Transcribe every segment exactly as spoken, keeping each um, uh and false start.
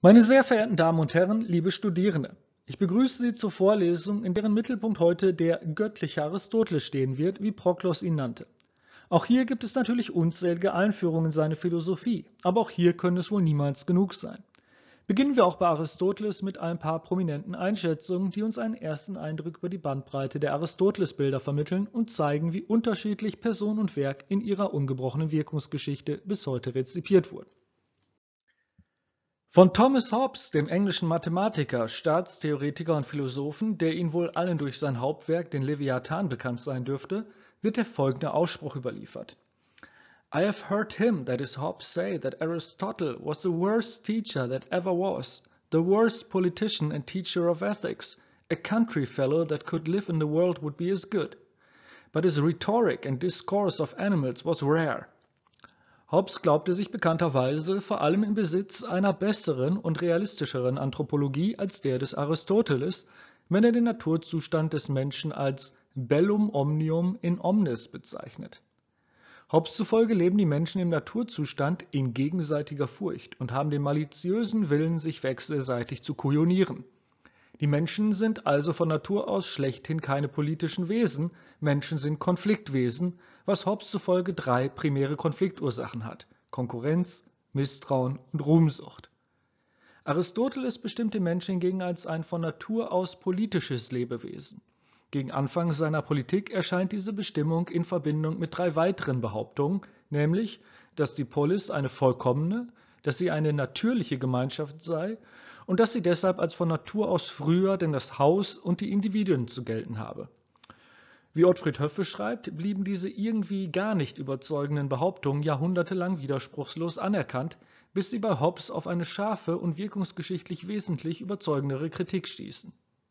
Meine sehr verehrten Damen und Herren, liebe Studierende, ich begrüße Sie zur Vorlesung, in deren Mittelpunkt heute der göttliche Aristoteles stehen wird, wie Proklos ihn nannte. Auch hier gibt es natürlich unzählige Einführungen in seine Philosophie, aber auch hier können es wohl niemals genug sein. Beginnen wir auch bei Aristoteles mit ein paar prominenten Einschätzungen, die uns einen ersten Eindruck über die Bandbreite der Aristoteles-Bilder vermitteln und zeigen, wie unterschiedlich Person und Werk in ihrer ungebrochenen Wirkungsgeschichte bis heute rezipiert wurden. Von Thomas Hobbes, dem englischen Mathematiker, Staatstheoretiker und Philosophen, der Ihnen wohl allen durch sein Hauptwerk, den Leviathan, bekannt sein dürfte, wird der folgende Ausspruch überliefert. I have heard him, that is Hobbes, say that Aristotle was the worst teacher that ever was, the worst politician and teacher of ethics. A country fellow that could live in the world would be as good. But his rhetoric and discourse of animals was rare. Hobbes glaubte sich bekannterweise vor allem im Besitz einer besseren und realistischeren Anthropologie als der des Aristoteles, wenn er den Naturzustand des Menschen als bellum omnium in omnis bezeichnet. Hobbes zufolge leben die Menschen im Naturzustand in gegenseitiger Furcht und haben den maliziösen Willen, sich wechselseitig zu kujonieren. Die Menschen sind also von Natur aus schlechthin keine politischen Wesen, Menschen sind Konfliktwesen, was Hobbes zufolge drei primäre Konfliktursachen hat: Konkurrenz, Misstrauen und Ruhmsucht. Aristoteles bestimmt den Menschen hingegen als ein von Natur aus politisches Lebewesen. Gegen Anfang seiner Politik erscheint diese Bestimmung in Verbindung mit drei weiteren Behauptungen, nämlich, dass die Polis eine vollkommene, dass sie eine natürliche Gemeinschaft sei und dass sie deshalb als von Natur aus früher denn das Haus und die Individuen zu gelten habe. Wie Ottfried Höffe schreibt, blieben diese irgendwie gar nicht überzeugenden Behauptungen jahrhundertelang widerspruchslos anerkannt, bis sie bei Hobbes auf eine scharfe und wirkungsgeschichtlich wesentlich überzeugendere Kritik stießen.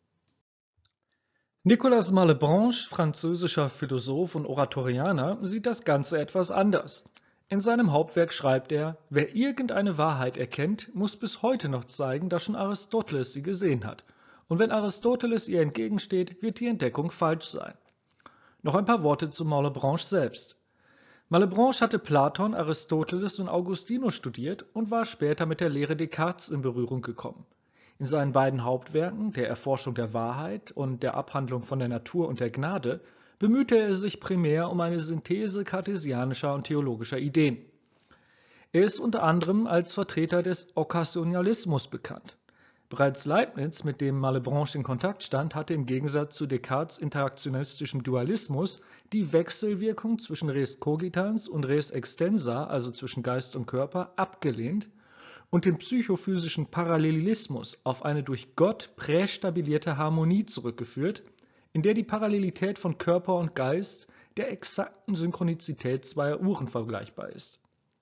Nicolas Malebranche, französischer Philosoph und Oratorianer, sieht das Ganze etwas anders. In seinem Hauptwerk schreibt er, wer irgendeine Wahrheit erkennt, muss bis heute noch zeigen, dass schon Aristoteles sie gesehen hat. Und wenn Aristoteles ihr entgegensteht, wird die Entdeckung falsch sein. Noch ein paar Worte zu Malebranche selbst. Malebranche hatte Platon, Aristoteles und Augustinus studiert und war später mit der Lehre Descartes in Berührung gekommen. In seinen beiden Hauptwerken, der Erforschung der Wahrheit und der Abhandlung von der Natur und der Gnade, bemühte er sich primär um eine Synthese kartesianischer und theologischer Ideen. Er ist unter anderem als Vertreter des Okkasionalismus bekannt. Bereits Leibniz, mit dem Malebranche in Kontakt stand, hatte im Gegensatz zu Descartes' interaktionistischem Dualismus die Wechselwirkung zwischen res cogitans und res extensa, also zwischen Geist und Körper, abgelehnt und den psychophysischen Parallelismus auf eine durch Gott prästabilierte Harmonie zurückgeführt, in der die Parallelität von Körper und Geist der exakten Synchronizität zweier Uhren vergleichbar ist.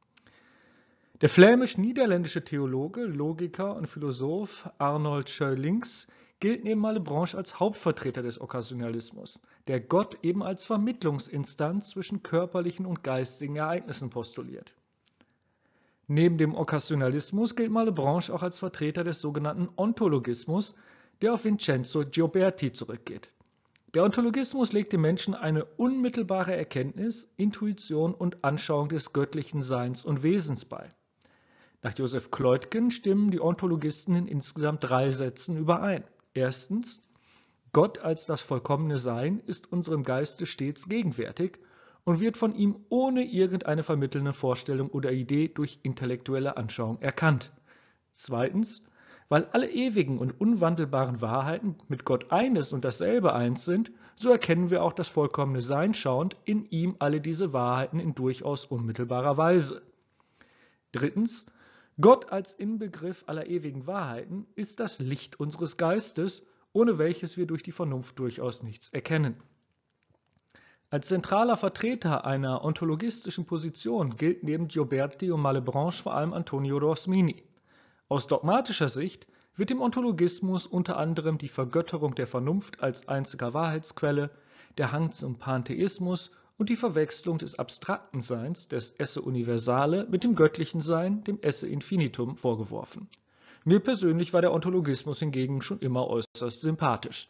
Der flämisch-niederländische Theologe, Logiker und Philosoph Arnold Scheulinks gilt neben Malebranche als Hauptvertreter des Okkasionalismus, der Gott eben als Vermittlungsinstanz zwischen körperlichen und geistigen Ereignissen postuliert. Neben dem Okkasionalismus gilt Malebranche auch als Vertreter des sogenannten Ontologismus, der auf Vincenzo Gioberti zurückgeht. Der Ontologismus legt dem Menschen eine unmittelbare Erkenntnis, Intuition und Anschauung des göttlichen Seins und Wesens bei. Nach Joseph Kleutken stimmen die Ontologisten in insgesamt drei Sätzen überein. Erstens, Gott als das vollkommene Sein ist unserem Geiste stets gegenwärtig und wird von ihm ohne irgendeine vermittelnde Vorstellung oder Idee durch intellektuelle Anschauung erkannt. Zweitens, weil alle ewigen und unwandelbaren Wahrheiten mit Gott eines und dasselbe eins sind, so erkennen wir auch das vollkommene Sein schauend in ihm alle diese Wahrheiten in durchaus unmittelbarer Weise. Drittens, Gott als Inbegriff aller ewigen Wahrheiten ist das Licht unseres Geistes, ohne welches wir durch die Vernunft durchaus nichts erkennen. Als zentraler Vertreter einer ontologistischen Position gilt neben Gioberti und Malebranche vor allem Antonio Rosmini. Aus dogmatischer Sicht wird im Ontologismus unter anderem die Vergötterung der Vernunft als einziger Wahrheitsquelle, der Hang zum Pantheismus und die Verwechslung des abstrakten Seins, des Esse Universale, mit dem göttlichen Sein, dem Esse Infinitum, vorgeworfen. Mir persönlich war der Ontologismus hingegen schon immer äußerst sympathisch.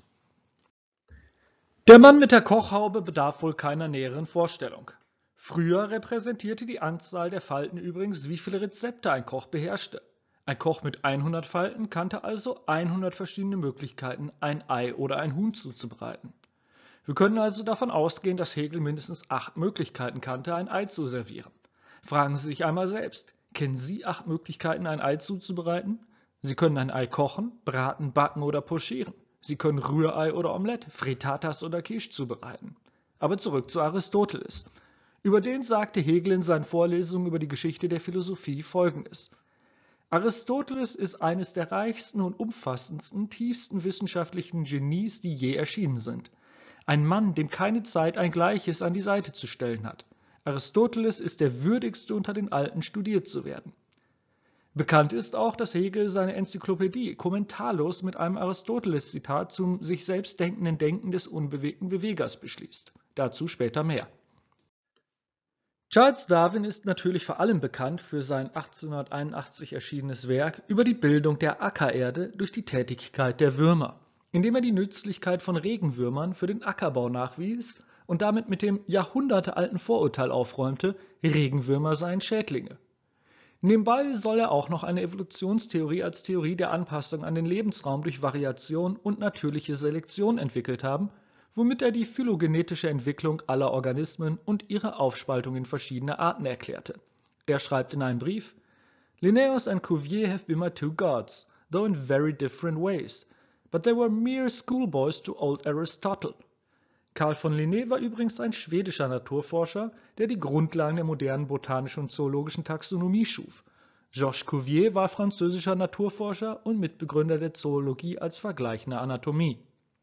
Der Mann mit der Kochhaube bedarf wohl keiner näheren Vorstellung. Früher repräsentierte die Anzahl der Falten übrigens, wie viele Rezepte ein Koch beherrschte. Ein Koch mit hundert Falten kannte also hundert verschiedene Möglichkeiten, ein Ei oder ein Huhn zuzubereiten. Wir können also davon ausgehen, dass Hegel mindestens acht Möglichkeiten kannte, ein Ei zu servieren. Fragen Sie sich einmal selbst, kennen Sie acht Möglichkeiten, ein Ei zuzubereiten? Sie können ein Ei kochen, braten, backen oder pochieren. Sie können Rührei oder Omelette, Frittatas oder Quiche zubereiten. Aber zurück zu Aristoteles. Über den sagte Hegel in seinen Vorlesungen über die Geschichte der Philosophie Folgendes: Aristoteles ist eines der reichsten und umfassendsten, tiefsten wissenschaftlichen Genies, die je erschienen sind. Ein Mann, dem keine Zeit ein Gleiches an die Seite zu stellen hat. Aristoteles ist der würdigste unter den Alten, studiert zu werden. Bekannt ist auch, dass Hegel seine Enzyklopädie kommentarlos mit einem Aristoteles-Zitat zum sich selbst denkenden Denken des unbewegten Bewegers beschließt. Dazu später mehr. Charles Darwin ist natürlich vor allem bekannt für sein achtzehnhunderteinundachtzig erschienenes Werk über die Bildung der Ackererde durch die Tätigkeit der Würmer, in dem er die Nützlichkeit von Regenwürmern für den Ackerbau nachwies und damit mit dem jahrhundertealten Vorurteil aufräumte, Regenwürmer seien Schädlinge. Nebenbei soll er auch noch eine Evolutionstheorie als Theorie der Anpassung an den Lebensraum durch Variation und natürliche Selektion entwickelt haben, womit er die phylogenetische Entwicklung aller Organismen und ihre Aufspaltung in verschiedene Arten erklärte. Er schreibt in einem Brief: Linnaeus and Cuvier have been my two gods, though in very different ways, but they were mere schoolboys to old Aristotle. Carl von Linné war übrigens ein schwedischer Naturforscher, der die Grundlagen der modernen botanischen und zoologischen Taxonomie schuf. Georges Cuvier war französischer Naturforscher und Mitbegründer der Zoologie als vergleichende Anatomie.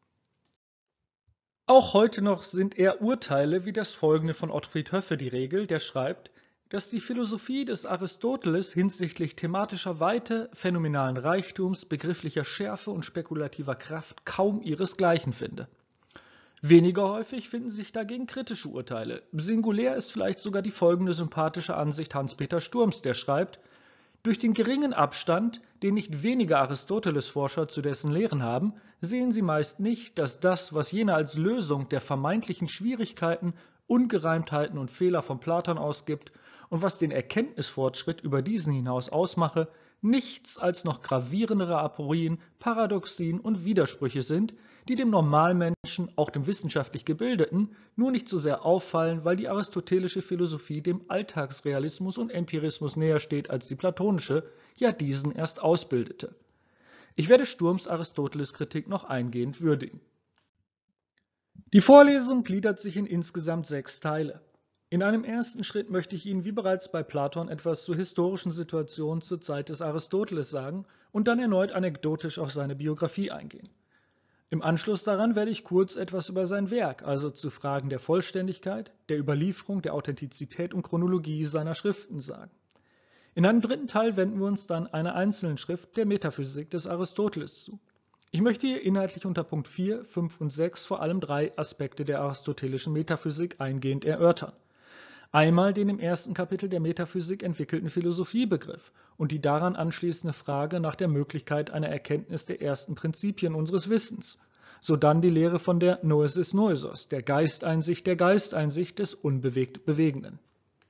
Auch heute noch sind eher Urteile wie das folgende von Ottfried Höffe die Regel, der schreibt, dass die Philosophie des Aristoteles hinsichtlich thematischer Weite, phänomenalen Reichtums, begrifflicher Schärfe und spekulativer Kraft kaum ihresgleichen finde. Weniger häufig finden sich dagegen kritische Urteile. Singulär ist vielleicht sogar die folgende sympathische Ansicht Hans-Peter Sturms, der schreibt: Durch den geringen Abstand, den nicht wenige Aristoteles-Forscher zu dessen Lehren haben, sehen sie meist nicht, dass das, was jener als Lösung der vermeintlichen Schwierigkeiten, Ungereimtheiten und Fehler von Platon ausgibt und was den Erkenntnisfortschritt über diesen hinaus ausmache, nichts als noch gravierendere Aporien, Paradoxien und Widersprüche sind, die dem Normalmenschen, auch dem wissenschaftlich Gebildeten, nur nicht so sehr auffallen, weil die aristotelische Philosophie dem Alltagsrealismus und Empirismus näher steht als die platonische, ja diesen erst ausbildete. Ich werde Sturms Aristoteles-Kritik noch eingehend würdigen. Die Vorlesung gliedert sich in insgesamt sechs Teile. In einem ersten Schritt möchte ich Ihnen wie bereits bei Platon etwas zur historischen Situation zur Zeit des Aristoteles sagen und dann erneut anekdotisch auf seine Biografie eingehen. Im Anschluss daran werde ich kurz etwas über sein Werk, also zu Fragen der Vollständigkeit, der Überlieferung, der Authentizität und Chronologie seiner Schriften sagen. In einem dritten Teil wenden wir uns dann einer einzelnen Schrift, der Metaphysik des Aristoteles, zu. Ich möchte hier inhaltlich unter Punkt vier, fünf und sechs vor allem drei Aspekte der aristotelischen Metaphysik eingehend erörtern. Einmal den im ersten Kapitel der Metaphysik entwickelten Philosophiebegriff und die daran anschließende Frage nach der Möglichkeit einer Erkenntnis der ersten Prinzipien unseres Wissens, sodann die Lehre von der Noesis Noesos, der Geisteinsicht der Geisteinsicht des unbewegt Bewegenden.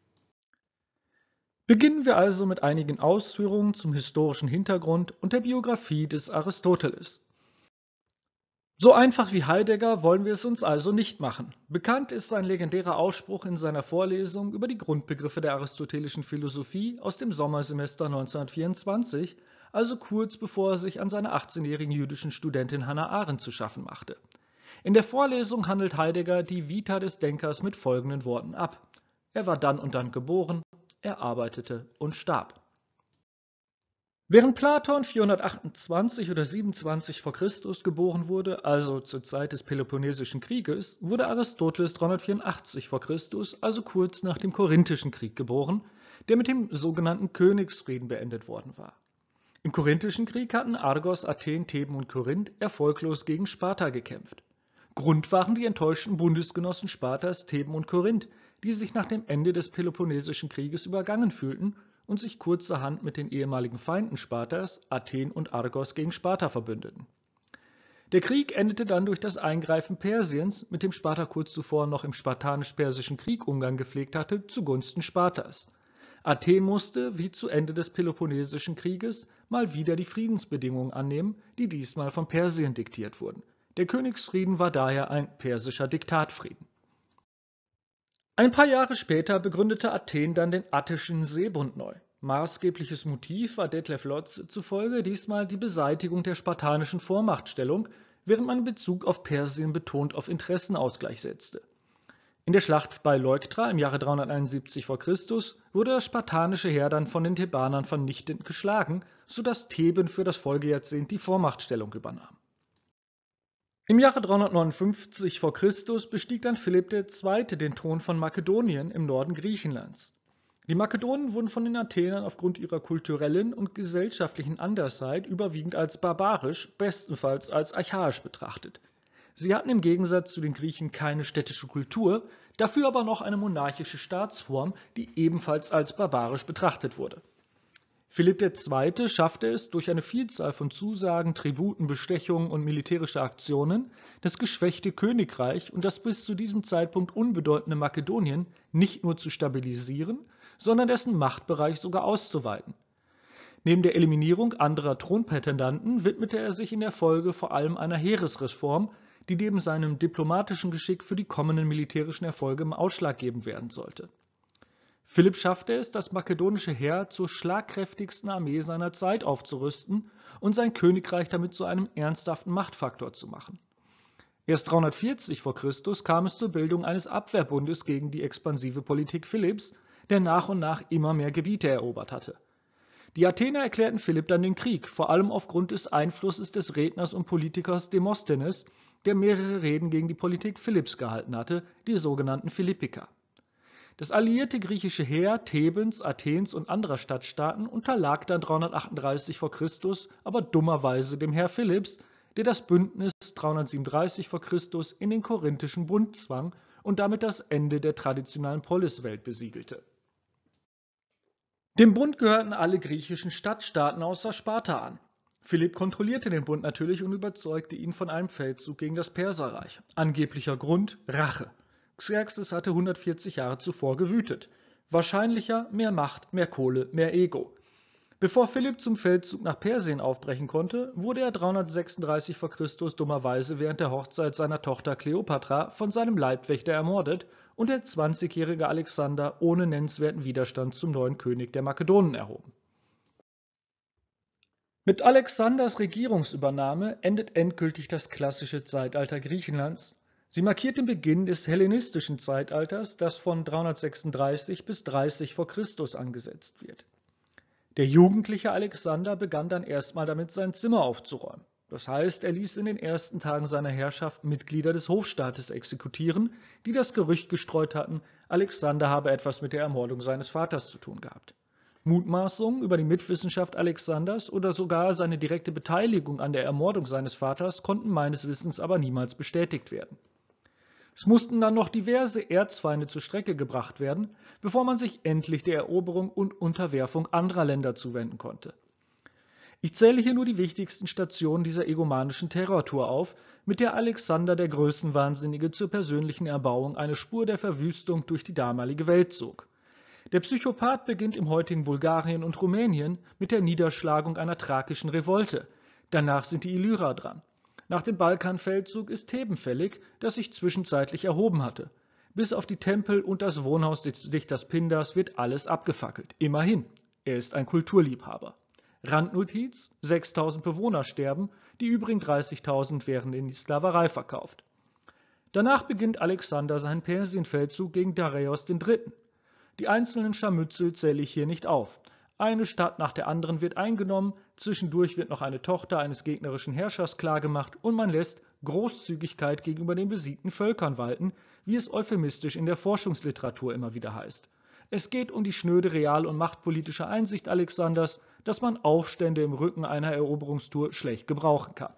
Beginnen wir also mit einigen Ausführungen zum historischen Hintergrund und der Biografie des Aristoteles. So einfach wie Heidegger wollen wir es uns also nicht machen. Bekannt ist sein legendärer Ausspruch in seiner Vorlesung über die Grundbegriffe der aristotelischen Philosophie aus dem Sommersemester neunzehnhundertvierundzwanzig, also kurz bevor er sich an seiner achtzehnjährigen jüdischen Studentin Hannah Arendt zu schaffen machte. In der Vorlesung handelt Heidegger die Vita des Denkers mit folgenden Worten ab: Er war dann und dann geboren, er arbeitete und starb. Während Platon vierhundertachtundzwanzig oder siebenundzwanzig vor Christus geboren wurde, also zur Zeit des Peloponnesischen Krieges, wurde Aristoteles dreihundertvierundachtzig vor Christus, also kurz nach dem Korinthischen Krieg geboren, der mit dem sogenannten Königsfrieden beendet worden war. Im Korinthischen Krieg hatten Argos, Athen, Theben und Korinth erfolglos gegen Sparta gekämpft. Grund waren die enttäuschten Bundesgenossen Spartas, Theben und Korinth, die sich nach dem Ende des Peloponnesischen Krieges übergangen fühlten und sich kurzerhand mit den ehemaligen Feinden Spartas, Athen und Argos gegen Sparta verbündeten. Der Krieg endete dann durch das Eingreifen Persiens, mit dem Sparta kurz zuvor noch im Spartanisch-Persischen Krieg Umgang gepflegt hatte, zugunsten Spartas. Athen musste, wie zu Ende des Peloponnesischen Krieges, mal wieder die Friedensbedingungen annehmen, die diesmal von Persien diktiert wurden. Der Königsfrieden war daher ein persischer Diktatfrieden. Ein paar Jahre später begründete Athen dann den Attischen Seebund neu. Maßgebliches Motiv war Detlef Lotz zufolge diesmal die Beseitigung der spartanischen Vormachtstellung, während man in Bezug auf Persien betont auf Interessenausgleich setzte. In der Schlacht bei Leuktra im Jahre dreihunderteinundsiebzig vor Christus wurde das spartanische Heer dann von den Thebanern vernichtend geschlagen, sodass Theben für das Folgejahrzehnt die Vormachtstellung übernahm. Im Jahre dreihundertneunundfünfzig vor Christus bestieg dann Philipp der Zweite den Thron von Makedonien im Norden Griechenlands. Die Makedonen wurden von den Athenern aufgrund ihrer kulturellen und gesellschaftlichen Andersheit überwiegend als barbarisch, bestenfalls als archaisch betrachtet. Sie hatten im Gegensatz zu den Griechen keine städtische Kultur, dafür aber noch eine monarchische Staatsform, die ebenfalls als barbarisch betrachtet wurde. Philipp der Zweite schaffte es durch eine Vielzahl von Zusagen, Tributen, Bestechungen und militärische Aktionen, das geschwächte Königreich und das bis zu diesem Zeitpunkt unbedeutende Makedonien nicht nur zu stabilisieren, sondern dessen Machtbereich sogar auszuweiten. Neben der Eliminierung anderer Thronprätendanten widmete er sich in der Folge vor allem einer Heeresreform, die neben seinem diplomatischen Geschick für die kommenden militärischen Erfolge ausschlaggebend werden sollte. Philipp schaffte es, das makedonische Heer zur schlagkräftigsten Armee seiner Zeit aufzurüsten und sein Königreich damit zu einem ernsthaften Machtfaktor zu machen. Erst dreihundertvierzig vor Christus kam es zur Bildung eines Abwehrbundes gegen die expansive Politik Philipps, der nach und nach immer mehr Gebiete erobert hatte. Die Athener erklärten Philipp dann den Krieg, vor allem aufgrund des Einflusses des Redners und Politikers Demosthenes, der mehrere Reden gegen die Politik Philipps gehalten hatte, die sogenannten Philippiker. Das alliierte griechische Heer Thebens, Athens und anderer Stadtstaaten unterlag dann dreihundertachtunddreißig vor Christus aber dummerweise dem Heer Philipps, der das Bündnis dreihundertsiebenunddreißig vor Christus in den Korinthischen Bund zwang und damit das Ende der traditionellen Poliswelt besiegelte. Dem Bund gehörten alle griechischen Stadtstaaten außer Sparta an. Philipp kontrollierte den Bund natürlich und überzeugte ihn von einem Feldzug gegen das Perserreich. Angeblicher Grund: Rache. Xerxes hatte hundertvierzig Jahre zuvor gewütet. Wahrscheinlicher: mehr Macht, mehr Kohle, mehr Ego. Bevor Philipp zum Feldzug nach Persien aufbrechen konnte, wurde er dreihundertsechsunddreißig vor Christus dummerweise während der Hochzeit seiner Tochter Kleopatra von seinem Leibwächter ermordet und der zwanzigjährige Alexander ohne nennenswerten Widerstand zum neuen König der Makedonen erhoben. Mit Alexanders Regierungsübernahme endet endgültig das klassische Zeitalter Griechenlands. Sie markiert den Beginn des hellenistischen Zeitalters, das von dreihundertsechsunddreißig bis dreißig vor Christus angesetzt wird. Der jugendliche Alexander begann dann erstmal damit, sein Zimmer aufzuräumen. Das heißt, er ließ in den ersten Tagen seiner Herrschaft Mitglieder des Hofstaates exekutieren, die das Gerücht gestreut hatten, Alexander habe etwas mit der Ermordung seines Vaters zu tun gehabt. Mutmaßungen über die Mitwissenschaft Alexanders oder sogar seine direkte Beteiligung an der Ermordung seines Vaters konnten meines Wissens aber niemals bestätigt werden. Es mussten dann noch diverse Erzfeinde zur Strecke gebracht werden, bevor man sich endlich der Eroberung und Unterwerfung anderer Länder zuwenden konnte. Ich zähle hier nur die wichtigsten Stationen dieser egomanischen Terrortour auf, mit der Alexander der Größenwahnsinnige zur persönlichen Erbauung eine Spur der Verwüstung durch die damalige Welt zog. Der Psychopath beginnt im heutigen Bulgarien und Rumänien mit der Niederschlagung einer thrakischen Revolte. Danach sind die Illyrer dran. Nach dem Balkanfeldzug ist Theben fällig, das sich zwischenzeitlich erhoben hatte. Bis auf die Tempel und das Wohnhaus des Dichters Pindars wird alles abgefackelt. Immerhin, er ist ein Kulturliebhaber. Randnotiz: sechstausend Bewohner sterben, die übrigen dreißigtausend werden in die Sklaverei verkauft. Danach beginnt Alexander seinen Persienfeldzug gegen Dareios der Dritte. Die einzelnen Scharmützel zähle ich hier nicht auf. Eine Stadt nach der anderen wird eingenommen, zwischendurch wird noch eine Tochter eines gegnerischen Herrschers klargemacht und man lässt Großzügigkeit gegenüber den besiegten Völkern walten, wie es euphemistisch in der Forschungsliteratur immer wieder heißt. Es geht um die schnöde real- und machtpolitische Einsicht Alexanders, dass man Aufstände im Rücken einer Eroberungstour schlecht gebrauchen kann.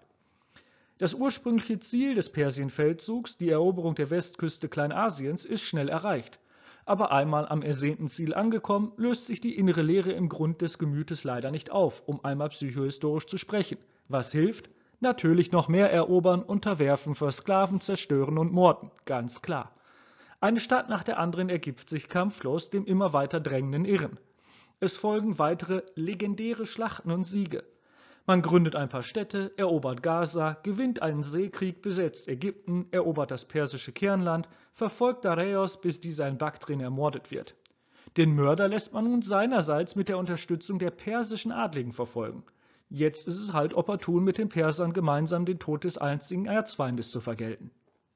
Das ursprüngliche Ziel des Persienfeldzugs, die Eroberung der Westküste Kleinasiens, ist schnell erreicht. Aber einmal am ersehnten Ziel angekommen, löst sich die innere Leere im Grund des Gemütes leider nicht auf, um einmal psychohistorisch zu sprechen. Was hilft? Natürlich noch mehr erobern, unterwerfen, versklaven, zerstören und morden, ganz klar. Eine Stadt nach der anderen ergibt sich kampflos dem immer weiter drängenden Irren. Es folgen weitere legendäre Schlachten und Siege. Man gründet ein paar Städte, erobert Gaza, gewinnt einen Seekrieg, besetzt Ägypten, erobert das persische Kernland, verfolgt Dareios, bis dieser in Baktrin ermordet wird. Den Mörder lässt man nun seinerseits mit der Unterstützung der persischen Adligen verfolgen. Jetzt ist es halt opportun, mit den Persern gemeinsam den Tod des einzigen Erzfeindes zu vergelten.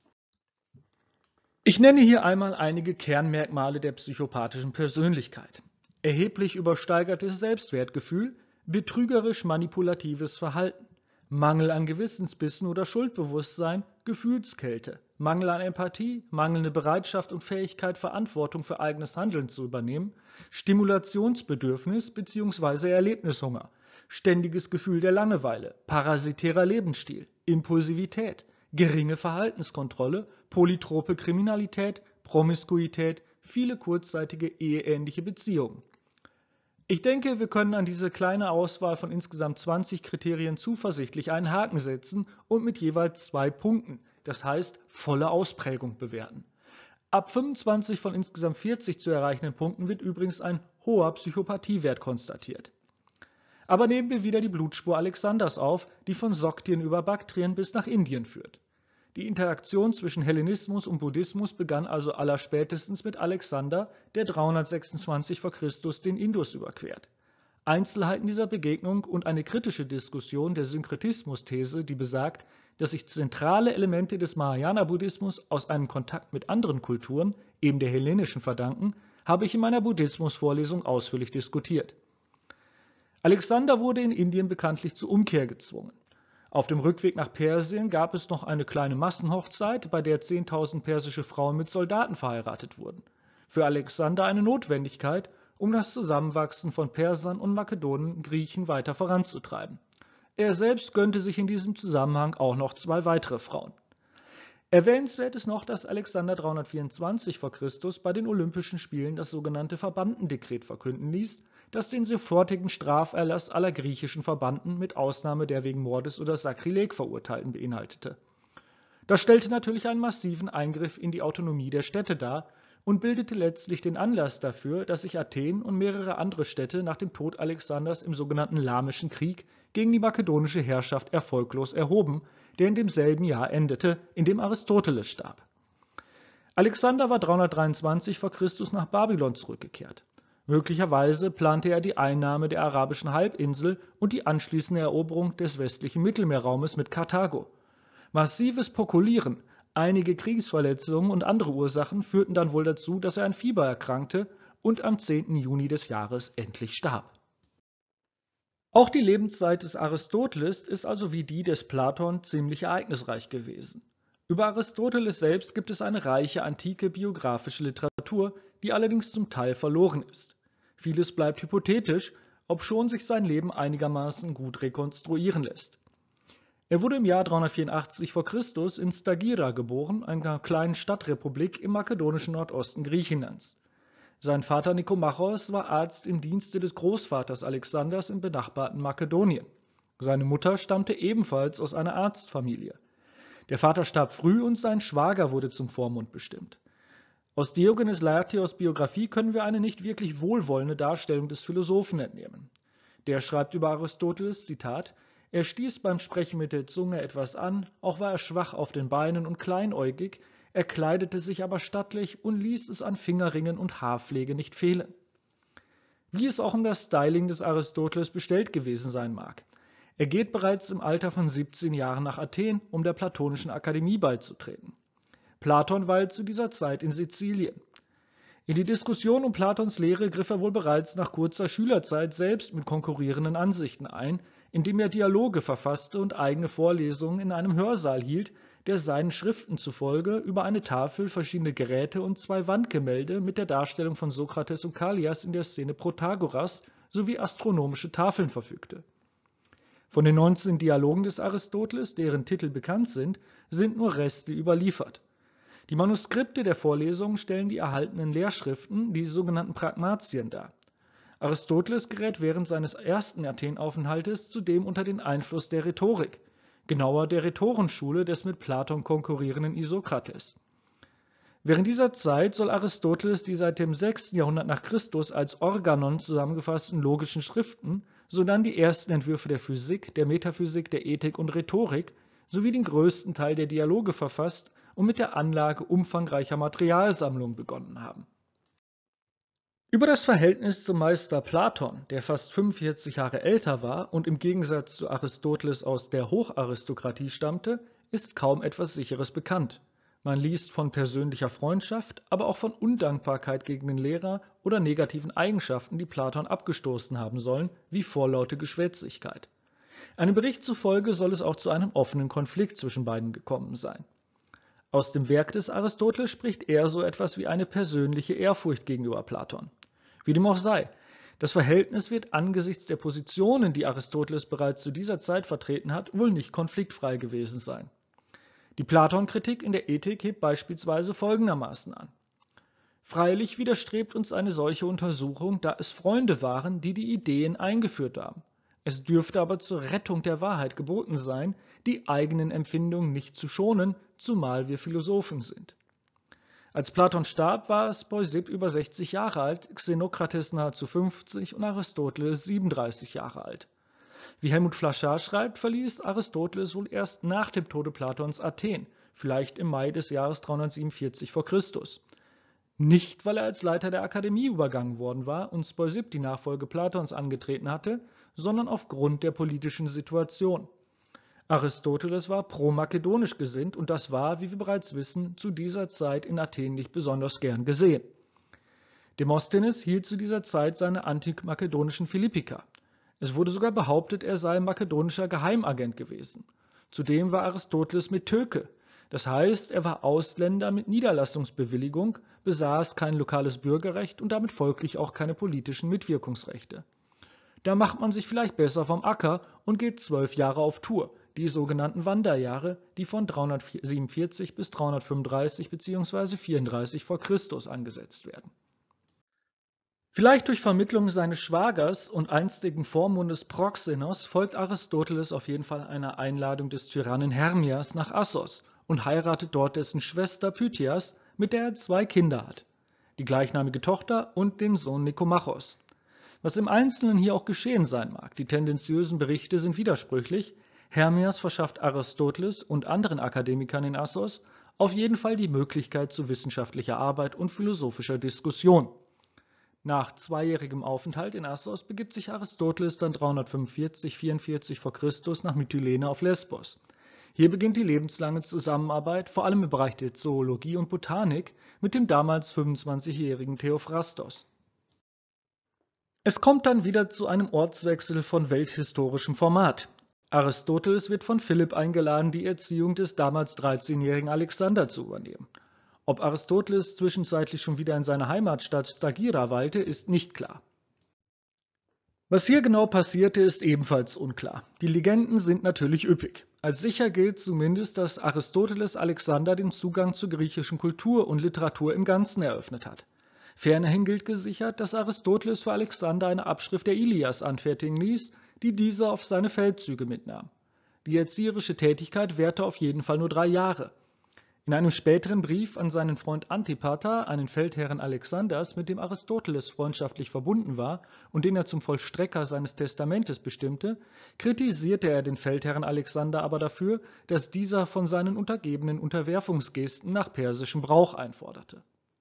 Ich nenne hier einmal einige Kernmerkmale der psychopathischen Persönlichkeit. Erheblich übersteigertes Selbstwertgefühl, betrügerisch manipulatives Verhalten, Mangel an Gewissensbissen oder Schuldbewusstsein, Gefühlskälte, Mangel an Empathie, mangelnde Bereitschaft und Fähigkeit, Verantwortung für eigenes Handeln zu übernehmen, Stimulationsbedürfnis bzw. Erlebnishunger, ständiges Gefühl der Langeweile, parasitärer Lebensstil, Impulsivität, geringe Verhaltenskontrolle, polytrope Kriminalität, Promiskuität, viele kurzzeitige eheähnliche Beziehungen. Ich denke, wir können an diese kleine Auswahl von insgesamt zwanzig Kriterien zuversichtlich einen Haken setzen und mit jeweils zwei Punkten, das heißt volle Ausprägung, bewerten. Ab fünfundzwanzig von insgesamt vierzig zu erreichenden Punkten wird übrigens ein hoher Psychopathiewert konstatiert. Aber nehmen wir wieder die Blutspur Alexanders auf, die von Soktien über Baktrien bis nach Indien führt. Die Interaktion zwischen Hellenismus und Buddhismus begann also allerspätestens mit Alexander, der dreihundertsechsundzwanzig vor Christus den Indus überquert. Einzelheiten dieser Begegnung und eine kritische Diskussion der Synkretismus-These, die besagt, dass sich zentrale Elemente des Mahayana-Buddhismus aus einem Kontakt mit anderen Kulturen, eben der hellenischen, verdanken, habe ich in meiner Buddhismus-Vorlesung ausführlich diskutiert. Alexander wurde in Indien bekanntlich zur Umkehr gezwungen. Auf dem Rückweg nach Persien gab es noch eine kleine Massenhochzeit, bei der zehntausend persische Frauen mit Soldaten verheiratet wurden. Für Alexander eine Notwendigkeit, um das Zusammenwachsen von Persern und Makedonen, Griechen weiter voranzutreiben. Er selbst gönnte sich in diesem Zusammenhang auch noch zwei weitere Frauen. Erwähnenswert ist noch, dass Alexander dreihundertvierundzwanzig vor Christus bei den Olympischen Spielen das sogenannte Verbannendekret verkünden ließ, das den sofortigen Straferlass aller griechischen Verbannten mit Ausnahme der wegen Mordes oder Sakrileg Verurteilten beinhaltete. Das stellte natürlich einen massiven Eingriff in die Autonomie der Städte dar und bildete letztlich den Anlass dafür, dass sich Athen und mehrere andere Städte nach dem Tod Alexanders im sogenannten Lamischen Krieg gegen die makedonische Herrschaft erfolglos erhoben, der in demselben Jahr endete, in dem Aristoteles starb. Alexander war dreihundertdreiundzwanzig vor Christus nach Babylon zurückgekehrt. Möglicherweise plante er die Einnahme der arabischen Halbinsel und die anschließende Eroberung des westlichen Mittelmeerraumes mit Karthago. Massives Pokulieren, einige Kriegsverletzungen und andere Ursachen führten dann wohl dazu, dass er an Fieber erkrankte und am zehnten Juni des Jahres endlich starb. Auch die Lebenszeit des Aristoteles ist also wie die des Platon ziemlich ereignisreich gewesen. Über Aristoteles selbst gibt es eine reiche antike biografische Literatur, die allerdings zum Teil verloren ist. Vieles bleibt hypothetisch, obschon sich sein Leben einigermaßen gut rekonstruieren lässt. Er wurde im Jahr dreihundertvierundachtzig vor Christus in Stagira geboren, einer kleinen Stadtrepublik im makedonischen Nordosten Griechenlands. Sein Vater Nikomachos war Arzt im Dienste des Großvaters Alexanders im benachbarten Makedonien. Seine Mutter stammte ebenfalls aus einer Arztfamilie. Der Vater starb früh und sein Schwager wurde zum Vormund bestimmt. Aus Diogenes Laertios Biografie können wir eine nicht wirklich wohlwollende Darstellung des Philosophen entnehmen. Der schreibt über Aristoteles, Zitat, er stieß beim Sprechen mit der Zunge etwas an, auch war er schwach auf den Beinen und kleinäugig, er kleidete sich aber stattlich und ließ es an Fingerringen und Haarpflege nicht fehlen. Wie es auch um das Styling des Aristoteles bestellt gewesen sein mag. Er geht bereits im Alter von siebzehn Jahren nach Athen, um der Platonischen Akademie beizutreten. Platon weilt zu dieser Zeit in Sizilien. In die Diskussion um Platons Lehre griff er wohl bereits nach kurzer Schülerzeit selbst mit konkurrierenden Ansichten ein, indem er Dialoge verfasste und eigene Vorlesungen in einem Hörsaal hielt, der seinen Schriften zufolge über eine Tafel, verschiedene Geräte und zwei Wandgemälde mit der Darstellung von Sokrates und Kallias in der Szene Protagoras sowie astronomische Tafeln verfügte. Von den neunzehn Dialogen des Aristoteles, deren Titel bekannt sind, sind nur Reste überliefert. Die Manuskripte der Vorlesungen stellen die erhaltenen Lehrschriften, die sogenannten Pragmatien, dar. Aristoteles gerät während seines ersten Athenaufenthaltes zudem unter den Einfluss der Rhetorik, genauer der Rhetorenschule des mit Platon konkurrierenden Isokrates. Während dieser Zeit soll Aristoteles die seit dem sechsten Jahrhundert nach Christus als Organon zusammengefassten logischen Schriften, sodann die ersten Entwürfe der Physik, der Metaphysik, der Ethik und Rhetorik sowie den größten Teil der Dialoge verfasst und mit der Anlage umfangreicher Materialsammlungen begonnen haben. Über das Verhältnis zum Meister Platon, der fast fünfundvierzig Jahre älter war und im Gegensatz zu Aristoteles aus der Hocharistokratie stammte, ist kaum etwas Sicheres bekannt. Man liest von persönlicher Freundschaft, aber auch von Undankbarkeit gegen den Lehrer oder negativen Eigenschaften, die Platon abgestoßen haben sollen, wie vorlaute Geschwätzigkeit. Einem Bericht zufolge soll es auch zu einem offenen Konflikt zwischen beiden gekommen sein. Aus dem Werk des Aristoteles spricht eher so etwas wie eine persönliche Ehrfurcht gegenüber Platon. Wie dem auch sei, das Verhältnis wird angesichts der Positionen, die Aristoteles bereits zu dieser Zeit vertreten hat, wohl nicht konfliktfrei gewesen sein. Die Platon-Kritik in der Ethik hebt beispielsweise folgendermaßen an: Freilich widerstrebt uns eine solche Untersuchung, da es Freunde waren, die die Ideen eingeführt haben. Es dürfte aber zur Rettung der Wahrheit geboten sein, die eigenen Empfindungen nicht zu schonen, zumal wir Philosophen sind. Als Platon starb, war Speusipp über sechzig Jahre alt, Xenokrates nahezu fünfzig und Aristoteles siebenunddreißig Jahre alt. Wie Helmut Flaschar schreibt, verließ Aristoteles wohl erst nach dem Tode Platons Athen, vielleicht im Mai des Jahres dreihundertsiebenundvierzig vor Christus. Nicht, weil er als Leiter der Akademie übergangen worden war und Speusipp die Nachfolge Platons angetreten hatte, sondern aufgrund der politischen Situation. Aristoteles war pro-makedonisch gesinnt und das war, wie wir bereits wissen, zu dieser Zeit in Athen nicht besonders gern gesehen. Demosthenes hielt zu dieser Zeit seine antimakedonischen Philippika. Es wurde sogar behauptet, er sei makedonischer Geheimagent gewesen. Zudem war Aristoteles Metöke, das heißt, er war Ausländer mit Niederlassungsbewilligung, besaß kein lokales Bürgerrecht und damit folglich auch keine politischen Mitwirkungsrechte. Da macht man sich vielleicht besser vom Acker und geht zwölf Jahre auf Tour, die sogenannten Wanderjahre, die von dreihundertsiebenundvierzig bis dreihundertfünfunddreißig bzw. vierunddreißig vor Christus angesetzt werden. Vielleicht durch Vermittlung seines Schwagers und einstigen Vormundes Proxenos folgt Aristoteles auf jeden Fall einer Einladung des Tyrannen Hermias nach Assos und heiratet dort dessen Schwester Pythias, mit der er zwei Kinder hat, die gleichnamige Tochter und den Sohn Nikomachos. Was im Einzelnen hier auch geschehen sein mag, die tendenziösen Berichte sind widersprüchlich. Hermias verschafft Aristoteles und anderen Akademikern in Assos auf jeden Fall die Möglichkeit zu wissenschaftlicher Arbeit und philosophischer Diskussion. Nach zweijährigem Aufenthalt in Assos begibt sich Aristoteles dann dreihundertfünfundvierzig vierundvierzig vor Christus nach Mytilene auf Lesbos. Hier beginnt die lebenslange Zusammenarbeit, vor allem im Bereich der Zoologie und Botanik, mit dem damals fünfundzwanzigjährigen Theophrastos. Es kommt dann wieder zu einem Ortswechsel von welthistorischem Format. Aristoteles wird von Philipp eingeladen, die Erziehung des damals dreizehnjährigen Alexander zu übernehmen. Ob Aristoteles zwischenzeitlich schon wieder in seiner Heimatstadt Stagira weilte, ist nicht klar. Was hier genau passierte, ist ebenfalls unklar. Die Legenden sind natürlich üppig. Als sicher gilt zumindest, dass Aristoteles Alexander den Zugang zur griechischen Kultur und Literatur im Ganzen eröffnet hat. Fernerhin gilt gesichert, dass Aristoteles für Alexander eine Abschrift der Ilias anfertigen ließ, die dieser auf seine Feldzüge mitnahm. Die erzieherische Tätigkeit währte auf jeden Fall nur drei Jahre. In einem späteren Brief an seinen Freund Antipater, einen Feldherren Alexanders, mit dem Aristoteles freundschaftlich verbunden war und den er zum Vollstrecker seines Testamentes bestimmte, kritisierte er den Feldherren Alexander aber dafür, dass dieser von seinen Untergebenen Unterwerfungsgesten nach persischem Brauch einforderte.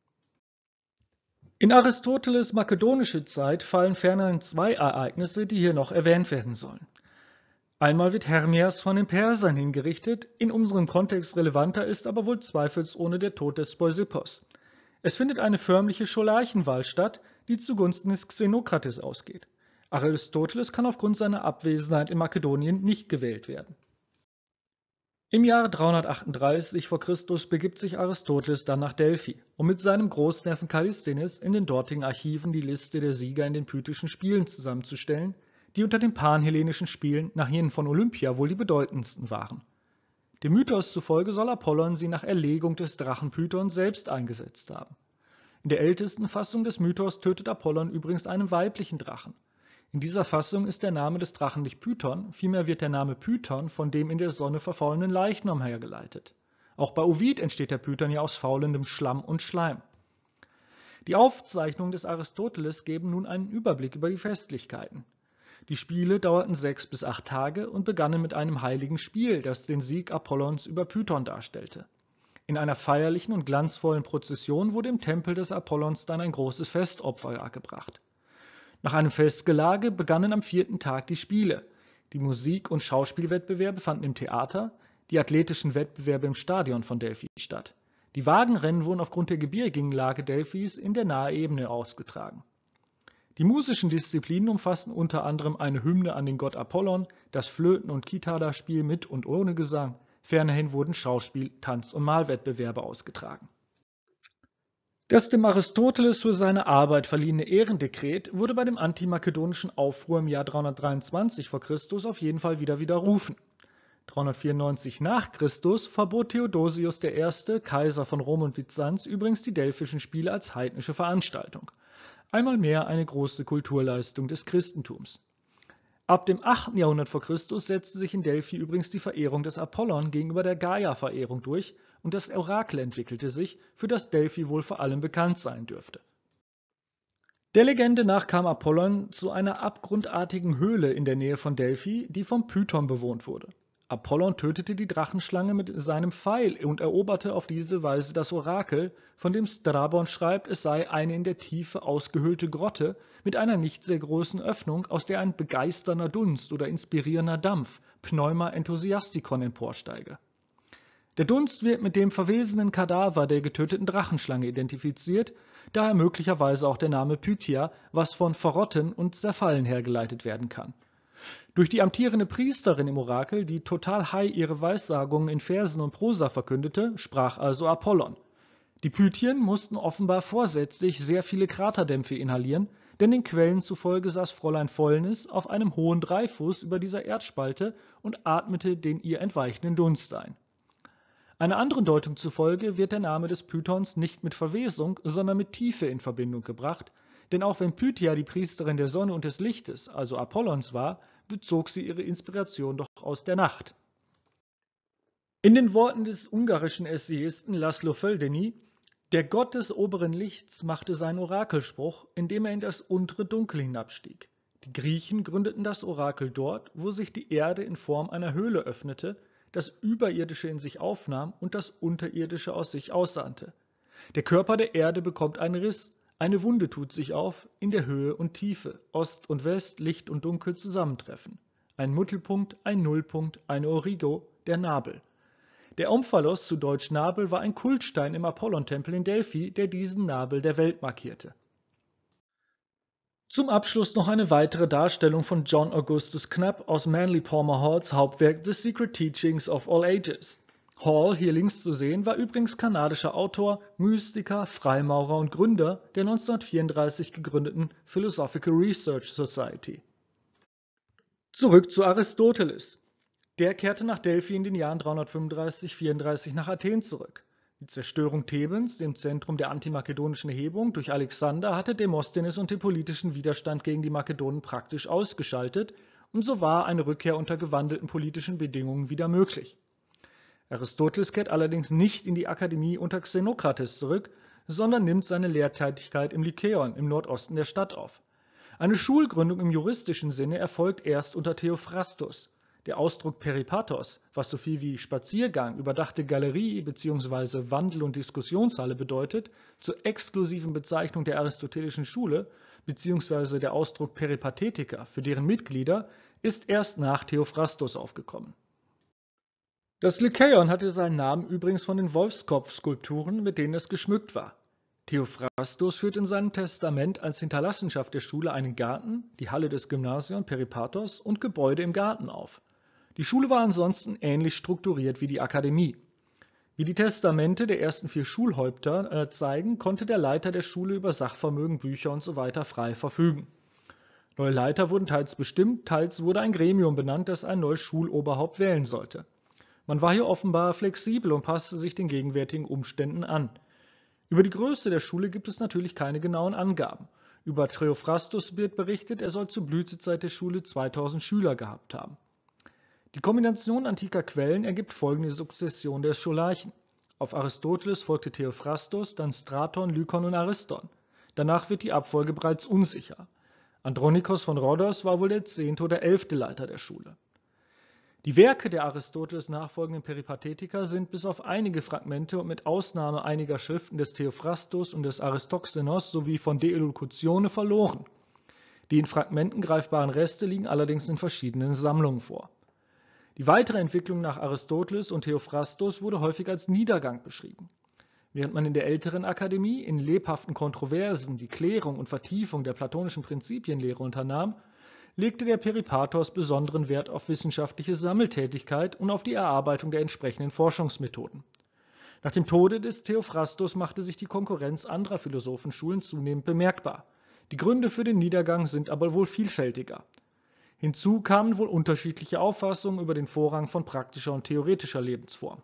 In Aristoteles' makedonische Zeit fallen ferner zwei Ereignisse, die hier noch erwähnt werden sollen. Einmal wird Hermias von den Persern hingerichtet, in unserem Kontext relevanter ist aber wohl zweifelsohne der Tod des Speusippos. Es findet eine förmliche Scholarchenwahl statt, die zugunsten des Xenokrates ausgeht. Aristoteles kann aufgrund seiner Abwesenheit in Makedonien nicht gewählt werden. Im Jahre dreihundertachtunddreißig vor Christus begibt sich Aristoteles dann nach Delphi, um mit seinem Großneffen Kallisthenes in den dortigen Archiven die Liste der Sieger in den Pythischen Spielen zusammenzustellen, die unter den panhellenischen Spielen nach jenen von Olympia wohl die bedeutendsten waren. Dem Mythos zufolge soll Apollon sie nach Erlegung des Drachen Python selbst eingesetzt haben. In der ältesten Fassung des Mythos tötet Apollon übrigens einen weiblichen Drachen. In dieser Fassung ist der Name des Drachen nicht Python, vielmehr wird der Name Python von dem in der Sonne verfallenen Leichnam hergeleitet. Auch bei Ovid entsteht der Python ja aus faulendem Schlamm und Schleim. Die Aufzeichnungen des Aristoteles geben nun einen Überblick über die Festlichkeiten. Die Spiele dauerten sechs bis acht Tage und begannen mit einem heiligen Spiel, das den Sieg Apollons über Python darstellte. In einer feierlichen und glanzvollen Prozession wurde im Tempel des Apollons dann ein großes Festopfer dargebracht. Nach einem Festgelage begannen am vierten Tag die Spiele. Die Musik- und Schauspielwettbewerbe fanden im Theater, die athletischen Wettbewerbe im Stadion von Delphi statt. Die Wagenrennen wurden aufgrund der gebirgigen Lage Delphis in der Nahebene ausgetragen. Die musischen Disziplinen umfassten unter anderem eine Hymne an den Gott Apollon, das Flöten- und Kithara-Spiel mit und ohne Gesang. Fernerhin wurden Schauspiel-, Tanz- und Malwettbewerbe ausgetragen. Das dem Aristoteles für seine Arbeit verliehene Ehrendekret wurde bei dem antimakedonischen Aufruhr im Jahr dreihundertdreiundzwanzig vor Christus auf jeden Fall wieder widerrufen. dreihundertvierundneunzig nach Christus verbot Theodosius der Erste., Kaiser von Rom und Byzanz, übrigens die Delphischen Spiele als heidnische Veranstaltung. Einmal mehr eine große Kulturleistung des Christentums. Ab dem achten Jahrhundert vor Christus setzte sich in Delphi übrigens die Verehrung des Apollon gegenüber der Gaia-Verehrung durch und das Orakel entwickelte sich, für das Delphi wohl vor allem bekannt sein dürfte. Der Legende nach kam Apollon zu einer abgrundartigen Höhle in der Nähe von Delphi, die vom Python bewohnt wurde. Apollon tötete die Drachenschlange mit seinem Pfeil und eroberte auf diese Weise das Orakel, von dem Strabon schreibt, es sei eine in der Tiefe ausgehöhlte Grotte mit einer nicht sehr großen Öffnung, aus der ein begeisternder Dunst oder inspirierender Dampf, Pneuma enthusiastikon, emporsteige. Der Dunst wird mit dem verwesenen Kadaver der getöteten Drachenschlange identifiziert, daher möglicherweise auch der Name Pythia, was von verrotten und zerfallen hergeleitet werden kann. Durch die amtierende Priesterin im Orakel, die total high ihre Weissagungen in Versen und Prosa verkündete, sprach also Apollon. Die Pythien mussten offenbar vorsätzlich sehr viele Kraterdämpfe inhalieren, denn den Quellen zufolge saß Fräulein Fäulnis auf einem hohen Dreifuß über dieser Erdspalte und atmete den ihr entweichenden Dunst ein. Einer anderen Deutung zufolge wird der Name des Pythons nicht mit Verwesung, sondern mit Tiefe in Verbindung gebracht, denn auch wenn Pythia die Priesterin der Sonne und des Lichtes, also Apollons war, bezog sie ihre Inspiration doch aus der Nacht. In den Worten des ungarischen Essayisten Laszlo Földeny: Der Gott des oberen Lichts machte seinen Orakelspruch, indem er in das untere Dunkel hinabstieg. Die Griechen gründeten das Orakel dort, wo sich die Erde in Form einer Höhle öffnete, das Überirdische in sich aufnahm und das Unterirdische aus sich aussandte. Der Körper der Erde bekommt einen Riss, eine Wunde tut sich auf, in der Höhe und Tiefe, Ost und West, Licht und Dunkel zusammentreffen. Ein Mittelpunkt, ein Nullpunkt, eine Origo, der Nabel. Der Omphalos, zu Deutsch Nabel, war ein Kultstein im Apollontempel in Delphi, der diesen Nabel der Welt markierte. Zum Abschluss noch eine weitere Darstellung von John Augustus Knapp aus Manly Palmer Halls Hauptwerk The Secret Teachings of All Ages. Hall, hier links zu sehen, war übrigens kanadischer Autor, Mystiker, Freimaurer und Gründer der neunzehnhundertvierunddreißig gegründeten Philosophical Research Society. Zurück zu Aristoteles. Der kehrte nach Delphi in den Jahren dreihundertfünfunddreißig vierunddreißig nach Athen zurück. Die Zerstörung Thebens, dem Zentrum der antimakedonischen Erhebung, durch Alexander hatte Demosthenes und den politischen Widerstand gegen die Makedonen praktisch ausgeschaltet, und so war eine Rückkehr unter gewandelten politischen Bedingungen wieder möglich. Aristoteles kehrt allerdings nicht in die Akademie unter Xenokrates zurück, sondern nimmt seine Lehrtätigkeit im Lykäon im Nordosten der Stadt auf. Eine Schulgründung im juristischen Sinne erfolgt erst unter Theophrastus. Der Ausdruck Peripatos, was so viel wie Spaziergang, überdachte Galerie bzw. Wandel- und Diskussionshalle bedeutet, zur exklusiven Bezeichnung der aristotelischen Schule, bzw. der Ausdruck Peripathetiker für deren Mitglieder, ist erst nach Theophrastus aufgekommen. Das Lykäon hatte seinen Namen übrigens von den Wolfskopf-Skulpturen, mit denen es geschmückt war. Theophrastus führt in seinem Testament als Hinterlassenschaft der Schule einen Garten, die Halle des Gymnasion Peripatos und Gebäude im Garten auf. Die Schule war ansonsten ähnlich strukturiert wie die Akademie. Wie die Testamente der ersten vier Schulhäupter äh, zeigen, konnte der Leiter der Schule über Sachvermögen, Bücher usw. frei verfügen. Neue Leiter wurden teils bestimmt, teils wurde ein Gremium benannt, das ein neues Schuloberhaupt wählen sollte. Man war hier offenbar flexibel und passte sich den gegenwärtigen Umständen an. Über die Größe der Schule gibt es natürlich keine genauen Angaben. Über Theophrastus wird berichtet, er soll zur Blütezeit der Schule zweitausend Schüler gehabt haben. Die Kombination antiker Quellen ergibt folgende Sukzession der Scholarchen. Auf Aristoteles folgte Theophrastos, dann Straton, Lykon und Ariston. Danach wird die Abfolge bereits unsicher. Andronikos von Rhodos war wohl der zehnte oder elfte Leiter der Schule. Die Werke der Aristoteles nachfolgenden Peripatetiker sind bis auf einige Fragmente und mit Ausnahme einiger Schriften des Theophrastos und des Aristoxenos sowie von De Elocutione verloren. Die in Fragmenten greifbaren Reste liegen allerdings in verschiedenen Sammlungen vor. Die weitere Entwicklung nach Aristoteles und Theophrastos wurde häufig als Niedergang beschrieben. Während man in der älteren Akademie in lebhaften Kontroversen die Klärung und Vertiefung der platonischen Prinzipienlehre unternahm, legte der Peripathos besonderen Wert auf wissenschaftliche Sammeltätigkeit und auf die Erarbeitung der entsprechenden Forschungsmethoden. Nach dem Tode des Theophrastos machte sich die Konkurrenz anderer Philosophenschulen zunehmend bemerkbar. Die Gründe für den Niedergang sind aber wohl vielfältiger. Hinzu kamen wohl unterschiedliche Auffassungen über den Vorrang von praktischer und theoretischer Lebensform.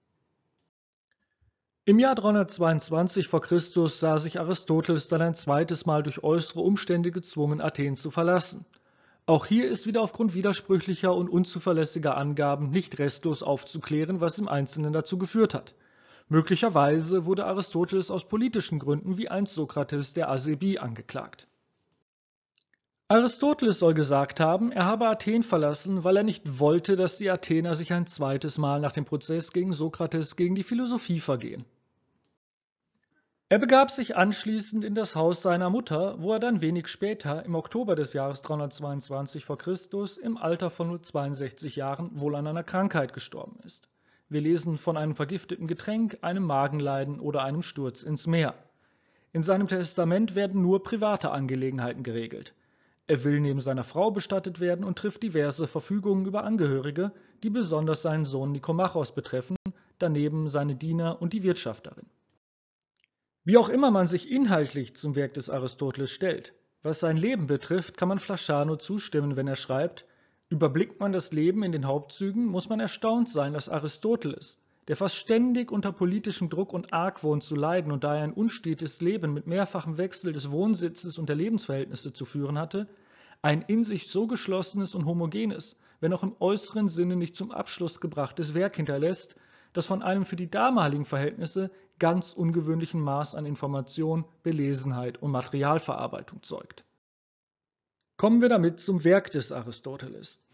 Im Jahr dreihundertzweiundzwanzig vor Christus sah sich Aristoteles dann ein zweites Mal durch äußere Umstände gezwungen, Athen zu verlassen. Auch hier ist wieder aufgrund widersprüchlicher und unzuverlässiger Angaben nicht restlos aufzuklären, was im Einzelnen dazu geführt hat. Möglicherweise wurde Aristoteles aus politischen Gründen wie einst Sokrates der Asebie angeklagt. Aristoteles soll gesagt haben, er habe Athen verlassen, weil er nicht wollte, dass die Athener sich ein zweites Mal nach dem Prozess gegen Sokrates gegen die Philosophie vergehen. Er begab sich anschließend in das Haus seiner Mutter, wo er dann wenig später, im Oktober des Jahres dreihundertzweiundzwanzig vor Christus, im Alter von nur zweiundsechzig Jahren wohl an einer Krankheit gestorben ist. Wir lesen von einem vergifteten Getränk, einem Magenleiden oder einem Sturz ins Meer. In seinem Testament werden nur private Angelegenheiten geregelt. Er will neben seiner Frau bestattet werden und trifft diverse Verfügungen über Angehörige, die besonders seinen Sohn Nikomachos betreffen, daneben seine Diener und die Wirtschafterin. Wie auch immer man sich inhaltlich zum Werk des Aristoteles stellt, was sein Leben betrifft, kann man Flaschano zustimmen, wenn er schreibt: Überblickt man das Leben in den Hauptzügen, muss man erstaunt sein, dass Aristoteles, der fast ständig unter politischem Druck und Argwohn zu leiden und daher ein unstetes Leben mit mehrfachem Wechsel des Wohnsitzes und der Lebensverhältnisse zu führen hatte, ein in sich so geschlossenes und homogenes, wenn auch im äußeren Sinne nicht zum Abschluss gebrachtes Werk hinterlässt, das von einem für die damaligen Verhältnisse ganz ungewöhnlichen Maß an Information, Belesenheit und Materialverarbeitung zeugt. Kommen wir damit zum Werk des Aristoteles.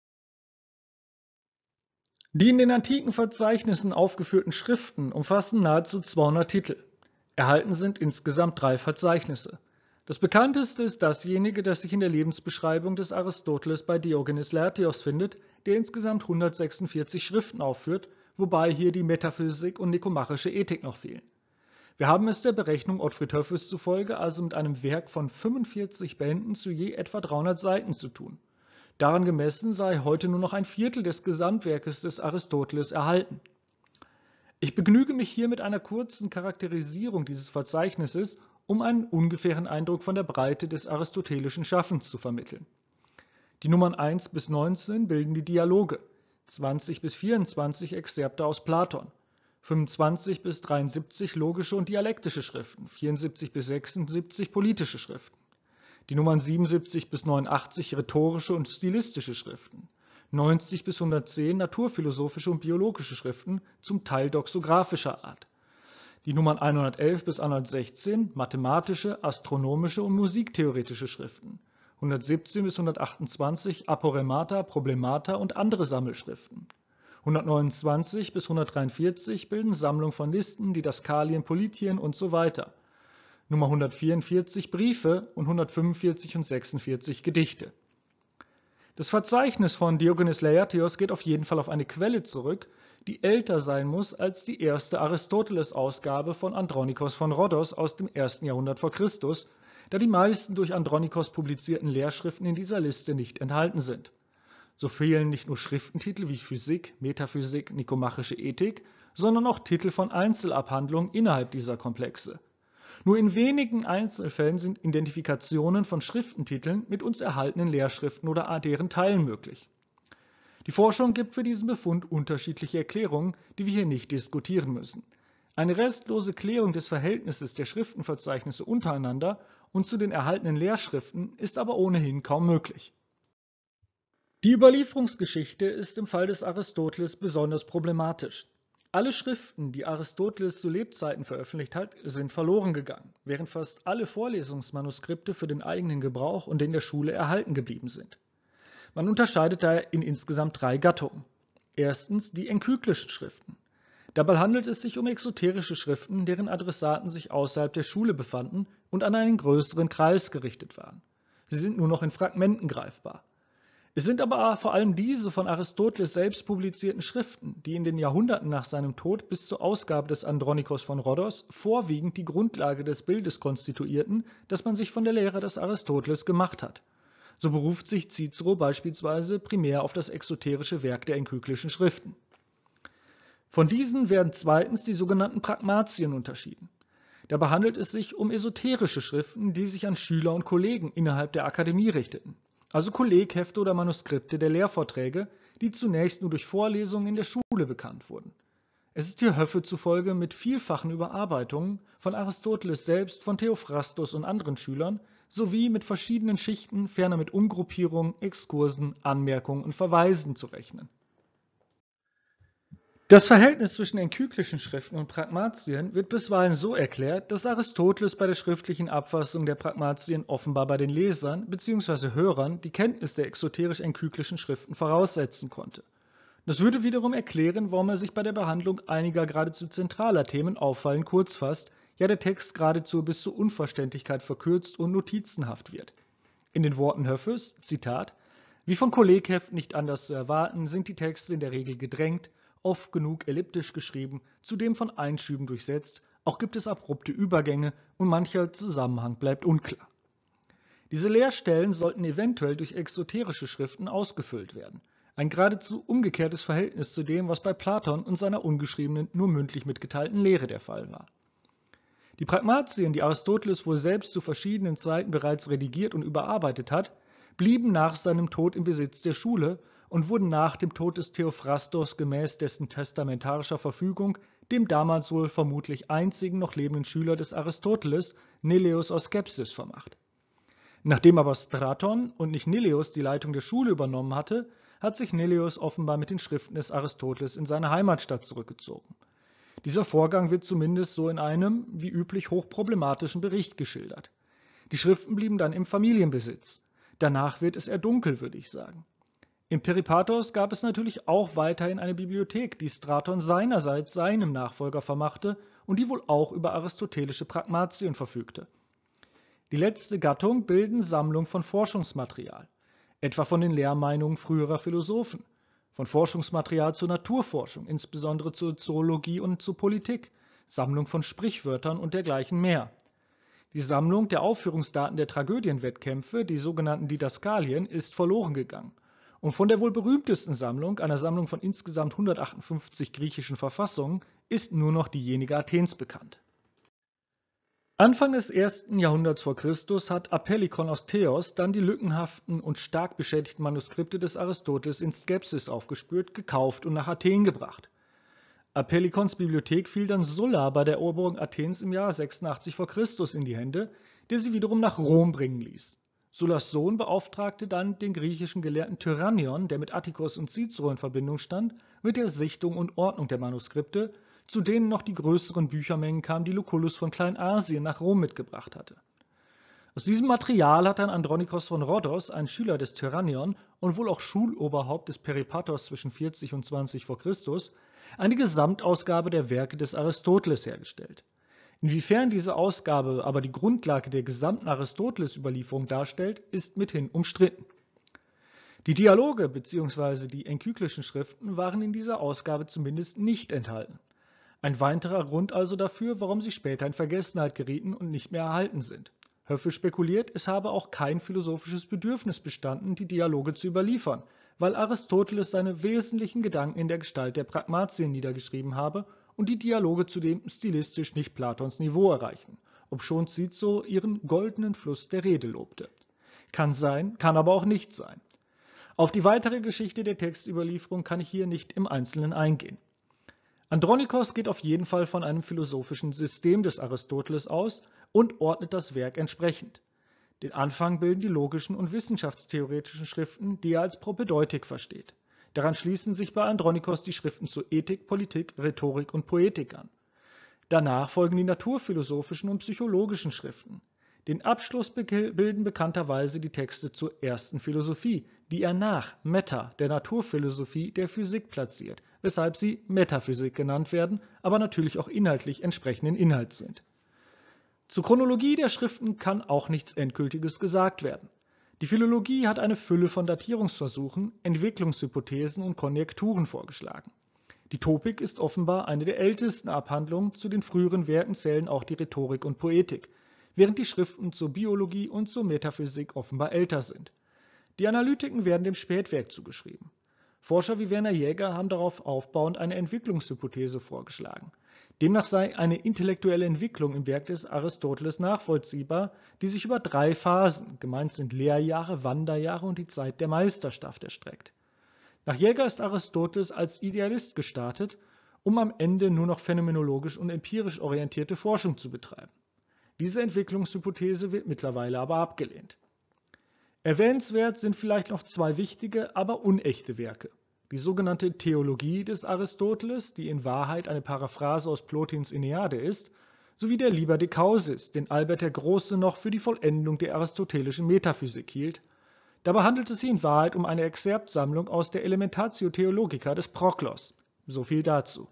Die in den antiken Verzeichnissen aufgeführten Schriften umfassen nahezu zweihundert Titel. Erhalten sind insgesamt drei Verzeichnisse. Das bekannteste ist dasjenige, das sich in der Lebensbeschreibung des Aristoteles bei Diogenes Laertios findet, der insgesamt hundertsechsundvierzig Schriften aufführt, wobei hier die Metaphysik und nikomachische Ethik noch fehlen. Wir haben es der Berechnung Ottfried Höffels zufolge also mit einem Werk von fünfundvierzig Bänden zu je etwa dreihundert Seiten zu tun. Daran gemessen sei heute nur noch ein Viertel des Gesamtwerkes des Aristoteles erhalten. Ich begnüge mich hier mit einer kurzen Charakterisierung dieses Verzeichnisses, um einen ungefähren Eindruck von der Breite des aristotelischen Schaffens zu vermitteln. Die Nummern eins bis neunzehn bilden die Dialoge, zwanzig bis vierundzwanzig Exzerpte aus Platon, fünfundzwanzig bis dreiundsiebzig logische und dialektische Schriften, vierundsiebzig bis sechsundsiebzig politische Schriften. Die Nummern siebenundsiebzig bis neunundachtzig rhetorische und stilistische Schriften, neunzig bis hundertzehn naturphilosophische und biologische Schriften, zum Teil doxographischer Art. Die Nummern hundertelf bis hundertsechzehn mathematische, astronomische und musiktheoretische Schriften, hundertsiebzehn bis hundertachtundzwanzig Aporemata, Problemata und andere Sammelschriften. hundertneunundzwanzig bis hundertdreiundvierzig bilden Sammlungen von Listen, Didaskalien, Politien und so weiter. Nummer hundertvierundvierzig Briefe und hundertfünfundvierzig und sechsundvierzig Gedichte. Das Verzeichnis von Diogenes Laertios geht auf jeden Fall auf eine Quelle zurück, die älter sein muss als die erste Aristoteles-Ausgabe von Andronikos von Rhodos aus dem ersten Jahrhundert vor Christus, da die meisten durch Andronikos publizierten Lehrschriften in dieser Liste nicht enthalten sind. So fehlen nicht nur Schriftentitel wie Physik, Metaphysik, nikomachische Ethik, sondern auch Titel von Einzelabhandlungen innerhalb dieser Komplexe. Nur in wenigen Einzelfällen sind Identifikationen von Schriftentiteln mit uns erhaltenen Lehrschriften oder deren Teilen möglich. Die Forschung gibt für diesen Befund unterschiedliche Erklärungen, die wir hier nicht diskutieren müssen. Eine restlose Klärung des Verhältnisses der Schriftenverzeichnisse untereinander und zu den erhaltenen Lehrschriften ist aber ohnehin kaum möglich. Die Überlieferungsgeschichte ist im Fall des Aristoteles besonders problematisch. Alle Schriften, die Aristoteles zu Lebzeiten veröffentlicht hat, sind verloren gegangen, während fast alle Vorlesungsmanuskripte für den eigenen Gebrauch und in der Schule erhalten geblieben sind. Man unterscheidet daher in insgesamt drei Gattungen. Erstens die enkyklischen Schriften. Dabei handelt es sich um exoterische Schriften, deren Adressaten sich außerhalb der Schule befanden und an einen größeren Kreis gerichtet waren. Sie sind nur noch in Fragmenten greifbar. Es sind aber vor allem diese von Aristoteles selbst publizierten Schriften, die in den Jahrhunderten nach seinem Tod bis zur Ausgabe des Andronikos von Rhodos vorwiegend die Grundlage des Bildes konstituierten, das man sich von der Lehre des Aristoteles gemacht hat. So beruft sich Cicero beispielsweise primär auf das exoterische Werk der enkyklischen Schriften. Von diesen werden zweitens die sogenannten Pragmatien unterschieden. Dabei handelt es sich um esoterische Schriften, die sich an Schüler und Kollegen innerhalb der Akademie richteten, also Kolleghefte oder Manuskripte der Lehrvorträge, die zunächst nur durch Vorlesungen in der Schule bekannt wurden. Es ist hier Höffe zufolge mit vielfachen Überarbeitungen von Aristoteles selbst, von Theophrastos und anderen Schülern, sowie mit verschiedenen Schichten, ferner mit Umgruppierungen, Exkursen, Anmerkungen und Verweisen zu rechnen. Das Verhältnis zwischen enkyklischen Schriften und Pragmatien wird bisweilen so erklärt, dass Aristoteles bei der schriftlichen Abfassung der Pragmatien offenbar bei den Lesern bzw. Hörern die Kenntnis der exoterisch-enkyklischen Schriften voraussetzen konnte. Das würde wiederum erklären, warum er sich bei der Behandlung einiger geradezu zentraler Themen auffallend kurz fasst, ja der Text geradezu bis zur Unverständlichkeit verkürzt und notizenhaft wird. In den Worten Höffes, Zitat, wie von Kollegheften nicht anders zu erwarten, sind die Texte in der Regel gedrängt, oft genug elliptisch geschrieben, zudem von Einschüben durchsetzt, auch gibt es abrupte Übergänge und mancher Zusammenhang bleibt unklar. Diese Leerstellen sollten eventuell durch exoterische Schriften ausgefüllt werden. Ein geradezu umgekehrtes Verhältnis zu dem, was bei Platon und seiner ungeschriebenen, nur mündlich mitgeteilten Lehre der Fall war. Die Pragmatien, die Aristoteles wohl selbst zu verschiedenen Zeiten bereits redigiert und überarbeitet hat, blieben nach seinem Tod im Besitz der Schule und wurden nach dem Tod des Theophrastos gemäß dessen testamentarischer Verfügung dem damals wohl vermutlich einzigen noch lebenden Schüler des Aristoteles, Neleus aus Skepsis, vermacht. Nachdem aber Straton und nicht Neleus die Leitung der Schule übernommen hatte, hat sich Neleus offenbar mit den Schriften des Aristoteles in seine Heimatstadt zurückgezogen. Dieser Vorgang wird zumindest so in einem, wie üblich, hochproblematischen Bericht geschildert. Die Schriften blieben dann im Familienbesitz. Danach wird es eher dunkel, würde ich sagen. Im Peripatos gab es natürlich auch weiterhin eine Bibliothek, die Straton seinerseits seinem Nachfolger vermachte und die wohl auch über aristotelische Pragmatien verfügte. Die letzte Gattung bilden Sammlungen von Forschungsmaterial, etwa von den Lehrmeinungen früherer Philosophen, von Forschungsmaterial zur Naturforschung, insbesondere zur Zoologie und zur Politik, Sammlung von Sprichwörtern und dergleichen mehr. Die Sammlung der Aufführungsdaten der Tragödienwettkämpfe, die sogenannten Didaskalien, ist verloren gegangen. Und von der wohl berühmtesten Sammlung, einer Sammlung von insgesamt hundertachtundfünfzig griechischen Verfassungen, ist nur noch diejenige Athens bekannt. Anfang des ersten Jahrhunderts vor Christus hat Apellikon aus Theos dann die lückenhaften und stark beschädigten Manuskripte des Aristoteles in Skepsis aufgespürt, gekauft und nach Athen gebracht. Apellikons Bibliothek fiel dann Sulla bei der Eroberung Athens im Jahr sechsundachtzig vor Christus in die Hände, der sie wiederum nach Rom bringen ließ. Sullas Sohn beauftragte dann den griechischen Gelehrten Tyrannion, der mit Atticus und Cicero in Verbindung stand, mit der Sichtung und Ordnung der Manuskripte, zu denen noch die größeren Büchermengen kamen, die Lucullus von Kleinasien nach Rom mitgebracht hatte. Aus diesem Material hat dann Andronikos von Rhodos, ein Schüler des Tyrannion und wohl auch Schuloberhaupt des Peripatos zwischen vierzig und zwanzig vor Christus, eine Gesamtausgabe der Werke des Aristoteles hergestellt. Inwiefern diese Ausgabe aber die Grundlage der gesamten Aristoteles-Überlieferung darstellt, ist mithin umstritten. Die Dialoge bzw. die enkyklischen Schriften waren in dieser Ausgabe zumindest nicht enthalten. Ein weiterer Grund also dafür, warum sie später in Vergessenheit gerieten und nicht mehr erhalten sind. Höffe spekuliert, es habe auch kein philosophisches Bedürfnis bestanden, die Dialoge zu überliefern, weil Aristoteles seine wesentlichen Gedanken in der Gestalt der Pragmatien niedergeschrieben habe und die Dialoge zudem stilistisch nicht Platons Niveau erreichen, obschon Cicero ihren goldenen Fluss der Rede lobte. Kann sein, kann aber auch nicht sein. Auf die weitere Geschichte der Textüberlieferung kann ich hier nicht im Einzelnen eingehen. Andronikos geht auf jeden Fall von einem philosophischen System des Aristoteles aus und ordnet das Werk entsprechend. Den Anfang bilden die logischen und wissenschaftstheoretischen Schriften, die er als Propedeutik versteht. Daran schließen sich bei Andronikos die Schriften zu Ethik, Politik, Rhetorik und Poetik an. Danach folgen die naturphilosophischen und psychologischen Schriften. Den Abschluss bilden bekannterweise die Texte zur ersten Philosophie, die er nach Meta, der Naturphilosophie der Physik, platziert, weshalb sie Metaphysik genannt werden, aber natürlich auch inhaltlich entsprechenden Inhalts sind. Zur Chronologie der Schriften kann auch nichts Endgültiges gesagt werden. Die Philologie hat eine Fülle von Datierungsversuchen, Entwicklungshypothesen und Konjekturen vorgeschlagen. Die Topik ist offenbar eine der ältesten Abhandlungen, zu den früheren Werken zählen auch die Rhetorik und Poetik, während die Schriften zur Biologie und zur Metaphysik offenbar älter sind. Die Analytiken werden dem Spätwerk zugeschrieben. Forscher wie Werner Jaeger haben darauf aufbauend eine Entwicklungshypothese vorgeschlagen. Demnach sei eine intellektuelle Entwicklung im Werk des Aristoteles nachvollziehbar, die sich über drei Phasen, gemeint sind Lehrjahre, Wanderjahre und die Zeit der Meisterschaft, erstreckt. Nach Jaeger ist Aristoteles als Idealist gestartet, um am Ende nur noch phänomenologisch und empirisch orientierte Forschung zu betreiben. Diese Entwicklungshypothese wird mittlerweile aber abgelehnt. Erwähnenswert sind vielleicht noch zwei wichtige, aber unechte Werke. Die sogenannte Theologie des Aristoteles, die in Wahrheit eine Paraphrase aus Plotins Aeneade ist, sowie der Liber de Causis, den Albert der Große noch für die Vollendung der aristotelischen Metaphysik hielt. Dabei handelt es sich in Wahrheit um eine Exzerptsammlung aus der Elementatio Theologica des Proklos. So viel dazu.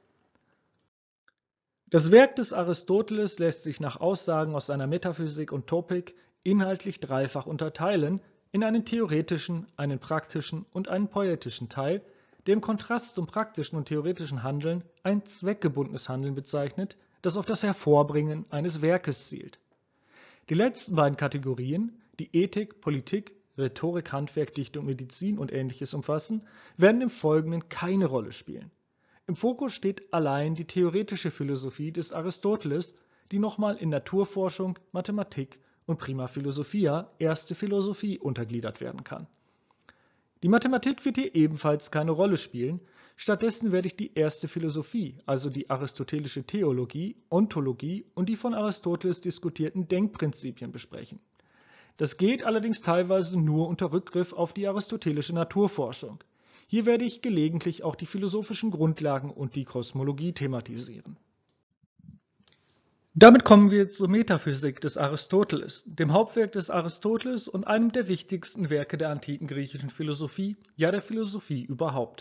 Das Werk des Aristoteles lässt sich nach Aussagen aus seiner Metaphysik und Topik inhaltlich dreifach unterteilen, in einen theoretischen, einen praktischen und einen poetischen Teil, der im Kontrast zum praktischen und theoretischen Handeln ein zweckgebundenes Handeln bezeichnet, das auf das Hervorbringen eines Werkes zielt. Die letzten beiden Kategorien, die Ethik, Politik, Rhetorik, Handwerk, Dichtung, Medizin und Ähnliches umfassen, werden im Folgenden keine Rolle spielen. Im Fokus steht allein die theoretische Philosophie des Aristoteles, die nochmal in Naturforschung, Mathematik und Prima Philosophia, erste Philosophie, untergliedert werden kann. Die Mathematik wird hier ebenfalls keine Rolle spielen, stattdessen werde ich die erste Philosophie, also die aristotelische Theologie, Ontologie und die von Aristoteles diskutierten Denkprinzipien besprechen. Das geht allerdings teilweise nur unter Rückgriff auf die aristotelische Naturforschung. Hier werde ich gelegentlich auch die philosophischen Grundlagen und die Kosmologie thematisieren. Damit kommen wir zur Metaphysik des Aristoteles, dem Hauptwerk des Aristoteles und einem der wichtigsten Werke der antiken griechischen Philosophie, ja der Philosophie überhaupt.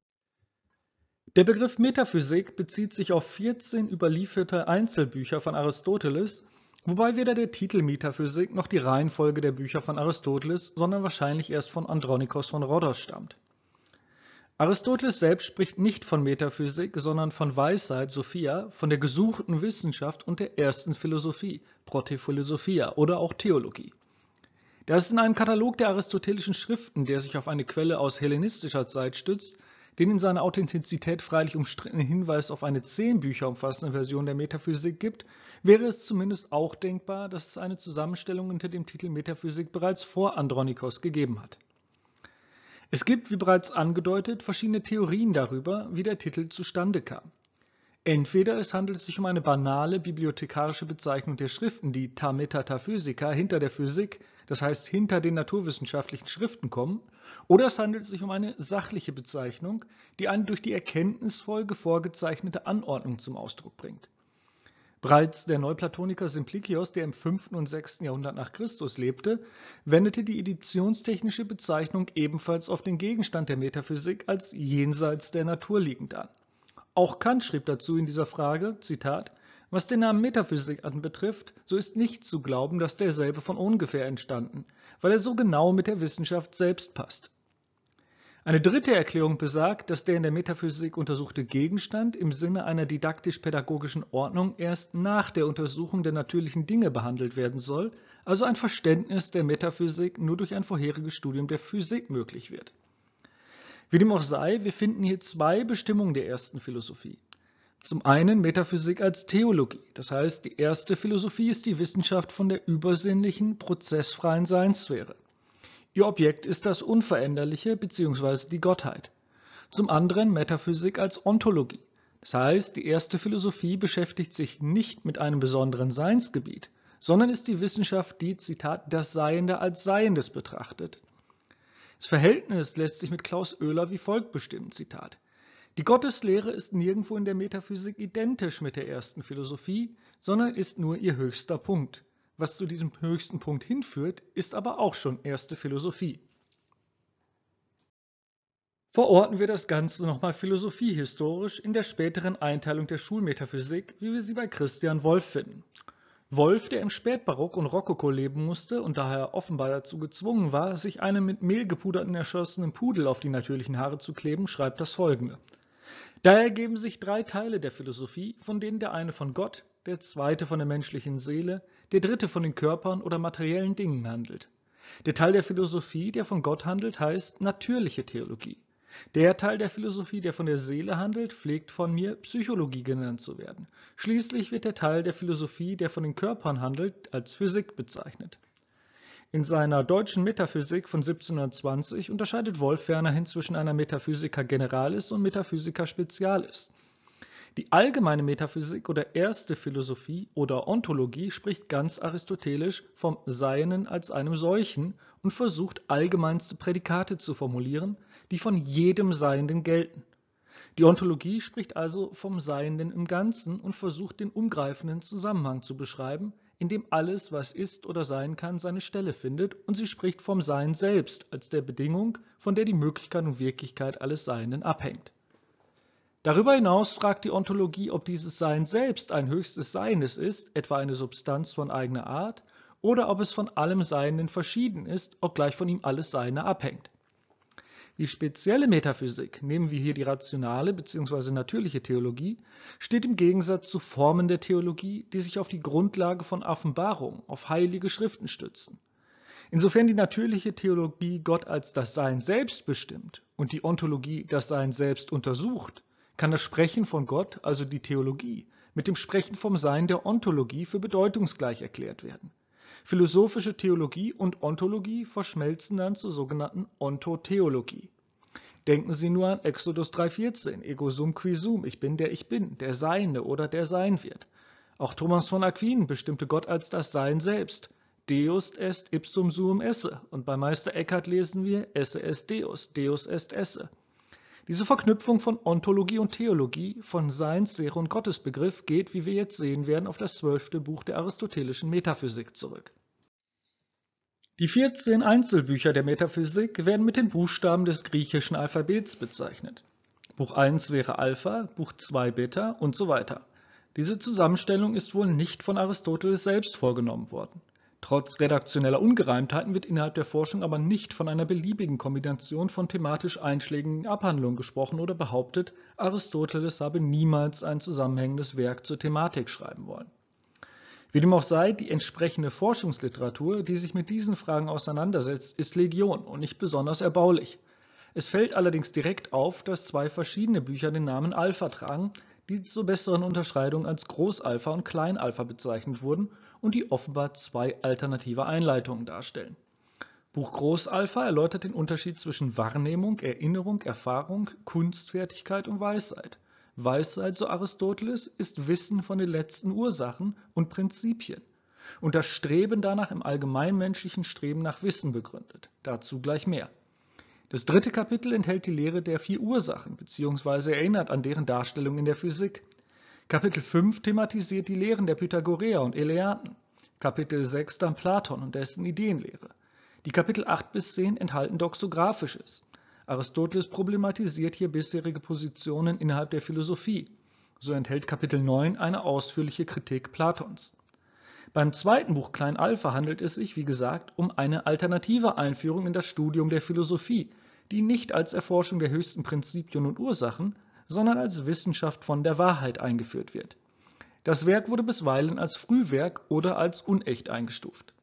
Der Begriff Metaphysik bezieht sich auf vierzehn überlieferte Einzelbücher von Aristoteles, wobei weder der Titel Metaphysik noch die Reihenfolge der Bücher von Aristoteles, sondern wahrscheinlich erst von Andronikos von Rhodos stammt. Aristoteles selbst spricht nicht von Metaphysik, sondern von Weisheit, Sophia, von der gesuchten Wissenschaft und der ersten Philosophie, Protephilosophia oder auch Theologie. Da es in einem Katalog der aristotelischen Schriften, der sich auf eine Quelle aus hellenistischer Zeit stützt, den in seiner Authentizität freilich umstrittenen Hinweis auf eine zehn Bücher umfassende Version der Metaphysik gibt, wäre es zumindest auch denkbar, dass es eine Zusammenstellung unter dem Titel Metaphysik bereits vor Andronikos gegeben hat. Es gibt, wie bereits angedeutet, verschiedene Theorien darüber, wie der Titel zustande kam. Entweder es handelt sich um eine banale bibliothekarische Bezeichnung der Schriften, die ta meta ta physica, hinter der Physik, das heißt hinter den naturwissenschaftlichen Schriften kommen, oder es handelt sich um eine sachliche Bezeichnung, die eine durch die Erkenntnisfolge vorgezeichnete Anordnung zum Ausdruck bringt. Bereits der Neuplatoniker Simplicios, der im fünften und sechsten Jahrhundert nach Christus lebte, wendete die editionstechnische Bezeichnung ebenfalls auf den Gegenstand der Metaphysik als jenseits der Natur liegend an. Auch Kant schrieb dazu in dieser Frage, Zitat, was den Namen Metaphysik anbetrifft, so ist nicht zu glauben, dass derselbe von ungefähr entstanden, weil er so genau mit der Wissenschaft selbst passt. Eine dritte Erklärung besagt, dass der in der Metaphysik untersuchte Gegenstand im Sinne einer didaktisch-pädagogischen Ordnung erst nach der Untersuchung der natürlichen Dinge behandelt werden soll, also ein Verständnis der Metaphysik nur durch ein vorheriges Studium der Physik möglich wird. Wie dem auch sei, wir finden hier zwei Bestimmungen der ersten Philosophie. Zum einen Metaphysik als Theologie, das heißt, die erste Philosophie ist die Wissenschaft von der übersinnlichen, prozessfreien Seinssphäre. Ihr Objekt ist das Unveränderliche bzw. die Gottheit. Zum anderen Metaphysik als Ontologie. Das heißt, die erste Philosophie beschäftigt sich nicht mit einem besonderen Seinsgebiet, sondern ist die Wissenschaft, die, Zitat, das Seiende als Seiendes betrachtet. Das Verhältnis lässt sich mit Klaus Oehler wie folgt bestimmen, Zitat: Die Gotteslehre ist nirgendwo in der Metaphysik identisch mit der ersten Philosophie, sondern ist nur ihr höchster Punkt. Was zu diesem höchsten Punkt hinführt, ist aber auch schon erste Philosophie. Verorten wir das Ganze nochmal philosophiehistorisch in der späteren Einteilung der Schulmetaphysik, wie wir sie bei Christian Wolff finden. Wolff, der im Spätbarock und Rokoko leben musste und daher offenbar dazu gezwungen war, sich einen mit Mehl gepuderten erschossenen Pudel auf die natürlichen Haare zu kleben, schreibt das Folgende: Daher ergeben sich drei Teile der Philosophie, von denen der eine von Gott, der zweite von der menschlichen Seele, der dritte von den Körpern oder materiellen Dingen handelt. Der Teil der Philosophie, der von Gott handelt, heißt natürliche Theologie. Der Teil der Philosophie, der von der Seele handelt, pflegt von mir Psychologie genannt zu werden. Schließlich wird der Teil der Philosophie, der von den Körpern handelt, als Physik bezeichnet. In seiner Deutschen Metaphysik von siebzehnhundertzwanzig unterscheidet Wolff fernerhin zwischen einer Metaphysica generalis und Metaphysica specialis. Die allgemeine Metaphysik oder erste Philosophie oder Ontologie spricht ganz aristotelisch vom Seienden als einem solchen und versucht allgemeinste Prädikate zu formulieren, die von jedem Seienden gelten. Die Ontologie spricht also vom Seienden im Ganzen und versucht den umgreifenden Zusammenhang zu beschreiben, in dem alles, was ist oder sein kann, seine Stelle findet, und sie spricht vom Sein selbst als der Bedingung, von der die Möglichkeit und Wirklichkeit alles Seienden abhängt. Darüber hinaus fragt die Ontologie, ob dieses Sein selbst ein höchstes Seienes ist, etwa eine Substanz von eigener Art, oder ob es von allem Seienden verschieden ist, obgleich von ihm alles Seiende abhängt. Die spezielle Metaphysik, nehmen wir hier die rationale bzw. natürliche Theologie, steht im Gegensatz zu Formen der Theologie, die sich auf die Grundlage von Offenbarung, auf heilige Schriften stützen. Insofern die natürliche Theologie Gott als das Sein selbst bestimmt und die Ontologie das Sein selbst untersucht, kann das Sprechen von Gott, also die Theologie, mit dem Sprechen vom Sein der Ontologie für bedeutungsgleich erklärt werden. Philosophische Theologie und Ontologie verschmelzen dann zur sogenannten Ontotheologie. Denken Sie nur an Exodus drei vierzehn, ego sum qui sum, ich bin der ich bin, der Seiende oder der sein wird. Auch Thomas von Aquin bestimmte Gott als das Sein selbst. Deus est ipsum suum esse. Und bei Meister Eckhart lesen wir esse est Deus, Deus est esse. Diese Verknüpfung von Ontologie und Theologie, von Seinslehre und Gottesbegriff geht, wie wir jetzt sehen werden, auf das zwölfte Buch der aristotelischen Metaphysik zurück. Die vierzehn Einzelbücher der Metaphysik werden mit den Buchstaben des griechischen Alphabets bezeichnet. Buch eins wäre Alpha, Buch zwei Beta und so weiter. Diese Zusammenstellung ist wohl nicht von Aristoteles selbst vorgenommen worden. Trotz redaktioneller Ungereimtheiten wird innerhalb der Forschung aber nicht von einer beliebigen Kombination von thematisch einschlägigen Abhandlungen gesprochen oder behauptet, Aristoteles habe niemals ein zusammenhängendes Werk zur Thematik schreiben wollen. Wie dem auch sei, die entsprechende Forschungsliteratur, die sich mit diesen Fragen auseinandersetzt, ist Legion und nicht besonders erbaulich. Es fällt allerdings direkt auf, dass zwei verschiedene Bücher den Namen Alpha tragen, die zur besseren Unterscheidung als Großalpha und Kleinalpha bezeichnet wurden und die offenbar zwei alternative Einleitungen darstellen. Buch Großalpha erläutert den Unterschied zwischen Wahrnehmung, Erinnerung, Erfahrung, Kunstfertigkeit und Weisheit. Weisheit, so Aristoteles, ist Wissen von den letzten Ursachen und Prinzipien und das Streben danach im allgemeinmenschlichen Streben nach Wissen begründet. Dazu gleich mehr. Das dritte Kapitel enthält die Lehre der vier Ursachen bzw. erinnert an deren Darstellung in der Physik. Kapitel fünf thematisiert die Lehren der Pythagoreer und Eleaten. Kapitel sechs dann Platon und dessen Ideenlehre. Die Kapitel acht bis zehn enthalten Doxographisches. Aristoteles problematisiert hier bisherige Positionen innerhalb der Philosophie. So enthält Kapitel neun eine ausführliche Kritik Platons. Beim zweiten Buch Klein Alpha handelt es sich, wie gesagt, um eine alternative Einführung in das Studium der Philosophie, die nicht als Erforschung der höchsten Prinzipien und Ursachen, sondern als Wissenschaft von der Wahrheit eingeführt wird. Das Werk wurde bisweilen als Frühwerk oder als unecht eingestuft.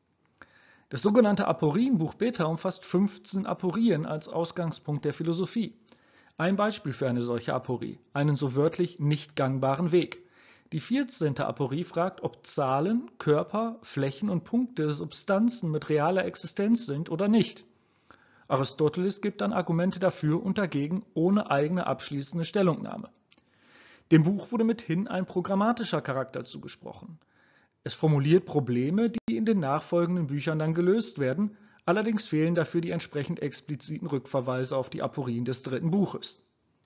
Das sogenannte Aporienbuch Beta umfasst fünfzehn Aporien als Ausgangspunkt der Philosophie. Ein Beispiel für eine solche Aporie, einen so wörtlich nicht gangbaren Weg. Die vierzehnte Aporie fragt, ob Zahlen, Körper, Flächen und Punkte Substanzen mit realer Existenz sind oder nicht. Aristoteles gibt dann Argumente dafür und dagegen ohne eigene abschließende Stellungnahme. Dem Buch wurde mithin ein programmatischer Charakter zugesprochen. Es formuliert Probleme, die in den nachfolgenden Büchern dann gelöst werden, allerdings fehlen dafür die entsprechend expliziten Rückverweise auf die Aporien des dritten Buches.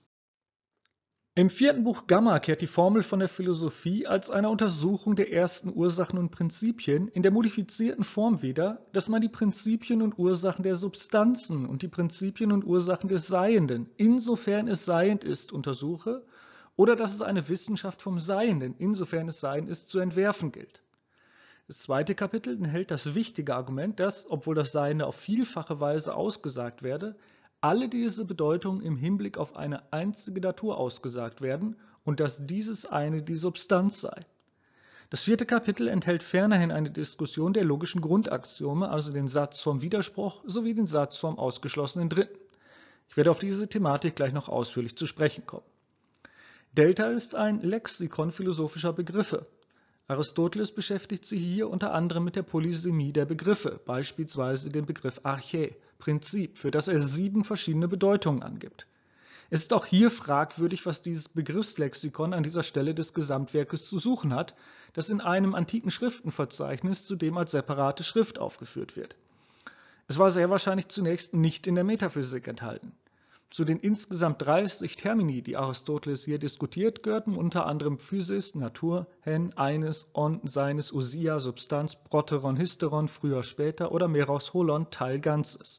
Im vierten Buch Gamma kehrt die Formel von der Philosophie als einer Untersuchung der ersten Ursachen und Prinzipien in der modifizierten Form wieder, dass man die Prinzipien und Ursachen der Substanzen und die Prinzipien und Ursachen des Seienden, insofern es seiend ist, untersuche, oder dass es eine Wissenschaft vom Seienden, insofern es Sein ist, zu entwerfen gilt. Das zweite Kapitel enthält das wichtige Argument, dass, obwohl das Seiende auf vielfache Weise ausgesagt werde, alle diese Bedeutungen im Hinblick auf eine einzige Natur ausgesagt werden und dass dieses eine die Substanz sei. Das vierte Kapitel enthält fernerhin eine Diskussion der logischen Grundaxiome, also den Satz vom Widerspruch sowie den Satz vom ausgeschlossenen Dritten. Ich werde auf diese Thematik gleich noch ausführlich zu sprechen kommen. Delta ist ein Lexikon philosophischer Begriffe. Aristoteles beschäftigt sich hier unter anderem mit der Polysemie der Begriffe, beispielsweise den Begriff Archä, Prinzip, für das er sieben verschiedene Bedeutungen angibt. Es ist auch hier fragwürdig, was dieses Begriffslexikon an dieser Stelle des Gesamtwerkes zu suchen hat, das in einem antiken Schriftenverzeichnis zudem als separate Schrift aufgeführt wird. Es war sehr wahrscheinlich zunächst nicht in der Metaphysik enthalten. Zu den insgesamt dreißig Termini, die Aristoteles hier diskutiert, gehörten unter anderem Physis, Natur, Hen, Eines, On, Seines, Ousia, Substanz, Proteron, Hysteron, früher, später oder Meros, Holon, Teil, Ganzes.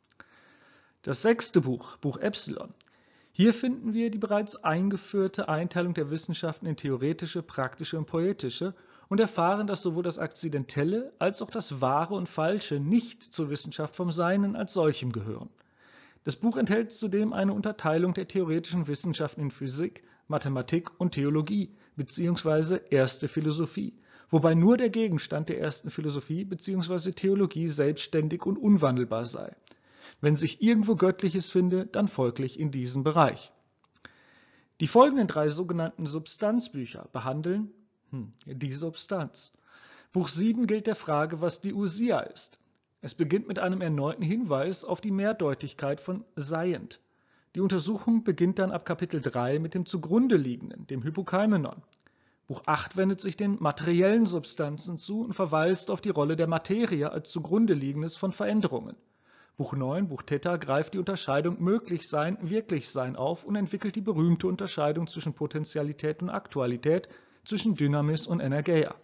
Das sechste Buch, Buch Epsilon. Hier finden wir die bereits eingeführte Einteilung der Wissenschaften in theoretische, praktische und poetische und erfahren, dass sowohl das Akzidentelle als auch das Wahre und Falsche nicht zur Wissenschaft vom Seinen als solchem gehören. Das Buch enthält zudem eine Unterteilung der theoretischen Wissenschaften in Physik, Mathematik und Theologie bzw. erste Philosophie, wobei nur der Gegenstand der ersten Philosophie bzw. Theologie selbstständig und unwandelbar sei. Wenn sich irgendwo Göttliches finde, dann folglich in diesem Bereich. Die folgenden drei sogenannten Substanzbücher behandeln hm, die Substanz. Buch sieben gilt der Frage, was die Ousia ist. Es beginnt mit einem erneuten Hinweis auf die Mehrdeutigkeit von seiend. Die Untersuchung beginnt dann ab Kapitel drei mit dem zugrunde liegenden, dem Hypokeimenon. Buch acht wendet sich den materiellen Substanzen zu und verweist auf die Rolle der Materie als zugrunde liegendes von Veränderungen. Buch neun, Buch Theta, greift die Unterscheidung Möglichsein, Wirklichsein auf und entwickelt die berühmte Unterscheidung zwischen Potentialität und Aktualität, zwischen Dynamis und Energeia.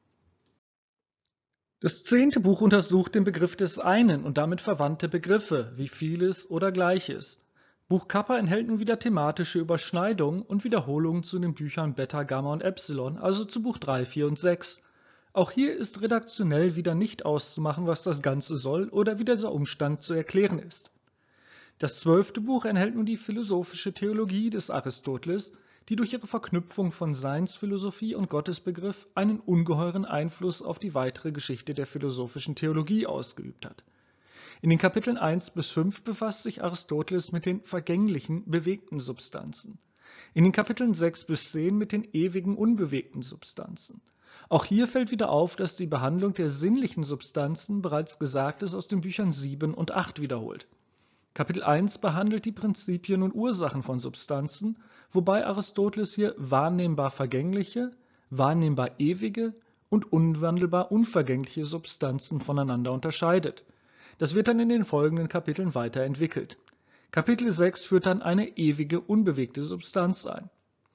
Das zehnte Buch untersucht den Begriff des Einen und damit verwandte Begriffe, wie vieles oder Gleiches. Buch Kappa enthält nun wieder thematische Überschneidungen und Wiederholungen zu den Büchern Beta, Gamma und Epsilon, also zu Buch drei, vier und sechs. Auch hier ist redaktionell wieder nicht auszumachen, was das Ganze soll oder wie dieser Umstand zu erklären ist. Das zwölfte Buch enthält nun die philosophische Theologie des Aristoteles, die durch ihre Verknüpfung von Seinsphilosophie und Gottesbegriff einen ungeheuren Einfluss auf die weitere Geschichte der philosophischen Theologie ausgeübt hat. In den Kapiteln eins bis fünf befasst sich Aristoteles mit den vergänglichen, bewegten Substanzen. In den Kapiteln sechs bis zehn mit den ewigen, unbewegten Substanzen. Auch hier fällt wieder auf, dass die Behandlung der sinnlichen Substanzen bereits Gesagtes aus den Büchern sieben und acht wiederholt. Kapitel eins behandelt die Prinzipien und Ursachen von Substanzen, wobei Aristoteles hier wahrnehmbar vergängliche, wahrnehmbar ewige und unwandelbar unvergängliche Substanzen voneinander unterscheidet. Das wird dann in den folgenden Kapiteln weiterentwickelt. Kapitel sechs führt dann eine ewige, unbewegte Substanz ein.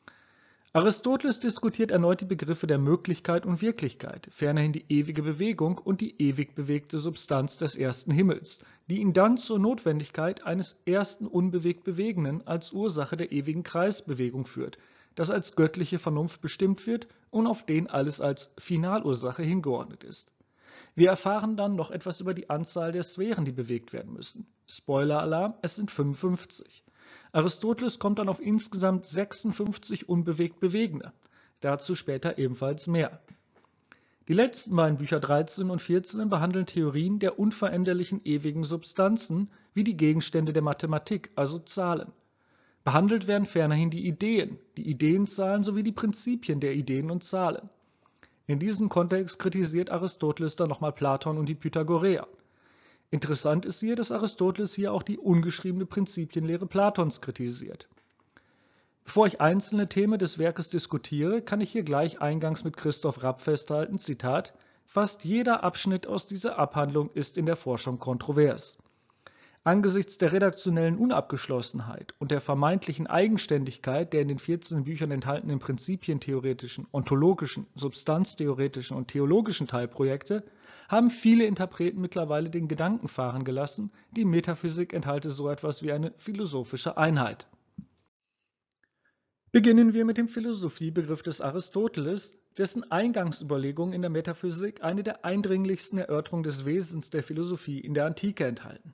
Aristoteles diskutiert erneut die Begriffe der Möglichkeit und Wirklichkeit, fernerhin die ewige Bewegung und die ewig bewegte Substanz des ersten Himmels, die ihn dann zur Notwendigkeit eines ersten unbewegt Bewegenden als Ursache der ewigen Kreisbewegung führt, das als göttliche Vernunft bestimmt wird und auf den alles als Finalursache hingeordnet ist. Wir erfahren dann noch etwas über die Anzahl der Sphären, die bewegt werden müssen. Spoiler-Alarm, es sind fünfundfünfzig. Aristoteles kommt dann auf insgesamt sechsundfünfzig unbewegt Bewegende. Dazu später ebenfalls mehr. Die letzten beiden Bücher dreizehn und vierzehn behandeln Theorien der unveränderlichen ewigen Substanzen wie die Gegenstände der Mathematik, also Zahlen. Behandelt werden fernerhin die Ideen, die Ideenzahlen sowie die Prinzipien der Ideen und Zahlen. In diesem Kontext kritisiert Aristoteles dann nochmal Platon und die Pythagoreer. Interessant ist hier, dass Aristoteles hier auch die ungeschriebene Prinzipienlehre Platons kritisiert. Bevor ich einzelne Themen des Werkes diskutiere, kann ich hier gleich eingangs mit Christoph Rapp festhalten, Zitat, Fast jeder Abschnitt aus dieser Abhandlung ist in der Forschung kontrovers. Angesichts der redaktionellen Unabgeschlossenheit und der vermeintlichen Eigenständigkeit der in den vierzehn Büchern enthaltenen prinzipientheoretischen, ontologischen, substanztheoretischen und theologischen Teilprojekte haben viele Interpreten mittlerweile den Gedanken fahren gelassen, die Metaphysik enthalte so etwas wie eine philosophische Einheit. Beginnen wir mit dem Philosophiebegriff des Aristoteles, dessen Eingangsüberlegungen in der Metaphysik eine der eindringlichsten Erörterungen des Wesens der Philosophie in der Antike enthalten.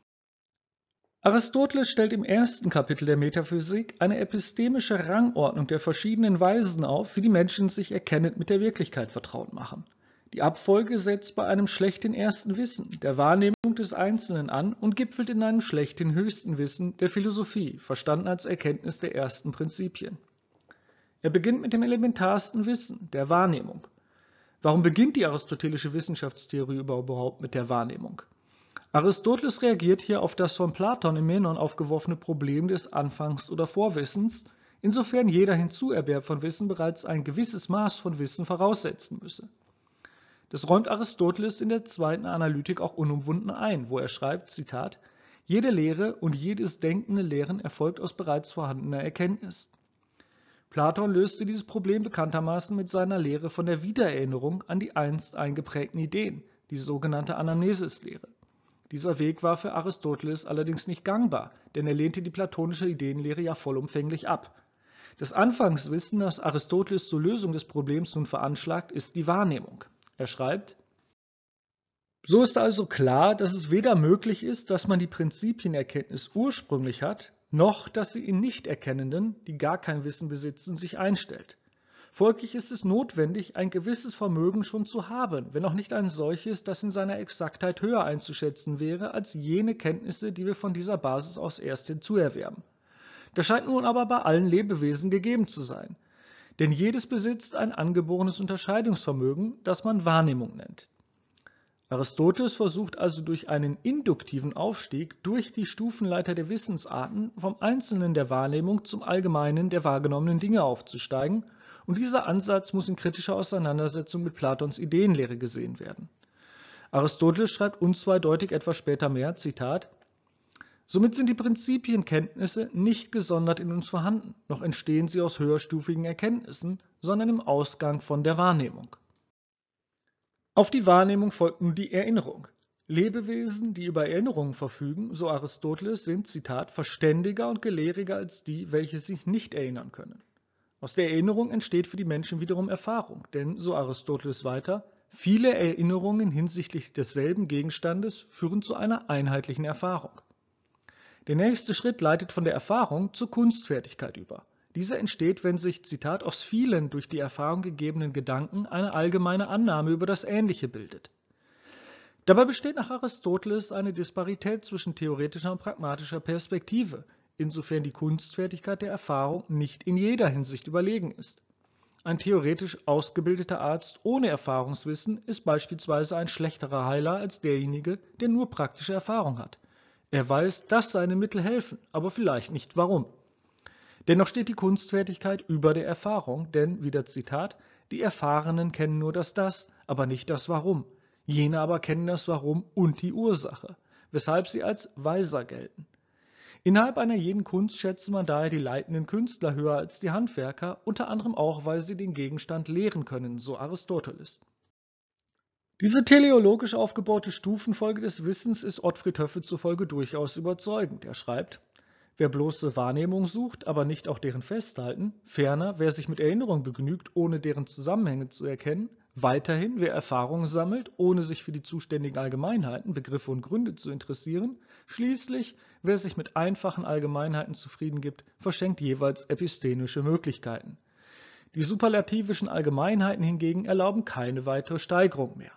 Aristoteles stellt im ersten Kapitel der Metaphysik eine epistemische Rangordnung der verschiedenen Weisen auf, wie die Menschen sich erkennend mit der Wirklichkeit vertraut machen. Die Abfolge setzt bei einem schlechten ersten Wissen, der Wahrnehmung des Einzelnen an und gipfelt in einem schlechten höchsten Wissen der Philosophie, verstanden als Erkenntnis der ersten Prinzipien. Er beginnt mit dem elementarsten Wissen, der Wahrnehmung. Warum beginnt die aristotelische Wissenschaftstheorie überhaupt mit der Wahrnehmung? Aristoteles reagiert hier auf das von Platon im Menon aufgeworfene Problem des Anfangs- oder Vorwissens, insofern jeder Hinzuerwerb von Wissen bereits ein gewisses Maß von Wissen voraussetzen müsse. Das räumt Aristoteles in der zweiten Analytik auch unumwunden ein, wo er schreibt, Zitat, jede Lehre und jedes denkende Lehren erfolgt aus bereits vorhandener Erkenntnis. Platon löste dieses Problem bekanntermaßen mit seiner Lehre von der Wiedererinnerung an die einst eingeprägten Ideen, die sogenannte Anamnesis-Lehre. Dieser Weg war für Aristoteles allerdings nicht gangbar, denn er lehnte die platonische Ideenlehre ja vollumfänglich ab. Das Anfangswissen, das Aristoteles zur Lösung des Problems nun veranschlagt, ist die Wahrnehmung. Er schreibt, so ist also klar, dass es weder möglich ist, dass man die Prinzipienerkenntnis ursprünglich hat, noch dass sie in Nichterkennenden, die gar kein Wissen besitzen, sich einstellt. Folglich ist es notwendig, ein gewisses Vermögen schon zu haben, wenn auch nicht ein solches, das in seiner Exaktheit höher einzuschätzen wäre, als jene Kenntnisse, die wir von dieser Basis aus erst hinzuerwerben. Das scheint nun aber bei allen Lebewesen gegeben zu sein. Denn jedes besitzt ein angeborenes Unterscheidungsvermögen, das man Wahrnehmung nennt. Aristoteles versucht also durch einen induktiven Aufstieg durch die Stufenleiter der Wissensarten vom Einzelnen der Wahrnehmung zum Allgemeinen der wahrgenommenen Dinge aufzusteigen, und dieser Ansatz muss in kritischer Auseinandersetzung mit Platons Ideenlehre gesehen werden. Aristoteles schreibt unzweideutig etwas später mehr, Zitat, somit sind die Prinzipienkenntnisse nicht gesondert in uns vorhanden, noch entstehen sie aus höherstufigen Erkenntnissen, sondern im Ausgang von der Wahrnehmung. Auf die Wahrnehmung folgt nun die Erinnerung. Lebewesen, die über Erinnerungen verfügen, so Aristoteles, sind, Zitat, verständiger und gelehriger als die, welche sich nicht erinnern können. Aus der Erinnerung entsteht für die Menschen wiederum Erfahrung, denn, so Aristoteles weiter, viele Erinnerungen hinsichtlich desselben Gegenstandes führen zu einer einheitlichen Erfahrung. Der nächste Schritt leitet von der Erfahrung zur Kunstfertigkeit über. Diese entsteht, wenn sich, Zitat, aus vielen durch die Erfahrung gegebenen Gedanken eine allgemeine Annahme über das Ähnliche bildet. Dabei besteht nach Aristoteles eine Disparität zwischen theoretischer und pragmatischer Perspektive, insofern die Kunstfertigkeit der Erfahrung nicht in jeder Hinsicht überlegen ist. Ein theoretisch ausgebildeter Arzt ohne Erfahrungswissen ist beispielsweise ein schlechterer Heiler als derjenige, der nur praktische Erfahrung hat. Er weiß, dass seine Mittel helfen, aber vielleicht nicht warum. Dennoch steht die Kunstfertigkeit über der Erfahrung, denn, wieder Zitat, die Erfahrenen kennen nur das Das, aber nicht das Warum. Jene aber kennen das Warum und die Ursache, weshalb sie als weiser gelten. Innerhalb einer jeden Kunst schätzt man daher die leitenden Künstler höher als die Handwerker, unter anderem auch, weil sie den Gegenstand lehren können, so Aristoteles. Diese teleologisch aufgebaute Stufenfolge des Wissens ist Ottfried Höffe zufolge durchaus überzeugend. Er schreibt, wer bloße Wahrnehmung sucht, aber nicht auch deren Festhalten, ferner, wer sich mit Erinnerung begnügt, ohne deren Zusammenhänge zu erkennen, weiterhin, wer Erfahrungen sammelt, ohne sich für die zuständigen Allgemeinheiten, Begriffe und Gründe zu interessieren, schließlich, wer sich mit einfachen Allgemeinheiten zufrieden gibt, verschenkt jeweils epistemische Möglichkeiten. Die superlativischen Allgemeinheiten hingegen erlauben keine weitere Steigerung mehr.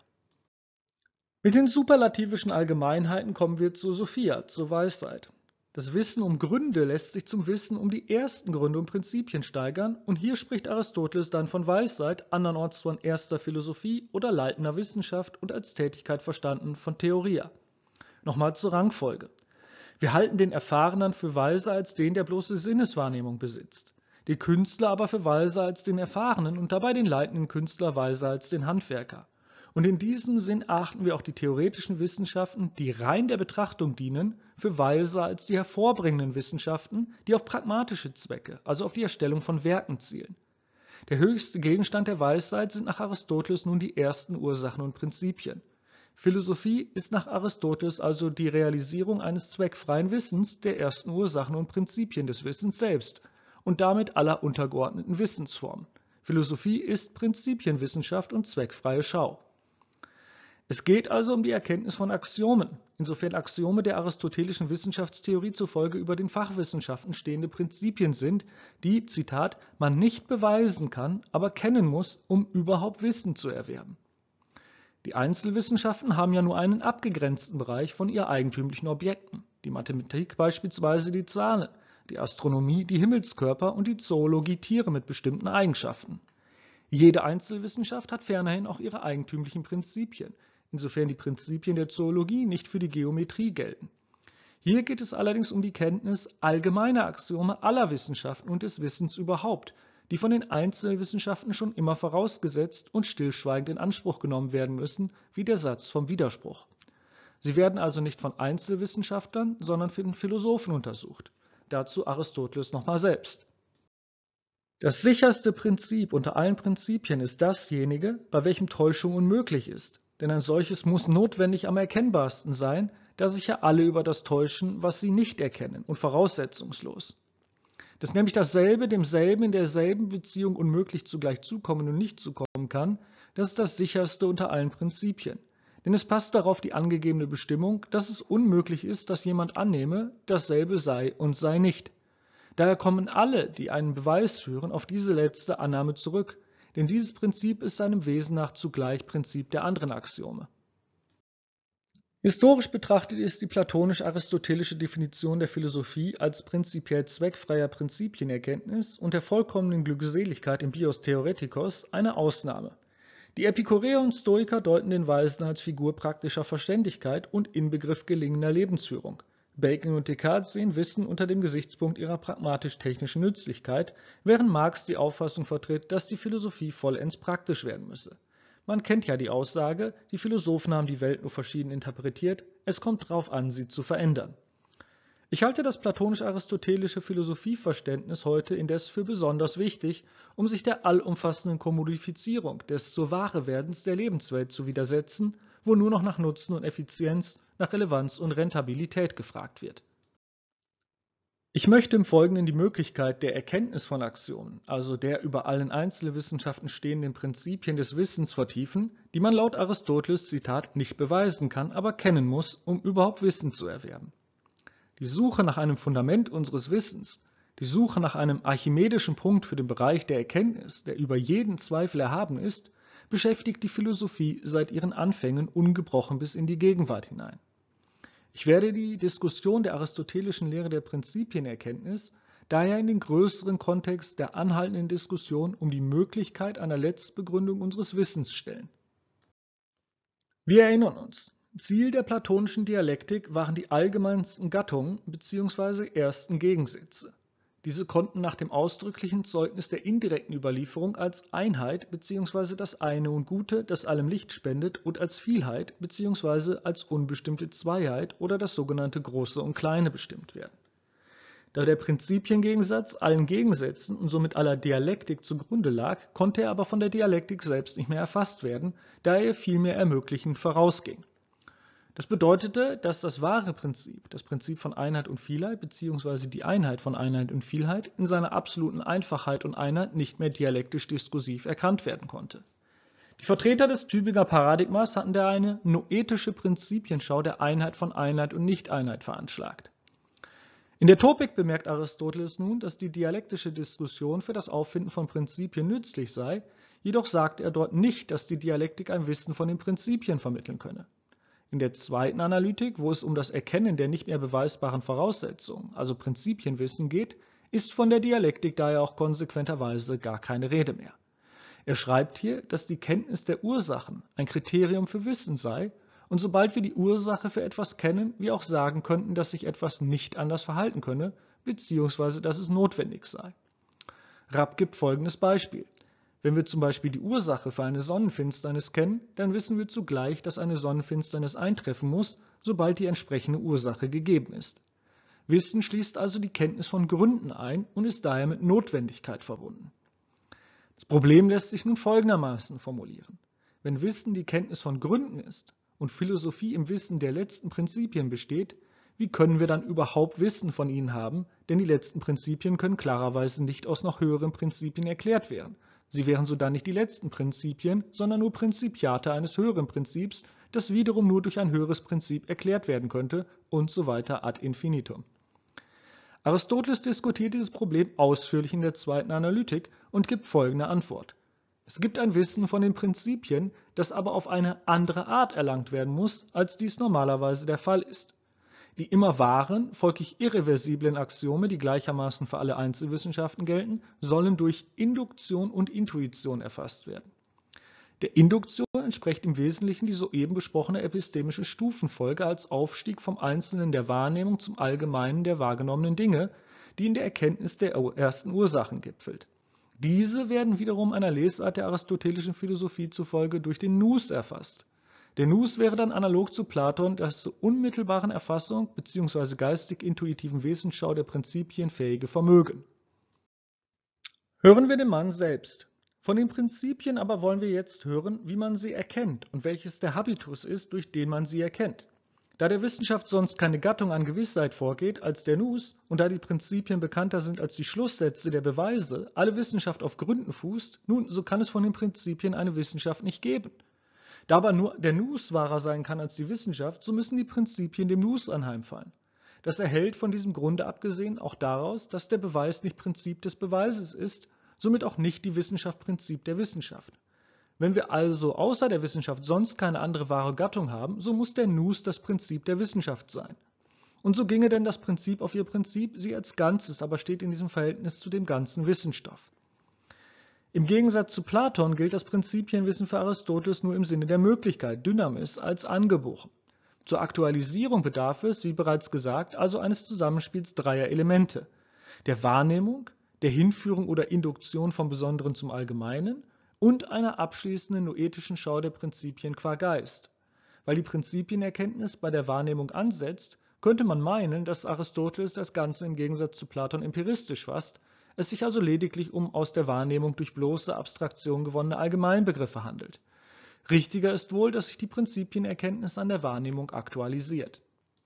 Mit den superlativischen Allgemeinheiten kommen wir zur Sophia, zur Weisheit. Das Wissen um Gründe lässt sich zum Wissen um die ersten Gründe und Prinzipien steigern, und hier spricht Aristoteles dann von Weisheit, andernorts von erster Philosophie oder leitender Wissenschaft und als Tätigkeit verstanden von Theoria. Nochmal zur Rangfolge. Wir halten den Erfahrenen für weiser als den, der bloße Sinneswahrnehmung besitzt. Die Künstler aber für weiser als den Erfahrenen und dabei den leitenden Künstler weiser als den Handwerker. Und in diesem Sinn achten wir auch die theoretischen Wissenschaften, die rein der Betrachtung dienen, für weiser als die hervorbringenden Wissenschaften, die auf pragmatische Zwecke, also auf die Erstellung von Werken zielen. Der höchste Gegenstand der Weisheit sind nach Aristoteles nun die ersten Ursachen und Prinzipien. Philosophie ist nach Aristoteles also die Realisierung eines zweckfreien Wissens der ersten Ursachen und Prinzipien des Wissens selbst und damit aller untergeordneten Wissensformen. Philosophie ist Prinzipienwissenschaft und zweckfreie Schau. Es geht also um die Erkenntnis von Axiomen, insofern Axiome der aristotelischen Wissenschaftstheorie zufolge über den Fachwissenschaften stehende Prinzipien sind, die, Zitat, man nicht beweisen kann, aber kennen muss, um überhaupt Wissen zu erwerben. Die Einzelwissenschaften haben ja nur einen abgegrenzten Bereich von ihren eigentümlichen Objekten, die Mathematik beispielsweise die Zahlen, die Astronomie die Himmelskörper und die Zoologie Tiere mit bestimmten Eigenschaften. Jede Einzelwissenschaft hat fernerhin auch ihre eigentümlichen Prinzipien, insofern die Prinzipien der Zoologie nicht für die Geometrie gelten. Hier geht es allerdings um die Kenntnis allgemeiner Axiome aller Wissenschaften und des Wissens überhaupt, die von den Einzelwissenschaften schon immer vorausgesetzt und stillschweigend in Anspruch genommen werden müssen, wie der Satz vom Widerspruch. Sie werden also nicht von Einzelwissenschaftlern, sondern von Philosophen untersucht. Dazu Aristoteles nochmal selbst. Das sicherste Prinzip unter allen Prinzipien ist dasjenige, bei welchem Täuschung unmöglich ist, denn ein solches muss notwendig am erkennbarsten sein, da sich ja alle über das täuschen, was sie nicht erkennen, und voraussetzungslos. Dass nämlich dasselbe demselben in derselben Beziehung unmöglich zugleich zukommen und nicht zukommen kann, das ist das sicherste unter allen Prinzipien. Denn es passt darauf die angegebene Bestimmung, dass es unmöglich ist, dass jemand annehme, dasselbe sei und sei nicht. Daher kommen alle, die einen Beweis führen, auf diese letzte Annahme zurück, denn dieses Prinzip ist seinem Wesen nach zugleich Prinzip der anderen Axiome. Historisch betrachtet ist die platonisch-aristotelische Definition der Philosophie als prinzipiell zweckfreier Prinzipienerkenntnis und der vollkommenen Glückseligkeit im Bios Theoretikos eine Ausnahme. Die Epikureer und Stoiker deuten den Weisen als Figur praktischer Verständigkeit und Inbegriff gelingender Lebensführung. Bacon und Descartes sehen Wissen unter dem Gesichtspunkt ihrer pragmatisch-technischen Nützlichkeit, während Marx die Auffassung vertritt, dass die Philosophie vollends praktisch werden müsse. Man kennt ja die Aussage, die Philosophen haben die Welt nur verschieden interpretiert, es kommt darauf an, sie zu verändern. Ich halte das platonisch-aristotelische Philosophieverständnis heute indes für besonders wichtig, um sich der allumfassenden Kommodifizierung des Zur-Ware-Werdens der Lebenswelt zu widersetzen, wo nur noch nach Nutzen und Effizienz, nach Relevanz und Rentabilität gefragt wird. Ich möchte im Folgenden die Möglichkeit der Erkenntnis von Axiomen, also der über allen Einzelwissenschaften stehenden Prinzipien des Wissens vertiefen, die man laut Aristoteles, Zitat, nicht beweisen kann, aber kennen muss, um überhaupt Wissen zu erwerben. Die Suche nach einem Fundament unseres Wissens, die Suche nach einem archimedischen Punkt für den Bereich der Erkenntnis, der über jeden Zweifel erhaben ist, beschäftigt die Philosophie seit ihren Anfängen ungebrochen bis in die Gegenwart hinein. Ich werde die Diskussion der aristotelischen Lehre der Prinzipienerkenntnis daher in den größeren Kontext der anhaltenden Diskussion um die Möglichkeit einer Letztbegründung unseres Wissens stellen. Wir erinnern uns, Ziel der platonischen Dialektik waren die allgemeinsten Gattungen bzw. ersten Gegensätze. Diese konnten nach dem ausdrücklichen Zeugnis der indirekten Überlieferung als Einheit bzw. das eine und Gute, das allem Licht spendet, und als Vielheit bzw. als unbestimmte Zweiheit oder das sogenannte Große und Kleine bestimmt werden. Da der Prinzipiengegensatz allen Gegensätzen und somit aller Dialektik zugrunde lag, konnte er aber von der Dialektik selbst nicht mehr erfasst werden, da er ihr vielmehr ermöglichend vorausging. Das bedeutete, dass das wahre Prinzip, das Prinzip von Einheit und Vielheit bzw. die Einheit von Einheit und Vielheit in seiner absoluten Einfachheit und Einheit nicht mehr dialektisch-diskursiv erkannt werden konnte. Die Vertreter des Tübinger Paradigmas hatten da eine noetische Prinzipienschau der Einheit von Einheit und Nicht-Einheit veranschlagt. In der Topik bemerkt Aristoteles nun, dass die dialektische Diskussion für das Auffinden von Prinzipien nützlich sei, jedoch sagt er dort nicht, dass die Dialektik ein Wissen von den Prinzipien vermitteln könne. In der zweiten Analytik, wo es um das Erkennen der nicht mehr beweisbaren Voraussetzungen, also Prinzipienwissen geht, ist von der Dialektik daher auch konsequenterweise gar keine Rede mehr. Er schreibt hier, dass die Kenntnis der Ursachen ein Kriterium für Wissen sei und sobald wir die Ursache für etwas kennen, wir auch sagen könnten, dass sich etwas nicht anders verhalten könne, beziehungsweise dass es notwendig sei. Rapp gibt folgendes Beispiel. Wenn wir zum Beispiel die Ursache für eine Sonnenfinsternis kennen, dann wissen wir zugleich, dass eine Sonnenfinsternis eintreffen muss, sobald die entsprechende Ursache gegeben ist. Wissen schließt also die Kenntnis von Gründen ein und ist daher mit Notwendigkeit verbunden. Das Problem lässt sich nun folgendermaßen formulieren. Wenn Wissen die Kenntnis von Gründen ist und Philosophie im Wissen der letzten Prinzipien besteht, wie können wir dann überhaupt Wissen von ihnen haben? Denn die letzten Prinzipien können klarerweise nicht aus noch höheren Prinzipien erklärt werden. Sie wären so dann nicht die letzten Prinzipien, sondern nur Prinzipiate eines höheren Prinzips, das wiederum nur durch ein höheres Prinzip erklärt werden könnte und so weiter ad infinitum. Aristoteles diskutiert dieses Problem ausführlich in der zweiten Analytik und gibt folgende Antwort. Es gibt ein Wissen von den Prinzipien, das aber auf eine andere Art erlangt werden muss, als dies normalerweise der Fall ist. Die immer wahren, folglich irreversiblen Axiome, die gleichermaßen für alle Einzelwissenschaften gelten, sollen durch Induktion und Intuition erfasst werden. Der Induktion entspricht im Wesentlichen die soeben besprochene epistemische Stufenfolge als Aufstieg vom Einzelnen der Wahrnehmung zum Allgemeinen der wahrgenommenen Dinge, die in der Erkenntnis der ersten Ursachen gipfelt. Diese werden wiederum einer Lesart der aristotelischen Philosophie zufolge durch den Nous erfasst. Der Nous wäre dann analog zu Platon das zur unmittelbaren Erfassung bzw. geistig-intuitiven Wesensschau der Prinzipien fähige Vermögen. Hören wir den Mann selbst. Von den Prinzipien aber wollen wir jetzt hören, wie man sie erkennt und welches der Habitus ist, durch den man sie erkennt. Da der Wissenschaft sonst keine Gattung an Gewissheit vorgeht als der Nous und da die Prinzipien bekannter sind als die Schlusssätze der Beweise, alle Wissenschaft auf Gründen fußt, nun, so kann es von den Prinzipien eine Wissenschaft nicht geben. Da aber nur der Nous wahrer sein kann als die Wissenschaft, so müssen die Prinzipien dem Nous anheimfallen. Das erhellt von diesem Grunde abgesehen auch daraus, dass der Beweis nicht Prinzip des Beweises ist, somit auch nicht die Wissenschaft Prinzip der Wissenschaft. Wenn wir also außer der Wissenschaft sonst keine andere wahre Gattung haben, so muss der Nous das Prinzip der Wissenschaft sein. Und so ginge denn das Prinzip auf ihr Prinzip, sie als Ganzes aber steht in diesem Verhältnis zu dem ganzen Wissensstoff. Im Gegensatz zu Platon gilt das Prinzipienwissen für Aristoteles nur im Sinne der Möglichkeit, Dynamis, als angeboren. Zur Aktualisierung bedarf es, wie bereits gesagt, also eines Zusammenspiels dreier Elemente: der Wahrnehmung, der Hinführung oder Induktion vom Besonderen zum Allgemeinen und einer abschließenden noetischen Schau der Prinzipien qua Geist. Weil die Prinzipienerkenntnis bei der Wahrnehmung ansetzt, könnte man meinen, dass Aristoteles das Ganze im Gegensatz zu Platon empiristisch fasst, es sich also lediglich um aus der Wahrnehmung durch bloße Abstraktion gewonnene Allgemeinbegriffe handelt. Richtiger ist wohl, dass sich die Prinzipienerkenntnis an der Wahrnehmung aktualisiert.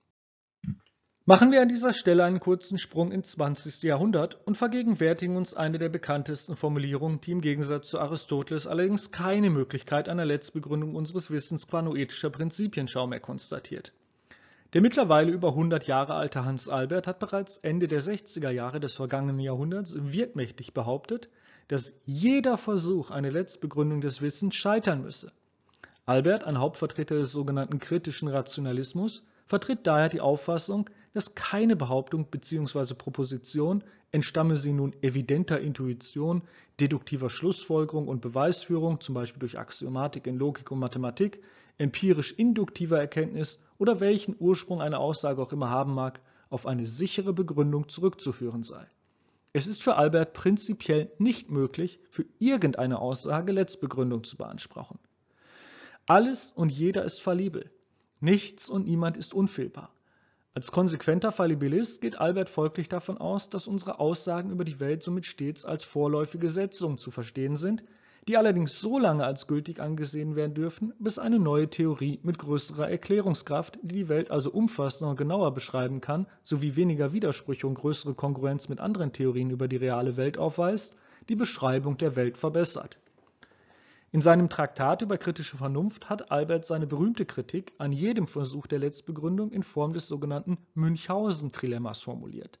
Machen wir an dieser Stelle einen kurzen Sprung ins zwanzigste Jahrhundert und vergegenwärtigen uns eine der bekanntesten Formulierungen, die im Gegensatz zu Aristoteles allerdings keine Möglichkeit einer Letztbegründung unseres Wissens qua noetischer Prinzipienschau mehr konstatiert. Der mittlerweile über hundert Jahre alte Hans Albert hat bereits Ende der sechziger Jahre des vergangenen Jahrhunderts wirkmächtig behauptet, dass jeder Versuch, eine Letztbegründung des Wissens scheitern müsse. Albert, ein Hauptvertreter des sogenannten kritischen Rationalismus, vertritt daher die Auffassung, dass keine Behauptung bzw. Proposition, entstamme sie nun evidenter Intuition, deduktiver Schlussfolgerung und Beweisführung, zum Beispiel durch Axiomatik in Logik und Mathematik, empirisch-induktiver Erkenntnis oder welchen Ursprung eine Aussage auch immer haben mag, auf eine sichere Begründung zurückzuführen sei. Es ist für Albert prinzipiell nicht möglich, für irgendeine Aussage Letztbegründung zu beanspruchen. Alles und jeder ist fallibel. Nichts und niemand ist unfehlbar. Als konsequenter Fallibilist geht Albert folglich davon aus, dass unsere Aussagen über die Welt somit stets als vorläufige Setzungen zu verstehen sind, die allerdings so lange als gültig angesehen werden dürfen, bis eine neue Theorie mit größerer Erklärungskraft, die die Welt also umfassender und genauer beschreiben kann, sowie weniger Widersprüche und größere Konkurrenz mit anderen Theorien über die reale Welt aufweist, die Beschreibung der Welt verbessert. In seinem Traktat über kritische Vernunft hat Albert seine berühmte Kritik an jedem Versuch der Letztbegründung in Form des sogenannten Münchhausen-Trilemmas formuliert.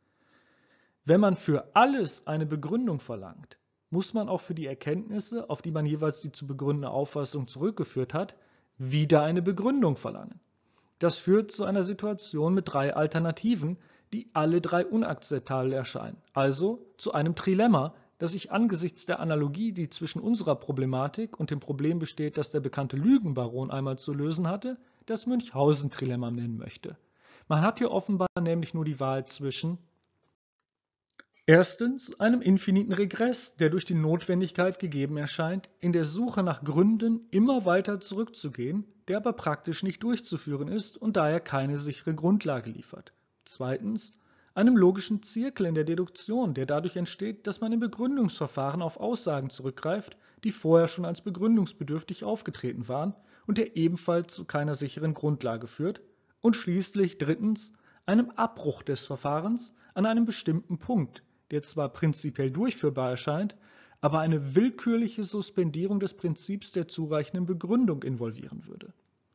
Wenn man für alles eine Begründung verlangt, muss man auch für die Erkenntnisse, auf die man jeweils die zu begründende Auffassung zurückgeführt hat, wieder eine Begründung verlangen. Das führt zu einer Situation mit drei Alternativen, die alle drei unakzeptabel erscheinen, also zu einem Trilemma, das sich angesichts der Analogie, die zwischen unserer Problematik und dem Problem besteht, das der bekannte Lügenbaron einmal zu lösen hatte, das Münchhausen-Trilemma nennen möchte. Man hat hier offenbar nämlich nur die Wahl zwischen Erstens einem infiniten Regress, der durch die Notwendigkeit gegeben erscheint, in der Suche nach Gründen immer weiter zurückzugehen, der aber praktisch nicht durchzuführen ist und daher keine sichere Grundlage liefert. Zweitens einem logischen Zirkel in der Deduktion, der dadurch entsteht, dass man im Begründungsverfahren auf Aussagen zurückgreift, die vorher schon als begründungsbedürftig aufgetreten waren und der ebenfalls zu keiner sicheren Grundlage führt. Und schließlich drittens einem Abbruch des Verfahrens an einem bestimmten Punkt, der zwar prinzipiell durchführbar erscheint, aber eine willkürliche Suspendierung des Prinzips der zureichenden Begründung involvieren würde.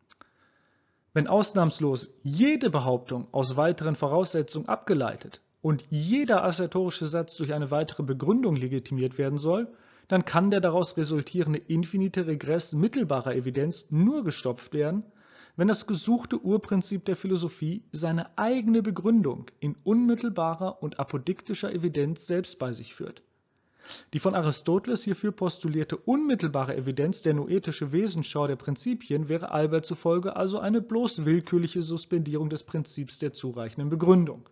Wenn ausnahmslos jede Behauptung aus weiteren Voraussetzungen abgeleitet und jeder assertorische Satz durch eine weitere Begründung legitimiert werden soll, dann kann der daraus resultierende infinite Regress mittelbarer Evidenz nur gestopft werden, wenn das gesuchte Urprinzip der Philosophie seine eigene Begründung in unmittelbarer und apodiktischer Evidenz selbst bei sich führt. Die von Aristoteles hierfür postulierte unmittelbare Evidenz, der noetische Wesensschau der Prinzipien, wäre Albert zufolge also eine bloß willkürliche Suspendierung des Prinzips der zureichenden Begründung.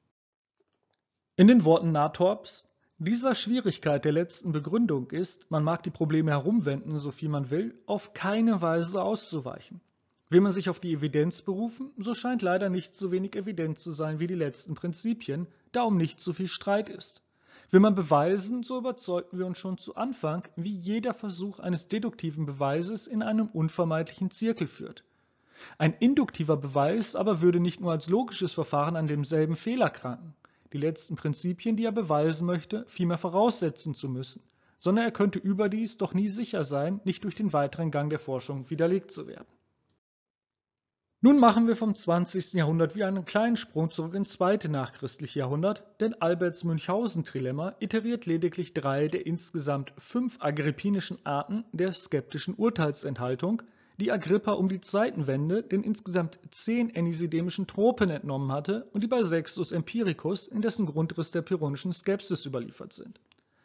In den Worten Nathorps: Dieser Schwierigkeit der letzten Begründung ist, man mag die Probleme herumwenden, so viel man will, auf keine Weise auszuweichen. Will man sich auf die Evidenz berufen, so scheint leider nicht so wenig evident zu sein wie die letzten Prinzipien, da um nicht so viel Streit ist. Will man beweisen, so überzeugten wir uns schon zu Anfang, wie jeder Versuch eines deduktiven Beweises in einem unvermeidlichen Zirkel führt. Ein induktiver Beweis aber würde nicht nur als logisches Verfahren an demselben Fehler kranken, die letzten Prinzipien, die er beweisen möchte, vielmehr voraussetzen zu müssen, sondern er könnte überdies doch nie sicher sein, nicht durch den weiteren Gang der Forschung widerlegt zu werden. Nun machen wir vom zwanzigsten Jahrhundert wieder einen kleinen Sprung zurück ins zweite nachchristliche Jahrhundert, denn Alberts Münchhausen-Trilemma iteriert lediglich drei der insgesamt fünf agrippinischen Arten der skeptischen Urteilsenthaltung, die Agrippa um die Zeitenwende den insgesamt zehn enisidemischen Tropen entnommen hatte und die bei Sextus Empiricus in dessen Grundriss der pyrrhonischen Skepsis überliefert sind.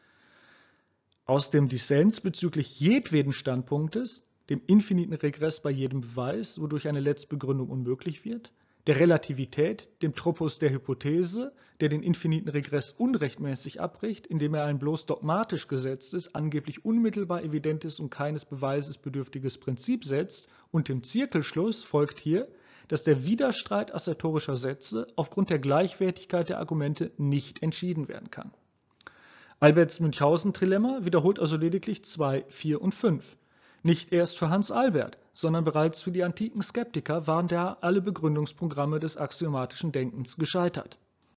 Aus dem Dissens bezüglich jedweden Standpunktes, dem infiniten Regress bei jedem Beweis, wodurch eine Letztbegründung unmöglich wird, der Relativität, dem Tropos der Hypothese, der den infiniten Regress unrechtmäßig abbricht, indem er ein bloß dogmatisch gesetztes, angeblich unmittelbar evidentes und keines Beweises bedürftiges Prinzip setzt, und dem Zirkelschluss folgt hier, dass der Widerstreit assertorischer Sätze aufgrund der Gleichwertigkeit der Argumente nicht entschieden werden kann. Alberts Münchhausen-Trilemma wiederholt also lediglich zwei, vier und fünf. Nicht erst für Hans Albert, sondern bereits für die antiken Skeptiker waren da alle Begründungsprogramme des axiomatischen Denkens gescheitert.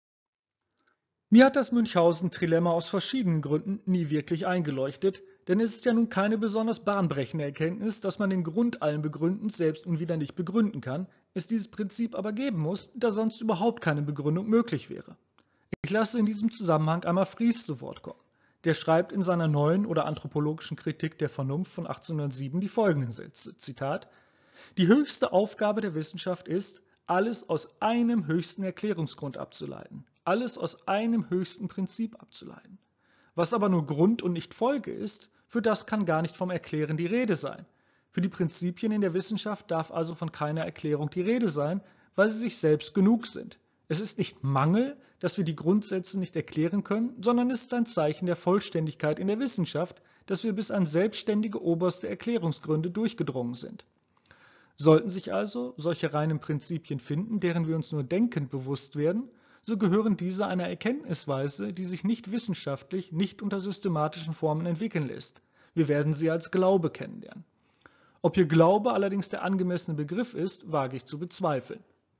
Mir hat das Münchhausen-Trilemma aus verschiedenen Gründen nie wirklich eingeleuchtet, denn es ist ja nun keine besonders bahnbrechende Erkenntnis, dass man den Grund allen Begründens selbst und wieder nicht begründen kann, es dieses Prinzip aber geben muss, da sonst überhaupt keine Begründung möglich wäre. Ich lasse in diesem Zusammenhang einmal Fries zu Wort kommen. Der schreibt in seiner neuen oder anthropologischen Kritik der Vernunft von achtzehnhundertsieben die folgenden Sätze, Zitat: Die höchste Aufgabe der Wissenschaft ist, alles aus einem höchsten Erklärungsgrund abzuleiten, alles aus einem höchsten Prinzip abzuleiten. Was aber nur Grund und nicht Folge ist, für das kann gar nicht vom Erklären die Rede sein. Für die Prinzipien in der Wissenschaft darf also von keiner Erklärung die Rede sein, weil sie sich selbst genug sind. Es ist nicht Mangel, dass wir die Grundsätze nicht erklären können, sondern es ist ein Zeichen der Vollständigkeit in der Wissenschaft, dass wir bis an selbstständige oberste Erklärungsgründe durchgedrungen sind. Sollten sich also solche reinen Prinzipien finden, deren wir uns nur denkend bewusst werden, so gehören diese einer Erkenntnisweise, die sich nicht wissenschaftlich, nicht unter systematischen Formen entwickeln lässt. Wir werden sie als Glaube kennenlernen. Ob hier Glaube allerdings der angemessene Begriff ist, wage ich zu bezweifeln.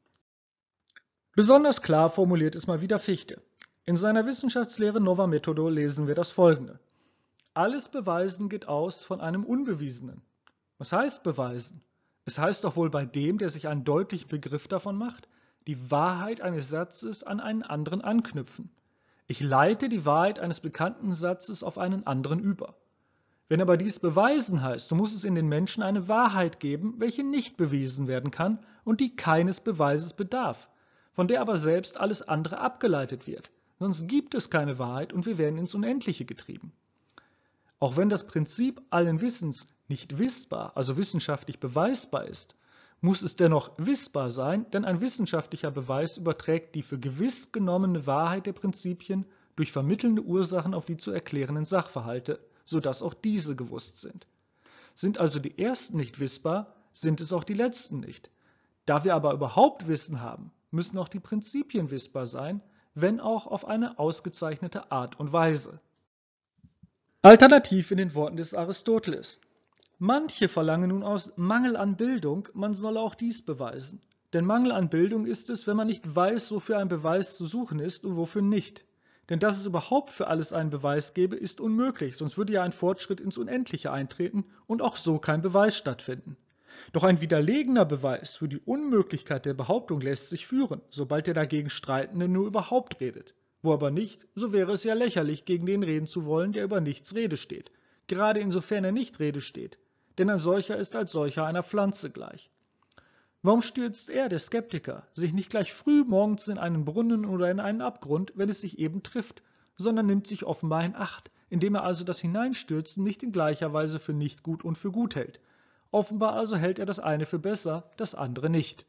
Besonders klar formuliert es mal wieder Fichte. In seiner Wissenschaftslehre Nova Methodo lesen wir das Folgende: Alles Beweisen geht aus von einem Unbewiesenen. Was heißt beweisen? Es heißt doch wohl bei dem, der sich einen deutlichen Begriff davon macht, die Wahrheit eines Satzes an einen anderen anknüpfen. Ich leite die Wahrheit eines bekannten Satzes auf einen anderen über. Wenn aber dies beweisen heißt, so muss es in den Menschen eine Wahrheit geben, welche nicht bewiesen werden kann und die keines Beweises bedarf, von der aber selbst alles andere abgeleitet wird. Sonst gibt es keine Wahrheit und wir werden ins Unendliche getrieben. Auch wenn das Prinzip allen Wissens nicht wissbar, also wissenschaftlich beweisbar ist, muss es dennoch wissbar sein, denn ein wissenschaftlicher Beweis überträgt die für gewiss genommene Wahrheit der Prinzipien durch vermittelnde Ursachen auf die zu erklärenden Sachverhalte, sodass auch diese gewusst sind. Sind also die ersten nicht wissbar, sind es auch die letzten nicht. Da wir aber überhaupt Wissen haben, müssen auch die Prinzipien wissbar sein, wenn auch auf eine ausgezeichnete Art und Weise. Alternativ in den Worten des Aristoteles. Manche verlangen nun aus Mangel an Bildung, man solle auch dies beweisen. Denn Mangel an Bildung ist es, wenn man nicht weiß, wofür ein Beweis zu suchen ist und wofür nicht. Denn dass es überhaupt für alles einen Beweis gäbe, ist unmöglich, sonst würde ja ein Fortschritt ins Unendliche eintreten und auch so kein Beweis stattfinden. Doch ein widerlegener Beweis für die Unmöglichkeit der Behauptung lässt sich führen, sobald der dagegen Streitende nur überhaupt redet. Wo aber nicht, so wäre es ja lächerlich, gegen den reden zu wollen, der über nichts Rede steht. Gerade insofern er nicht Rede steht. Denn ein solcher ist als solcher einer Pflanze gleich. Warum stürzt er, der Skeptiker, sich nicht gleich früh morgens in einen Brunnen oder in einen Abgrund, wenn es sich eben trifft, sondern nimmt sich offenbar in Acht, indem er also das Hineinstürzen nicht in gleicher Weise für nicht gut und für gut hält. Offenbar also hält er das eine für besser, das andere nicht.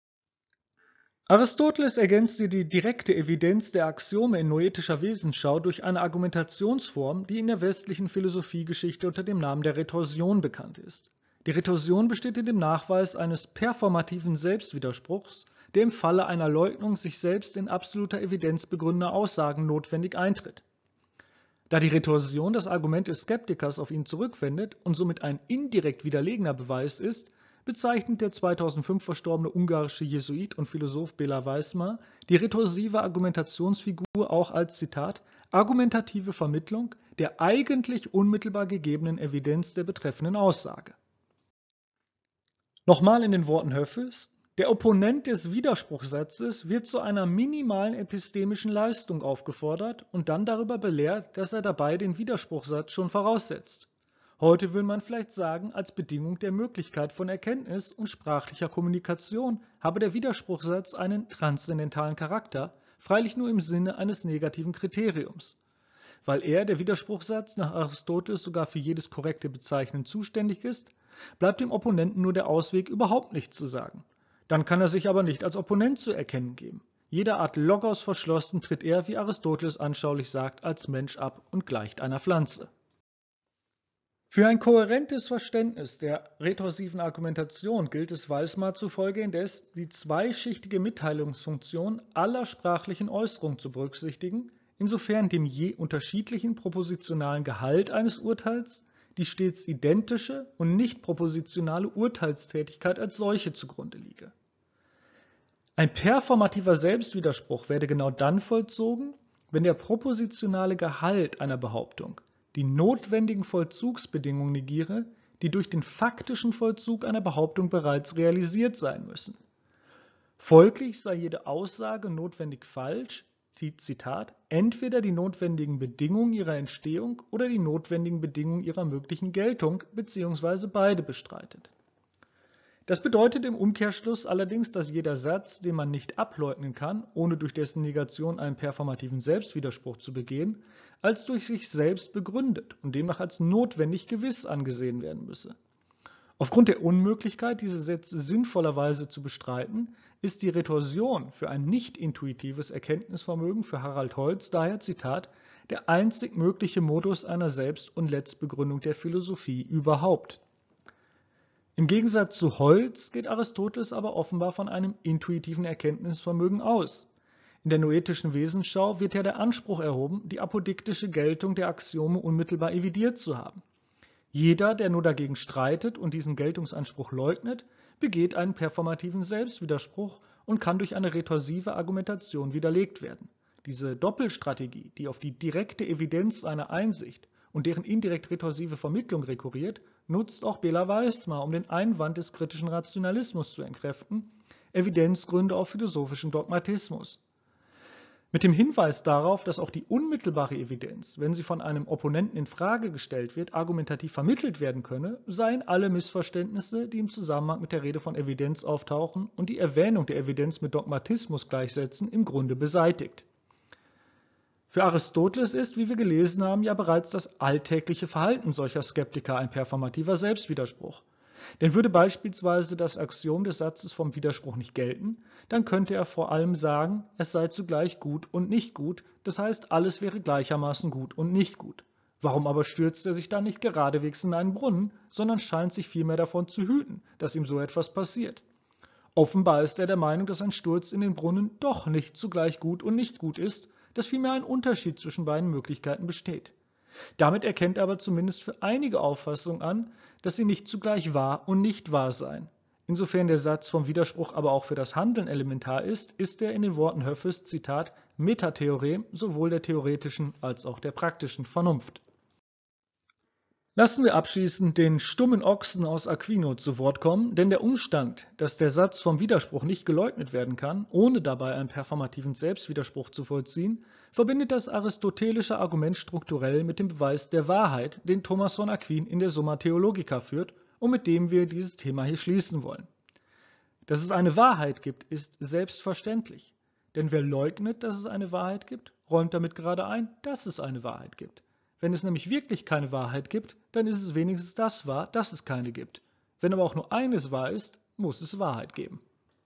Aristoteles ergänzte die direkte Evidenz der Axiome in noetischer Wesensschau durch eine Argumentationsform, die in der westlichen Philosophiegeschichte unter dem Namen der Retorsion bekannt ist. Die Retorsion besteht in dem Nachweis eines performativen Selbstwiderspruchs, der im Falle einer Leugnung sich selbst in absoluter Evidenz begründender Aussagen notwendig eintritt. Da die Retorsion das Argument des Skeptikers auf ihn zurückwendet und somit ein indirekt widerlegener Beweis ist, bezeichnet der zweitausendfünf verstorbene ungarische Jesuit und Philosoph Béla Wijma die retorsive Argumentationsfigur auch als, Zitat, argumentative Vermittlung der eigentlich unmittelbar gegebenen Evidenz der betreffenden Aussage. Nochmal in den Worten Höffels: Der Opponent des Widerspruchssatzes wird zu einer minimalen epistemischen Leistung aufgefordert und dann darüber belehrt, dass er dabei den Widerspruchssatz schon voraussetzt. Heute würde man vielleicht sagen, als Bedingung der Möglichkeit von Erkenntnis und sprachlicher Kommunikation habe der Widerspruchssatz einen transzendentalen Charakter, freilich nur im Sinne eines negativen Kriteriums. Weil er, der Widerspruchssatz, nach Aristoteles sogar für jedes korrekte Bezeichnen zuständig ist, bleibt dem Opponenten nur der Ausweg, überhaupt nichts zu sagen. Dann kann er sich aber nicht als Opponent zu erkennen geben. Jeder Art Logos verschlossen tritt er, wie Aristoteles anschaulich sagt, als Mensch ab und gleicht einer Pflanze. Für ein kohärentes Verständnis der retorsiven Argumentation gilt es Wijma zufolge indes, die zweischichtige Mitteilungsfunktion aller sprachlichen Äußerungen zu berücksichtigen, insofern dem je unterschiedlichen propositionalen Gehalt eines Urteils die stets identische und nicht propositionale Urteilstätigkeit als solche zugrunde liege. Ein performativer Selbstwiderspruch werde genau dann vollzogen, wenn der propositionale Gehalt einer Behauptung die notwendigen Vollzugsbedingungen negiere, die durch den faktischen Vollzug einer Behauptung bereits realisiert sein müssen. Folglich sei jede Aussage notwendig falsch, die, Zitat, entweder die notwendigen Bedingungen ihrer Entstehung oder die notwendigen Bedingungen ihrer möglichen Geltung bzw. beide bestreitet. Das bedeutet im Umkehrschluss allerdings, dass jeder Satz, den man nicht ableugnen kann, ohne durch dessen Negation einen performativen Selbstwiderspruch zu begehen, als durch sich selbst begründet und demnach als notwendig gewiss angesehen werden müsse. Aufgrund der Unmöglichkeit, diese Sätze sinnvollerweise zu bestreiten, ist die Retorsion für ein nicht intuitives Erkenntnisvermögen für Harald Holz daher, Zitat, der einzig mögliche Modus einer Selbst- und Letztbegründung der Philosophie überhaupt. Im Gegensatz zu Holz geht Aristoteles aber offenbar von einem intuitiven Erkenntnisvermögen aus. In der noetischen Wesensschau wird ja der Anspruch erhoben, die apodiktische Geltung der Axiome unmittelbar evidiert zu haben. Jeder, der nur dagegen streitet und diesen Geltungsanspruch leugnet, begeht einen performativen Selbstwiderspruch und kann durch eine retorsive Argumentation widerlegt werden. Diese Doppelstrategie, die auf die direkte Evidenz einer Einsicht und deren indirekt retorsive Vermittlung rekurriert, nutzt auch Béla Wijma, um den Einwand des kritischen Rationalismus zu entkräften, Evidenzgründe auf philosophischem Dogmatismus. Mit dem Hinweis darauf, dass auch die unmittelbare Evidenz, wenn sie von einem Opponenten in Frage gestellt wird, argumentativ vermittelt werden könne, seien alle Missverständnisse, die im Zusammenhang mit der Rede von Evidenz auftauchen und die Erwähnung der Evidenz mit Dogmatismus gleichsetzen, im Grunde beseitigt. Für Aristoteles ist, wie wir gelesen haben, ja bereits das alltägliche Verhalten solcher Skeptiker ein performativer Selbstwiderspruch. Denn würde beispielsweise das Axiom des Satzes vom Widerspruch nicht gelten, dann könnte er vor allem sagen, es sei zugleich gut und nicht gut, das heißt, alles wäre gleichermaßen gut und nicht gut. Warum aber stürzt er sich dann nicht geradewegs in einen Brunnen, sondern scheint sich vielmehr davon zu hüten, dass ihm so etwas passiert? Offenbar ist er der Meinung, dass ein Sturz in den Brunnen doch nicht zugleich gut und nicht gut ist, dass vielmehr ein Unterschied zwischen beiden Möglichkeiten besteht. Damit erkennt er aber zumindest für einige Auffassungen an, dass sie nicht zugleich wahr und nicht wahr seien. Insofern der Satz vom Widerspruch aber auch für das Handeln elementar ist, ist er in den Worten Höffes, Zitat, Metatheorem sowohl der theoretischen als auch der praktischen Vernunft. Lassen wir abschließend den stummen Ochsen aus Aquino zu Wort kommen, denn der Umstand, dass der Satz vom Widerspruch nicht geleugnet werden kann, ohne dabei einen performativen Selbstwiderspruch zu vollziehen, verbindet das aristotelische Argument strukturell mit dem Beweis der Wahrheit, den Thomas von Aquin in der Summa Theologica führt und mit dem wir dieses Thema hier schließen wollen. Dass es eine Wahrheit gibt, ist selbstverständlich, denn wer leugnet, dass es eine Wahrheit gibt, räumt damit gerade ein, dass es eine Wahrheit gibt. Wenn es nämlich wirklich keine Wahrheit gibt, dann ist es wenigstens das wahr, dass es keine gibt. Wenn aber auch nur eines wahr ist, muss es Wahrheit geben.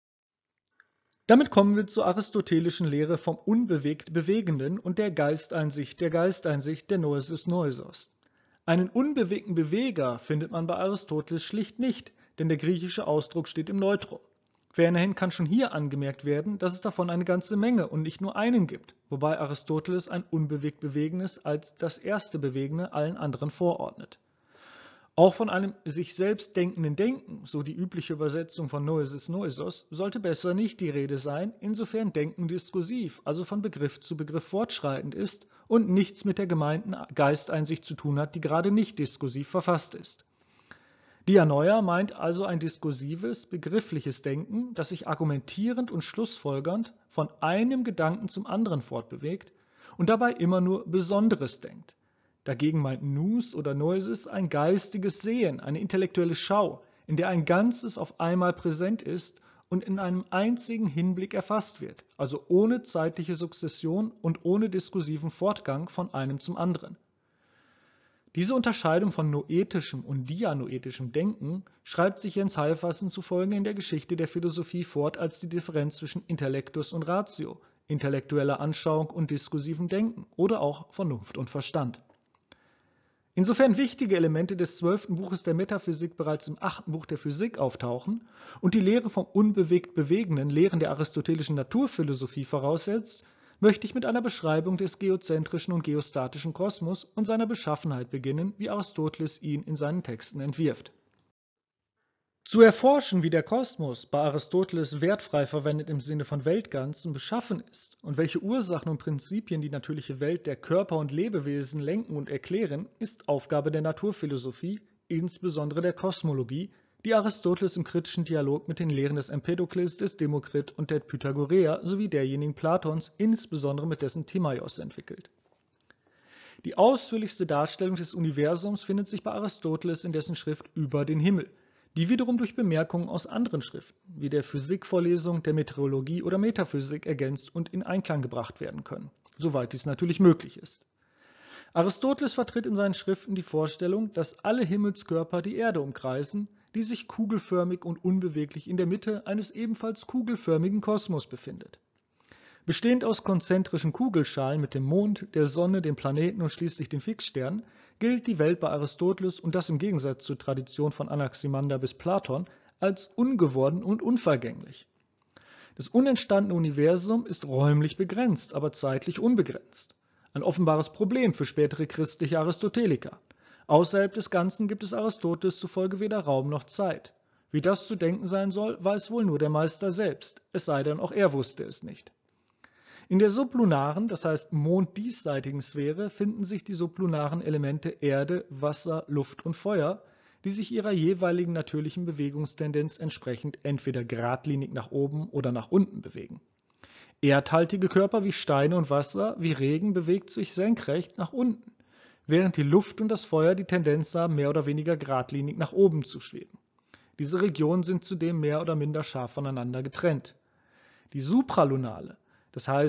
Damit kommen wir zur aristotelischen Lehre vom unbewegt Bewegenden und der Geisteinsicht der Geisteinsicht der Noesis Noesos. Einen unbewegten Beweger findet man bei Aristoteles schlicht nicht, denn der griechische Ausdruck steht im Neutrum. Fernerhin kann schon hier angemerkt werden, dass es davon eine ganze Menge und nicht nur einen gibt, wobei Aristoteles ein unbewegt Bewegendes als das erste Bewegende allen anderen vorordnet. Auch von einem sich selbst denkenden Denken, so die übliche Übersetzung von Noesis Noesos, sollte besser nicht die Rede sein, insofern Denken diskursiv, also von Begriff zu Begriff fortschreitend ist und nichts mit der gemeinten Geisteinsicht zu tun hat, die gerade nicht diskursiv verfasst ist. Dianoia meint also ein diskursives, begriffliches Denken, das sich argumentierend und schlussfolgernd von einem Gedanken zum anderen fortbewegt und dabei immer nur Besonderes denkt. Dagegen meint Nous oder Noesis ein geistiges Sehen, eine intellektuelle Schau, in der ein Ganzes auf einmal präsent ist und in einem einzigen Hinblick erfasst wird, also ohne zeitliche Sukzession und ohne diskursiven Fortgang von einem zum anderen. Diese Unterscheidung von noetischem und dianoetischem Denken schreibt sich Jens Halvorsen zufolge in der Geschichte der Philosophie fort als die Differenz zwischen Intellectus und Ratio, intellektueller Anschauung und diskursivem Denken oder auch Vernunft und Verstand. Insofern wichtige Elemente des zwölften Buches der Metaphysik bereits im achten Buch der Physik auftauchen und die Lehre vom unbewegt Bewegenden Lehren der aristotelischen Naturphilosophie voraussetzt, möchte ich mit einer Beschreibung des geozentrischen und geostatischen Kosmos und seiner Beschaffenheit beginnen, wie Aristoteles ihn in seinen Texten entwirft. Zu erforschen, wie der Kosmos, bei Aristoteles wertfrei verwendet im Sinne von Weltganzen, beschaffen ist und welche Ursachen und Prinzipien die natürliche Welt der Körper und Lebewesen lenken und erklären, ist Aufgabe der Naturphilosophie, insbesondere der Kosmologie, die Aristoteles im kritischen Dialog mit den Lehren des Empedokles, des Demokrit und der Pythagoreer sowie derjenigen Platons, insbesondere mit dessen Timaios, entwickelt. Die ausführlichste Darstellung des Universums findet sich bei Aristoteles in dessen Schrift Über den Himmel, die wiederum durch Bemerkungen aus anderen Schriften, wie der Physikvorlesung, der Meteorologie oder Metaphysik ergänzt und in Einklang gebracht werden können, soweit dies natürlich möglich ist. Aristoteles vertritt in seinen Schriften die Vorstellung, dass alle Himmelskörper die Erde umkreisen, die sich kugelförmig und unbeweglich in der Mitte eines ebenfalls kugelförmigen Kosmos befindet. Bestehend aus konzentrischen Kugelschalen mit dem Mond, der Sonne, den Planeten und schließlich den Fixsternen, gilt die Welt bei Aristoteles und das im Gegensatz zur Tradition von Anaximander bis Platon als ungeworden und unvergänglich. Das unentstandene Universum ist räumlich begrenzt, aber zeitlich unbegrenzt. Ein offenbares Problem für spätere christliche Aristoteliker. Außerhalb des Ganzen gibt es Aristoteles zufolge weder Raum noch Zeit. Wie das zu denken sein soll, weiß wohl nur der Meister selbst, es sei denn, auch er wusste es nicht. In der sublunaren, das heißt monddiesseitigen Sphäre, finden sich die sublunaren Elemente Erde, Wasser, Luft und Feuer, die sich ihrer jeweiligen natürlichen Bewegungstendenz entsprechend entweder geradlinig nach oben oder nach unten bewegen. Erdhaltige Körper wie Steine und Wasser, wie Regen, bewegt sich senkrecht nach unten, während die Luft und das Feuer die Tendenz haben, mehr oder weniger geradlinig nach oben zu schweben. Diese Regionen sind zudem mehr oder minder scharf voneinander getrennt. Die supralunale, das heißt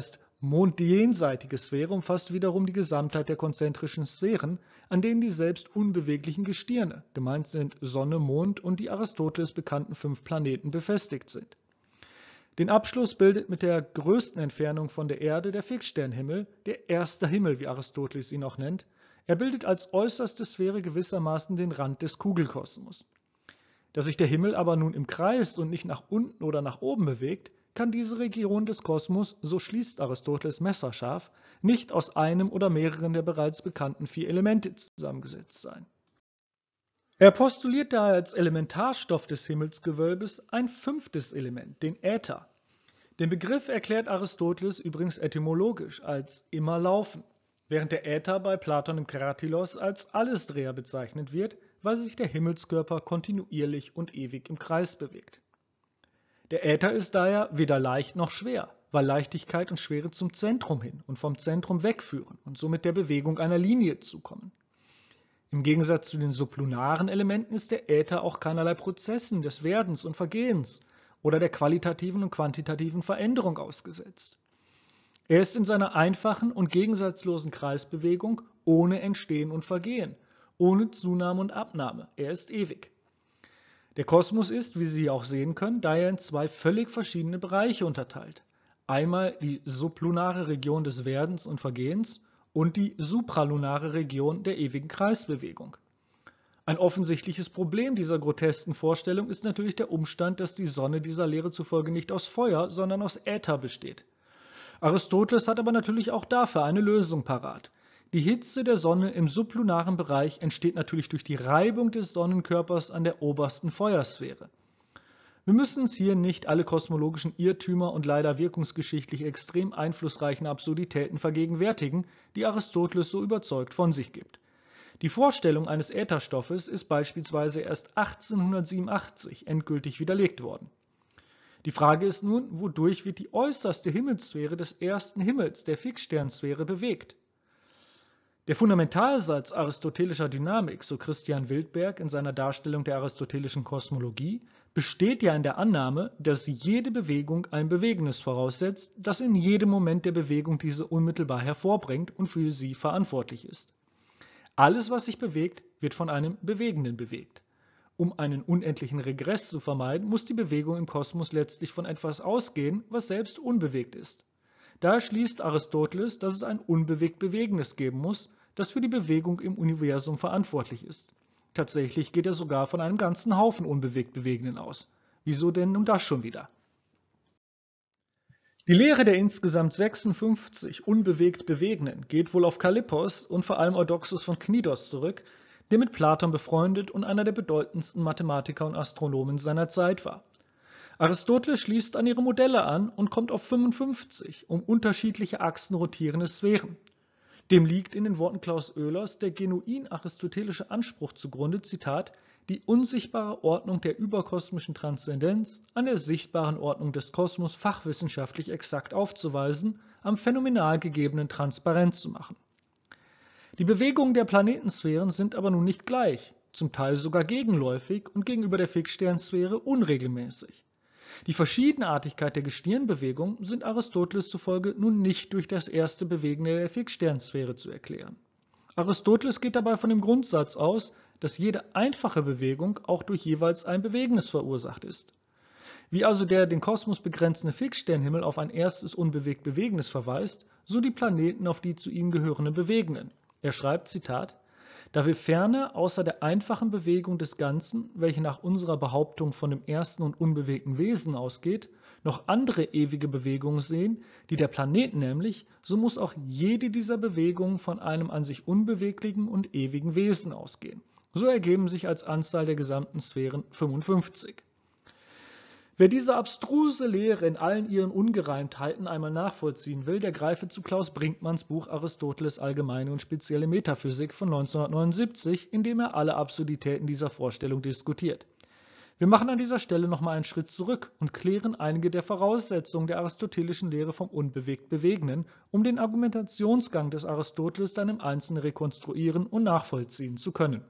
Mondjenseitige Sphäre umfasst wiederum die Gesamtheit der konzentrischen Sphären, an denen die selbst unbeweglichen Gestirne, gemeint sind Sonne, Mond und die Aristoteles bekannten fünf Planeten, befestigt sind. Den Abschluss bildet mit der größten Entfernung von der Erde der Fixsternhimmel, der erste Himmel, wie Aristoteles ihn auch nennt. Er bildet als äußerste Sphäre gewissermaßen den Rand des Kugelkosmos. Da sich der Himmel aber nun im Kreis und nicht nach unten oder nach oben bewegt, kann diese Region des Kosmos, so schließt Aristoteles messerscharf, nicht aus einem oder mehreren der bereits bekannten vier Elemente zusammengesetzt sein. Er postuliert daher als Elementarstoff des Himmelsgewölbes ein fünftes Element, den Äther. Den Begriff erklärt Aristoteles übrigens etymologisch als immer laufen, während der Äther bei Platon im Kratilos als Allesdreher bezeichnet wird, weil sich der Himmelskörper kontinuierlich und ewig im Kreis bewegt. Der Äther ist daher weder leicht noch schwer, weil Leichtigkeit und Schwere zum Zentrum hin und vom Zentrum wegführen und somit der Bewegung einer Linie zukommen. Im Gegensatz zu den sublunaren Elementen ist der Äther auch keinerlei Prozessen des Werdens und Vergehens oder der qualitativen und quantitativen Veränderung ausgesetzt. Er ist in seiner einfachen und gegensatzlosen Kreisbewegung ohne Entstehen und Vergehen, ohne Zunahme und Abnahme. Er ist ewig. Der Kosmos ist, wie Sie auch sehen können, daher in zwei völlig verschiedene Bereiche unterteilt. Einmal die sublunare Region des Werdens und Vergehens und die supralunare Region der ewigen Kreisbewegung. Ein offensichtliches Problem dieser grotesken Vorstellung ist natürlich der Umstand, dass die Sonne dieser Lehre zufolge nicht aus Feuer, sondern aus Äther besteht. Aristoteles hat aber natürlich auch dafür eine Lösung parat. Die Hitze der Sonne im sublunaren Bereich entsteht natürlich durch die Reibung des Sonnenkörpers an der obersten Feuersphäre. Wir müssen uns hier nicht alle kosmologischen Irrtümer und leider wirkungsgeschichtlich extrem einflussreichen Absurditäten vergegenwärtigen, die Aristoteles so überzeugt von sich gibt. Die Vorstellung eines Ätherstoffes ist beispielsweise erst achtzehnhundertsiebenundachtzig endgültig widerlegt worden. Die Frage ist nun, wodurch wird die äußerste Himmelssphäre des ersten Himmels, der Fixsternsphäre, bewegt? Der Fundamentalsatz aristotelischer Dynamik, so Christian Wildberg in seiner Darstellung der aristotelischen Kosmologie, besteht ja in der Annahme, dass jede Bewegung ein Bewegendes voraussetzt, das in jedem Moment der Bewegung diese unmittelbar hervorbringt und für sie verantwortlich ist. Alles, was sich bewegt, wird von einem Bewegenden bewegt. Um einen unendlichen Regress zu vermeiden, muss die Bewegung im Kosmos letztlich von etwas ausgehen, was selbst unbewegt ist. Daher schließt Aristoteles, dass es ein unbewegt Bewegendes geben muss, das für die Bewegung im Universum verantwortlich ist. Tatsächlich geht er sogar von einem ganzen Haufen unbewegt Bewegenden aus. Wieso denn nun das schon wieder? Die Lehre der insgesamt sechsundfünfzig unbewegt Bewegenden geht wohl auf Kallippos und vor allem Eudoxos von Knidos zurück, der mit Platon befreundet und einer der bedeutendsten Mathematiker und Astronomen seiner Zeit war. Aristoteles schließt an ihre Modelle an und kommt auf fünfundfünfzig um unterschiedliche Achsen rotierende Sphären. Dem liegt in den Worten Klaus Oehlers der genuin aristotelische Anspruch zugrunde, Zitat, die unsichtbare Ordnung der überkosmischen Transzendenz an der sichtbaren Ordnung des Kosmos fachwissenschaftlich exakt aufzuweisen, am phänomenal gegebenen transparent zu machen. Die Bewegungen der Planetensphären sind aber nun nicht gleich, zum Teil sogar gegenläufig und gegenüber der Fixsternsphäre unregelmäßig. Die Verschiedenartigkeit der Gestirnbewegung sind Aristoteles zufolge nun nicht durch das erste Bewegende der Fixsternsphäre zu erklären. Aristoteles geht dabei von dem Grundsatz aus, dass jede einfache Bewegung auch durch jeweils ein Bewegendes verursacht ist. Wie also der den Kosmos begrenzende Fixsternhimmel auf ein erstes unbewegt Bewegendes verweist, so die Planeten auf die zu ihnen gehörenden Bewegenden. Er schreibt, Zitat, da wir ferner außer der einfachen Bewegung des Ganzen, welche nach unserer Behauptung von dem ersten und unbewegten Wesen ausgeht, noch andere ewige Bewegungen sehen, die der Planet nämlich, so muss auch jede dieser Bewegungen von einem an sich unbeweglichen und ewigen Wesen ausgehen. So ergeben sich als Anzahl der gesamten Sphären fünfundfünfzig. Wer diese abstruse Lehre in allen ihren Ungereimtheiten einmal nachvollziehen will, der greife zu Klaus Brinkmanns Buch Aristoteles allgemeine und spezielle Metaphysik von neunzehnhundertneunundsiebzig, in dem er alle Absurditäten dieser Vorstellung diskutiert. Wir machen an dieser Stelle nochmal einen Schritt zurück und klären einige der Voraussetzungen der aristotelischen Lehre vom unbewegt Bewegenden, um den Argumentationsgang des Aristoteles dann im Einzelnen rekonstruieren und nachvollziehen zu können.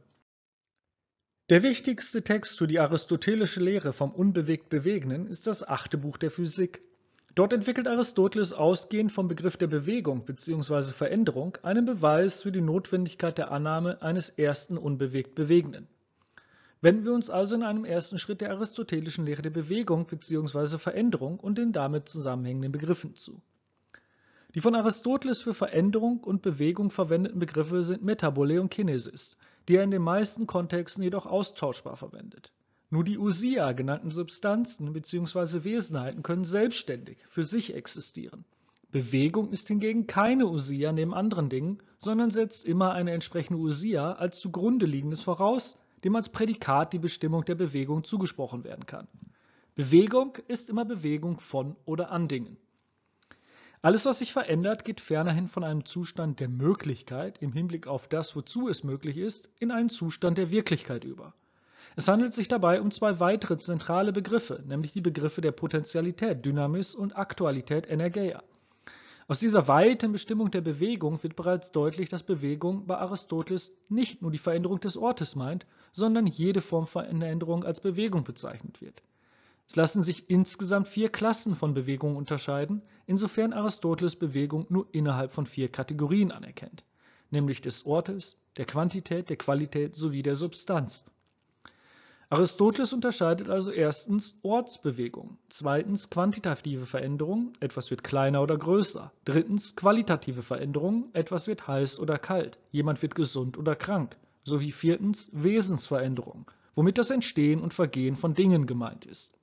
Der wichtigste Text für die aristotelische Lehre vom unbewegt Bewegenden ist das achte Buch der Physik. Dort entwickelt Aristoteles ausgehend vom Begriff der Bewegung bzw. Veränderung einen Beweis für die Notwendigkeit der Annahme eines ersten unbewegt Bewegenden. Wenden wir uns also in einem ersten Schritt der aristotelischen Lehre der Bewegung bzw. Veränderung und den damit zusammenhängenden Begriffen zu. Die von Aristoteles für Veränderung und Bewegung verwendeten Begriffe sind Metabole und Kinesis, die er in den meisten Kontexten jedoch austauschbar verwendet. Nur die Ousia genannten Substanzen bzw. Wesenheiten können selbstständig für sich existieren. Bewegung ist hingegen keine Ousia neben anderen Dingen, sondern setzt immer eine entsprechende Ousia als zugrunde liegendes voraus, dem als Prädikat die Bestimmung der Bewegung zugesprochen werden kann. Bewegung ist immer Bewegung von oder an Dingen. Alles, was sich verändert, geht fernerhin von einem Zustand der Möglichkeit im Hinblick auf das, wozu es möglich ist, in einen Zustand der Wirklichkeit über. Es handelt sich dabei um zwei weitere zentrale Begriffe, nämlich die Begriffe der Potentialität Dynamis und Aktualität Energeia. Aus dieser weiten Bestimmung der Bewegung wird bereits deutlich, dass Bewegung bei Aristoteles nicht nur die Veränderung des Ortes meint, sondern jede Form von Veränderung als Bewegung bezeichnet wird. Es lassen sich insgesamt vier Klassen von Bewegung unterscheiden, insofern Aristoteles Bewegung nur innerhalb von vier Kategorien anerkennt, nämlich des Ortes, der Quantität, der Qualität sowie der Substanz. Aristoteles unterscheidet also erstens Ortsbewegung, zweitens quantitative Veränderung, etwas wird kleiner oder größer, drittens qualitative Veränderung, etwas wird heiß oder kalt, jemand wird gesund oder krank, sowie viertens Wesensveränderung, womit das Entstehen und Vergehen von Dingen gemeint ist.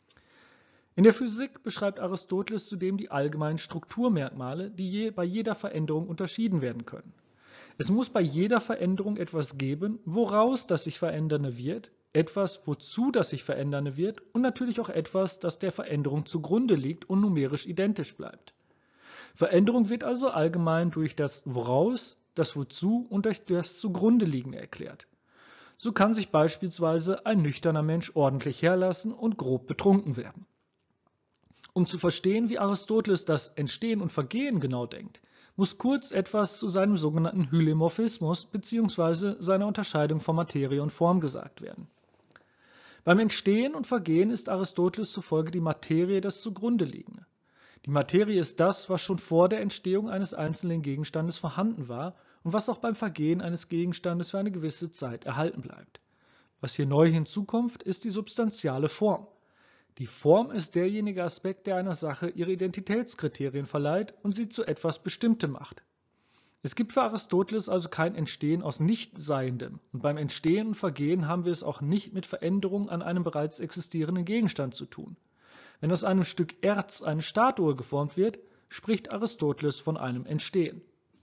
In der Physik beschreibt Aristoteles zudem die allgemeinen Strukturmerkmale, die je bei jeder Veränderung unterschieden werden können. Es muss bei jeder Veränderung etwas geben, woraus das sich Verändernde wird, etwas, wozu das sich Verändernde wird und natürlich auch etwas, das der Veränderung zugrunde liegt und numerisch identisch bleibt. Veränderung wird also allgemein durch das Woraus, das Wozu und durch das Zugrunde liegende erklärt. So kann sich beispielsweise ein nüchterner Mensch ordentlich herlassen und grob betrunken werden. Um zu verstehen, wie Aristoteles das Entstehen und Vergehen genau denkt, muss kurz etwas zu seinem sogenannten Hylemorphismus bzw. seiner Unterscheidung von Materie und Form gesagt werden. Beim Entstehen und Vergehen ist Aristoteles zufolge die Materie das zugrunde liegende. Die Materie ist das, was schon vor der Entstehung eines einzelnen Gegenstandes vorhanden war und was auch beim Vergehen eines Gegenstandes für eine gewisse Zeit erhalten bleibt. Was hier neu hinzukommt, ist die substantiale Form. Die Form ist derjenige Aspekt, der einer Sache ihre Identitätskriterien verleiht und sie zu etwas Bestimmtem macht. Es gibt für Aristoteles also kein Entstehen aus Nichtseiendem und beim Entstehen und Vergehen haben wir es auch nicht mit Veränderung an einem bereits existierenden Gegenstand zu tun. Wenn aus einem Stück Erz eine Statue geformt wird, spricht Aristoteles von einem Entstehen.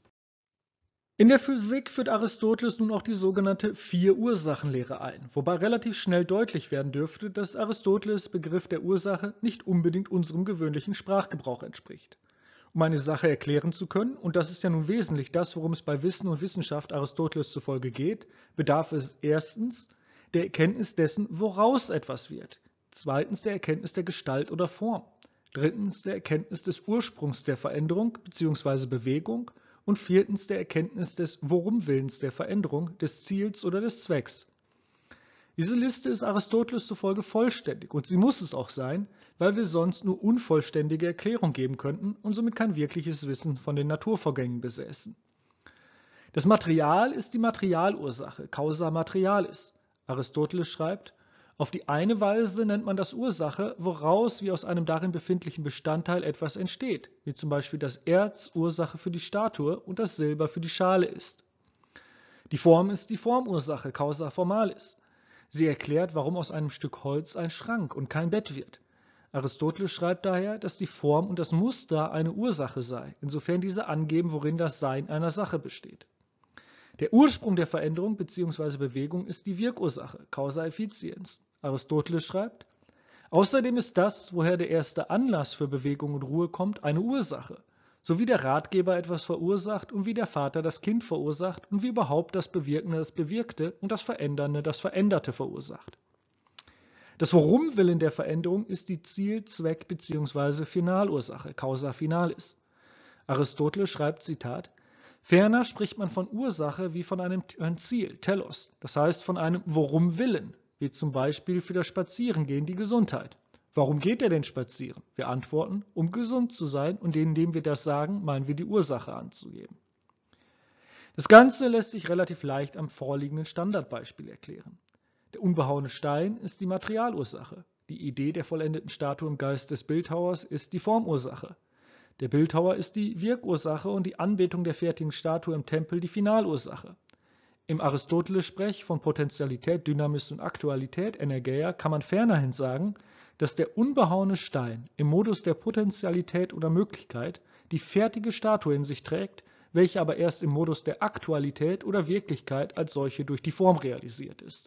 In der Physik führt Aristoteles nun auch die sogenannte Vier-Ursachen-Lehre ein, wobei relativ schnell deutlich werden dürfte, dass Aristoteles Begriff der Ursache nicht unbedingt unserem gewöhnlichen Sprachgebrauch entspricht. Um eine Sache erklären zu können, und das ist ja nun wesentlich das, worum es bei Wissen und Wissenschaft Aristoteles zufolge geht, bedarf es erstens der Erkenntnis dessen, woraus etwas wird, zweitens der Erkenntnis der Gestalt oder Form, drittens der Erkenntnis des Ursprungs der Veränderung bzw. Bewegung und viertens der Erkenntnis des Worumwillens der Veränderung, des Ziels oder des Zwecks. Diese Liste ist Aristoteles zufolge vollständig und sie muss es auch sein, weil wir sonst nur unvollständige Erklärung geben könnten und somit kein wirkliches Wissen von den Naturvorgängen besäßen. Das Material ist die Materialursache, causa materialis. Aristoteles schreibt, auf die eine Weise nennt man das Ursache, woraus wie aus einem darin befindlichen Bestandteil etwas entsteht, wie zum Beispiel das Erz Ursache für die Statue und das Silber für die Schale ist. Die Form ist die Formursache, causa formalis. Sie erklärt, warum aus einem Stück Holz ein Schrank und kein Bett wird. Aristoteles schreibt daher, dass die Form und das Muster eine Ursache sei, insofern diese angeben, worin das Sein einer Sache besteht. Der Ursprung der Veränderung bzw. Bewegung ist die Wirkursache, causa efficiens. Aristoteles schreibt, außerdem ist das, woher der erste Anlass für Bewegung und Ruhe kommt, eine Ursache, so wie der Ratgeber etwas verursacht und wie der Vater das Kind verursacht und wie überhaupt das Bewirkende das Bewirkte und das Verändernde das Veränderte verursacht. Das Worumwillen der Veränderung ist die Ziel-, Zweck- bzw. Finalursache, causa finalis. Aristoteles schreibt, Zitat, ferner spricht man von Ursache wie von einem Ziel, Telos, das heißt von einem Worumwillen, wie zum Beispiel für das Spazierengehen die Gesundheit. Warum geht er denn spazieren? Wir antworten, um gesund zu sein, und indem wir das sagen, meinen wir die Ursache anzugeben. Das Ganze lässt sich relativ leicht am vorliegenden Standardbeispiel erklären. Der unbehauene Stein ist die Materialursache. Die Idee der vollendeten Statue im Geist des Bildhauers ist die Formursache. Der Bildhauer ist die Wirkursache und die Anbetung der fertigen Statue im Tempel die Finalursache. Im Aristoteles-Sprech von Potentialität, Dynamis und Aktualität, Energeia, kann man fernerhin sagen, dass der unbehauene Stein im Modus der Potentialität oder Möglichkeit die fertige Statue in sich trägt, welche aber erst im Modus der Aktualität oder Wirklichkeit als solche durch die Form realisiert ist.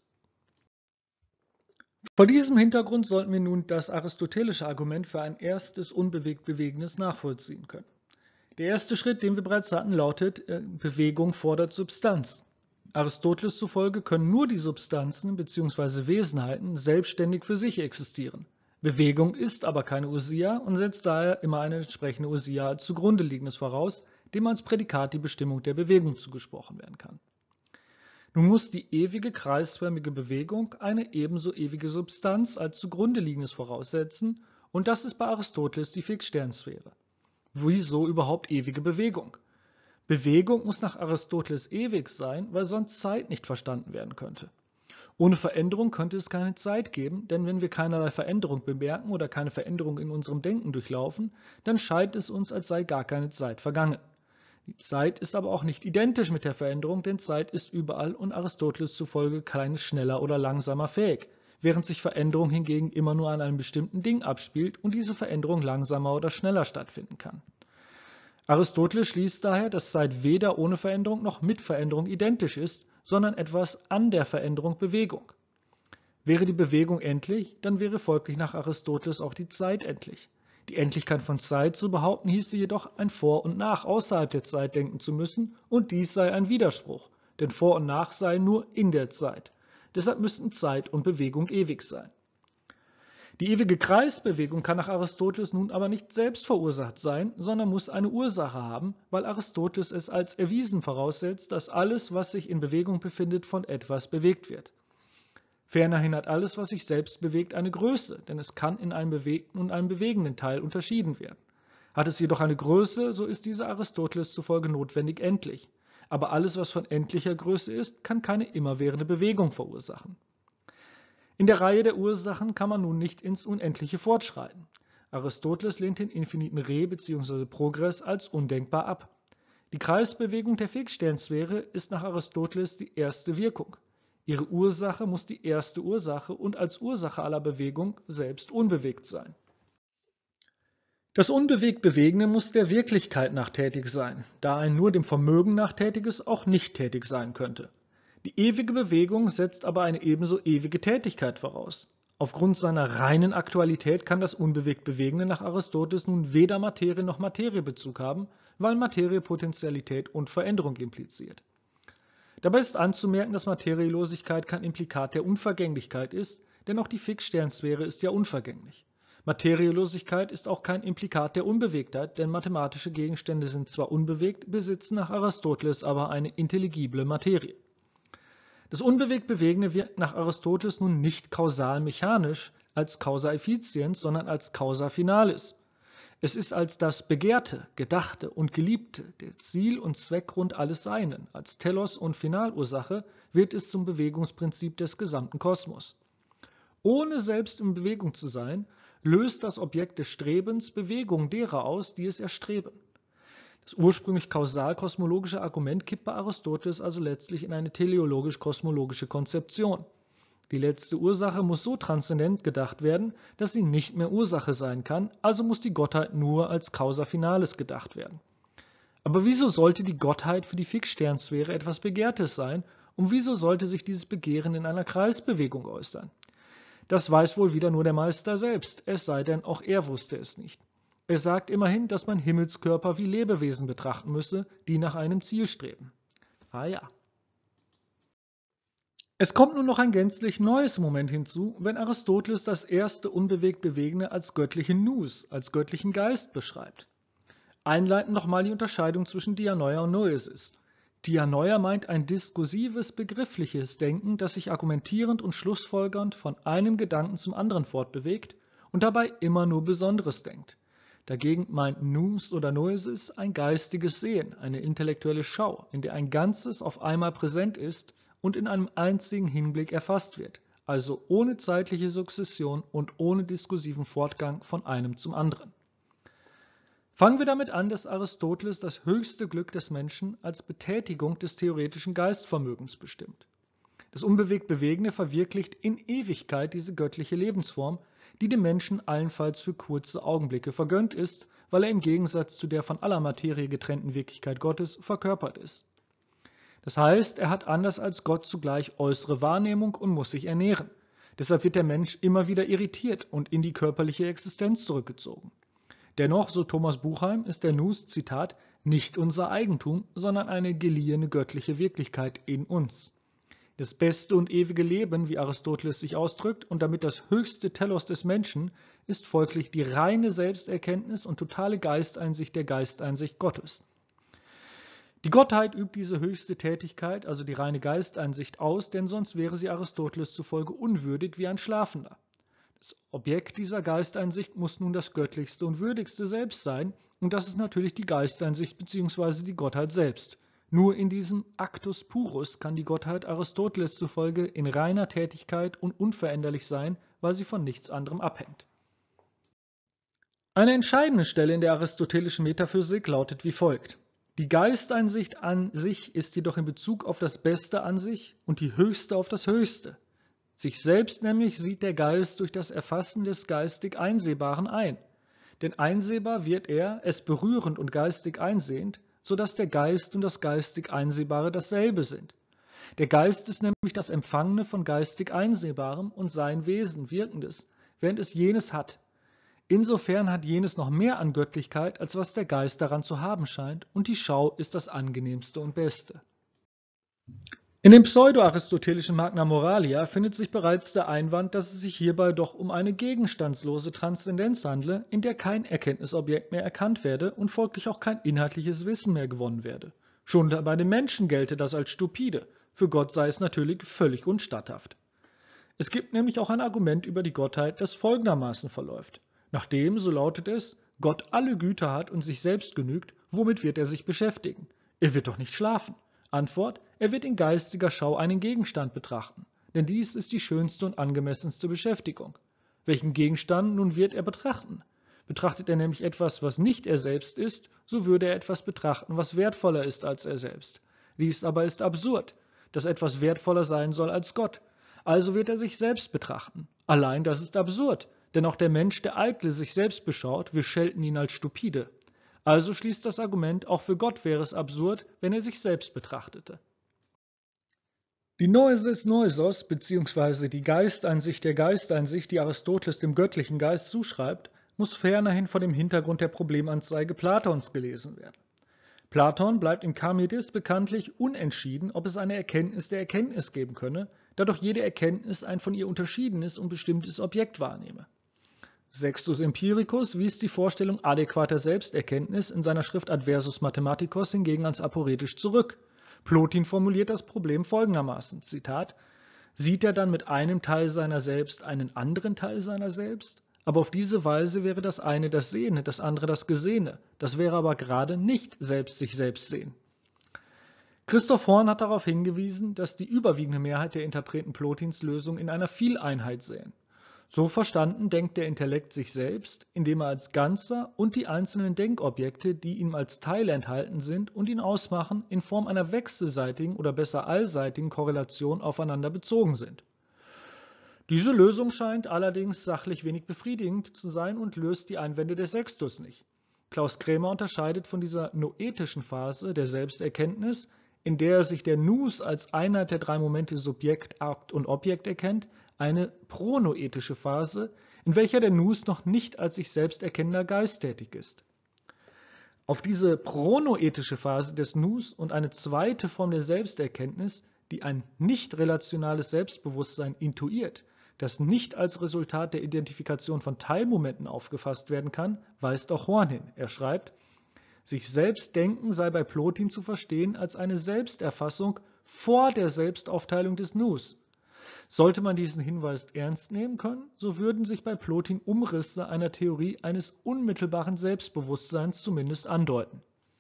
Vor diesem Hintergrund sollten wir nun das aristotelische Argument für ein erstes unbewegt Bewegendes nachvollziehen können. Der erste Schritt, den wir bereits hatten, lautet, äh, Bewegung fordert Substanz. Aristoteles zufolge können nur die Substanzen bzw. Wesenheiten selbstständig für sich existieren. Bewegung ist aber keine Ousia und setzt daher immer eine entsprechende Ousia als zugrunde liegendes voraus, dem als Prädikat die Bestimmung der Bewegung zugesprochen werden kann. Nun muss die ewige kreisförmige Bewegung eine ebenso ewige Substanz als zugrunde liegendes voraussetzen, und das ist bei Aristoteles die Fixsternsphäre. Wieso überhaupt ewige Bewegung? Bewegung muss nach Aristoteles ewig sein, weil sonst Zeit nicht verstanden werden könnte. Ohne Veränderung könnte es keine Zeit geben, denn wenn wir keinerlei Veränderung bemerken oder keine Veränderung in unserem Denken durchlaufen, dann scheint es uns, als sei gar keine Zeit vergangen. Die Zeit ist aber auch nicht identisch mit der Veränderung, denn Zeit ist überall und Aristoteles zufolge keines schneller oder langsamer fähig, während sich Veränderung hingegen immer nur an einem bestimmten Ding abspielt und diese Veränderung langsamer oder schneller stattfinden kann. Aristoteles schließt daher, dass Zeit weder ohne Veränderung noch mit Veränderung identisch ist, sondern etwas an der Veränderung Bewegung. Wäre die Bewegung endlich, dann wäre folglich nach Aristoteles auch die Zeit endlich. Die Endlichkeit von Zeit zu behaupten, hieße jedoch, ein Vor und Nach außerhalb der Zeit denken zu müssen, und dies sei ein Widerspruch, denn Vor und Nach seien nur in der Zeit. Deshalb müssten Zeit und Bewegung ewig sein. Die ewige Kreisbewegung kann nach Aristoteles nun aber nicht selbst verursacht sein, sondern muss eine Ursache haben, weil Aristoteles es als erwiesen voraussetzt, dass alles, was sich in Bewegung befindet, von etwas bewegt wird. Fernerhin hat alles, was sich selbst bewegt, eine Größe, denn es kann in einem bewegten und einem bewegenden Teil unterschieden werden. Hat es jedoch eine Größe, so ist diese Aristoteles zufolge notwendig endlich. Aber alles, was von endlicher Größe ist, kann keine immerwährende Bewegung verursachen. In der Reihe der Ursachen kann man nun nicht ins Unendliche fortschreiten. Aristoteles lehnt den infiniten Re bzw. Progress als undenkbar ab. Die Kreisbewegung der Fixsternsphäre ist nach Aristoteles die erste Wirkung. Ihre Ursache muss die erste Ursache und als Ursache aller Bewegung selbst unbewegt sein. Das unbewegt Bewegende muss der Wirklichkeit nach tätig sein, da ein nur dem Vermögen nach tätiges auch nicht tätig sein könnte. Die ewige Bewegung setzt aber eine ebenso ewige Tätigkeit voraus. Aufgrund seiner reinen Aktualität kann das unbewegt Bewegende nach Aristoteles nun weder Materie noch Materiebezug haben, weil Materie Potentialität und Veränderung impliziert. Dabei ist anzumerken, dass Materielosigkeit kein Implikat der Unvergänglichkeit ist, denn auch die Fixsternsphäre ist ja unvergänglich. Materielosigkeit ist auch kein Implikat der Unbewegtheit, denn mathematische Gegenstände sind zwar unbewegt, besitzen nach Aristoteles aber eine intelligible Materie. Das unbewegt Bewegende wirkt nach Aristoteles nun nicht kausal-mechanisch als causa efficiens, sondern als causa finalis. Es ist als das Begehrte, Gedachte und Geliebte, der Ziel- und Zweckgrund alles Seinen, als Telos und Finalursache wird es zum Bewegungsprinzip des gesamten Kosmos. Ohne selbst in Bewegung zu sein, löst das Objekt des Strebens Bewegung derer aus, die es erstreben. Das ursprünglich kausal-kosmologische Argument kippt bei Aristoteles also letztlich in eine teleologisch-kosmologische Konzeption. Die letzte Ursache muss so transzendent gedacht werden, dass sie nicht mehr Ursache sein kann, also muss die Gottheit nur als causa finalis gedacht werden. Aber wieso sollte die Gottheit für die Fixsternsphäre etwas Begehrtes sein und wieso sollte sich dieses Begehren in einer Kreisbewegung äußern? Das weiß wohl wieder nur der Meister selbst, es sei denn, auch er wusste es nicht. Er sagt immerhin, dass man Himmelskörper wie Lebewesen betrachten müsse, die nach einem Ziel streben. Ah ja. Es kommt nun noch ein gänzlich neues Moment hinzu, wenn Aristoteles das erste unbewegt Bewegende als göttlichen Nous, als göttlichen Geist beschreibt. Einleitend nochmal die Unterscheidung zwischen Dianoia und Noesis. Dianoia meint ein diskursives, begriffliches Denken, das sich argumentierend und schlussfolgernd von einem Gedanken zum anderen fortbewegt, und dabei immer nur Besonderes denkt. Dagegen meint Nous oder Noesis ein geistiges Sehen, eine intellektuelle Schau, in der ein Ganzes auf einmal präsent ist und in einem einzigen Hinblick erfasst wird, also ohne zeitliche Sukzession und ohne diskursiven Fortgang von einem zum anderen. Fangen wir damit an, dass Aristoteles das höchste Glück des Menschen als Betätigung des theoretischen Geistvermögens bestimmt. Das unbewegt Bewegende verwirklicht in Ewigkeit diese göttliche Lebensform, die dem Menschen allenfalls für kurze Augenblicke vergönnt ist, weil er im Gegensatz zu der von aller Materie getrennten Wirklichkeit Gottes verkörpert ist. Das heißt, er hat anders als Gott zugleich äußere Wahrnehmung und muss sich ernähren. Deshalb wird der Mensch immer wieder irritiert und in die körperliche Existenz zurückgezogen. Dennoch, so Thomas Buchheim, ist der Nous, Zitat, nicht unser Eigentum, sondern eine geliehene göttliche Wirklichkeit in uns. Das beste und ewige Leben, wie Aristoteles sich ausdrückt, und damit das höchste Telos des Menschen, ist folglich die reine Selbsterkenntnis und totale Geisteinsicht der Geisteinsicht Gottes. Die Gottheit übt diese höchste Tätigkeit, also die reine Geisteinsicht, aus, denn sonst wäre sie Aristoteles zufolge unwürdig wie ein Schlafender. Das Objekt dieser Geisteinsicht muss nun das göttlichste und würdigste Selbst sein, und das ist natürlich die Geisteinsicht bzw. die Gottheit selbst. Nur in diesem Actus purus kann die Gottheit Aristoteles zufolge in reiner Tätigkeit und unveränderlich sein, weil sie von nichts anderem abhängt. Eine entscheidende Stelle in der aristotelischen Metaphysik lautet wie folgt: Die Geisteinsicht an sich ist jedoch in Bezug auf das Beste an sich und die höchste auf das Höchste. Sich selbst nämlich sieht der Geist durch das Erfassen des geistig Einsehbaren ein. Denn einsehbar wird er, es berührend und geistig einsehend, sodass der Geist und das geistig Einsehbare dasselbe sind. Der Geist ist nämlich das Empfangene von geistig Einsehbarem und sein Wesen, Wirkendes, während es jenes hat. Insofern hat jenes noch mehr an Göttlichkeit, als was der Geist daran zu haben scheint, und die Schau ist das Angenehmste und Beste. In dem pseudo-aristotelischen Magna Moralia findet sich bereits der Einwand, dass es sich hierbei doch um eine gegenstandslose Transzendenz handle, in der kein Erkenntnisobjekt mehr erkannt werde und folglich auch kein inhaltliches Wissen mehr gewonnen werde. Schon bei den Menschen gelte das als stupide, für Gott sei es natürlich völlig unstatthaft. Es gibt nämlich auch ein Argument über die Gottheit, das folgendermaßen verläuft. Nachdem, so lautet es, Gott alle Güter hat und sich selbst genügt, womit wird er sich beschäftigen? Er wird doch nicht schlafen. Antwort: Er wird in geistiger Schau einen Gegenstand betrachten, denn dies ist die schönste und angemessenste Beschäftigung. Welchen Gegenstand nun wird er betrachten? Betrachtet er nämlich etwas, was nicht er selbst ist, so würde er etwas betrachten, was wertvoller ist als er selbst. Dies aber ist absurd, dass etwas wertvoller sein soll als Gott. Also wird er sich selbst betrachten. Allein das ist absurd, denn auch der Mensch, der eitle sich selbst beschaut, wir schelten ihn als stupide. Also schließt das Argument, auch für Gott wäre es absurd, wenn er sich selbst betrachtete. Die Noesis Noesos bzw. die Geisteinsicht der Geisteinsicht, die Aristoteles dem göttlichen Geist zuschreibt, muss fernerhin vor dem Hintergrund der Problemanzeige Platons gelesen werden. Platon bleibt in Charmides bekanntlich unentschieden, ob es eine Erkenntnis der Erkenntnis geben könne, da doch jede Erkenntnis ein von ihr unterschiedenes und bestimmtes Objekt wahrnehme. Sextus Empiricus wies die Vorstellung adäquater Selbsterkenntnis in seiner Schrift Adversus Mathematicos hingegen als aporetisch zurück. Plotin formuliert das Problem folgendermaßen, Zitat, sieht er dann mit einem Teil seiner selbst einen anderen Teil seiner selbst? Aber auf diese Weise wäre das eine das Sehende, das andere das Gesehene. Das wäre aber gerade nicht selbst sich selbst sehen. Christoph Horn hat darauf hingewiesen, dass die überwiegende Mehrheit der Interpreten Plotins Lösung in einer Vieleinheit sähen. So verstanden denkt der Intellekt sich selbst, indem er als Ganzer und die einzelnen Denkobjekte, die ihm als Teile enthalten sind und ihn ausmachen, in Form einer wechselseitigen oder besser allseitigen Korrelation aufeinander bezogen sind. Diese Lösung scheint allerdings sachlich wenig befriedigend zu sein und löst die Einwände des Sextus nicht. Klaus Krämer unterscheidet von dieser noetischen Phase der Selbsterkenntnis, in der sich der Nous als Einheit der drei Momente Subjekt, Akt und Objekt erkennt, eine pronoetische Phase, in welcher der Nous noch nicht als sich selbst erkennender Geist tätig ist. Auf diese pronoetische Phase des Nous und eine zweite Form der Selbsterkenntnis, die ein nicht relationales Selbstbewusstsein intuiert, das nicht als Resultat der Identifikation von Teilmomenten aufgefasst werden kann, weist auch Horn hin. Er schreibt, sich selbst denken sei bei Plotin zu verstehen als eine Selbsterfassung vor der Selbstaufteilung des Nous. Sollte man diesen Hinweis ernst nehmen können, so würden sich bei Plotin Umrisse einer Theorie eines unmittelbaren Selbstbewusstseins zumindest andeuten.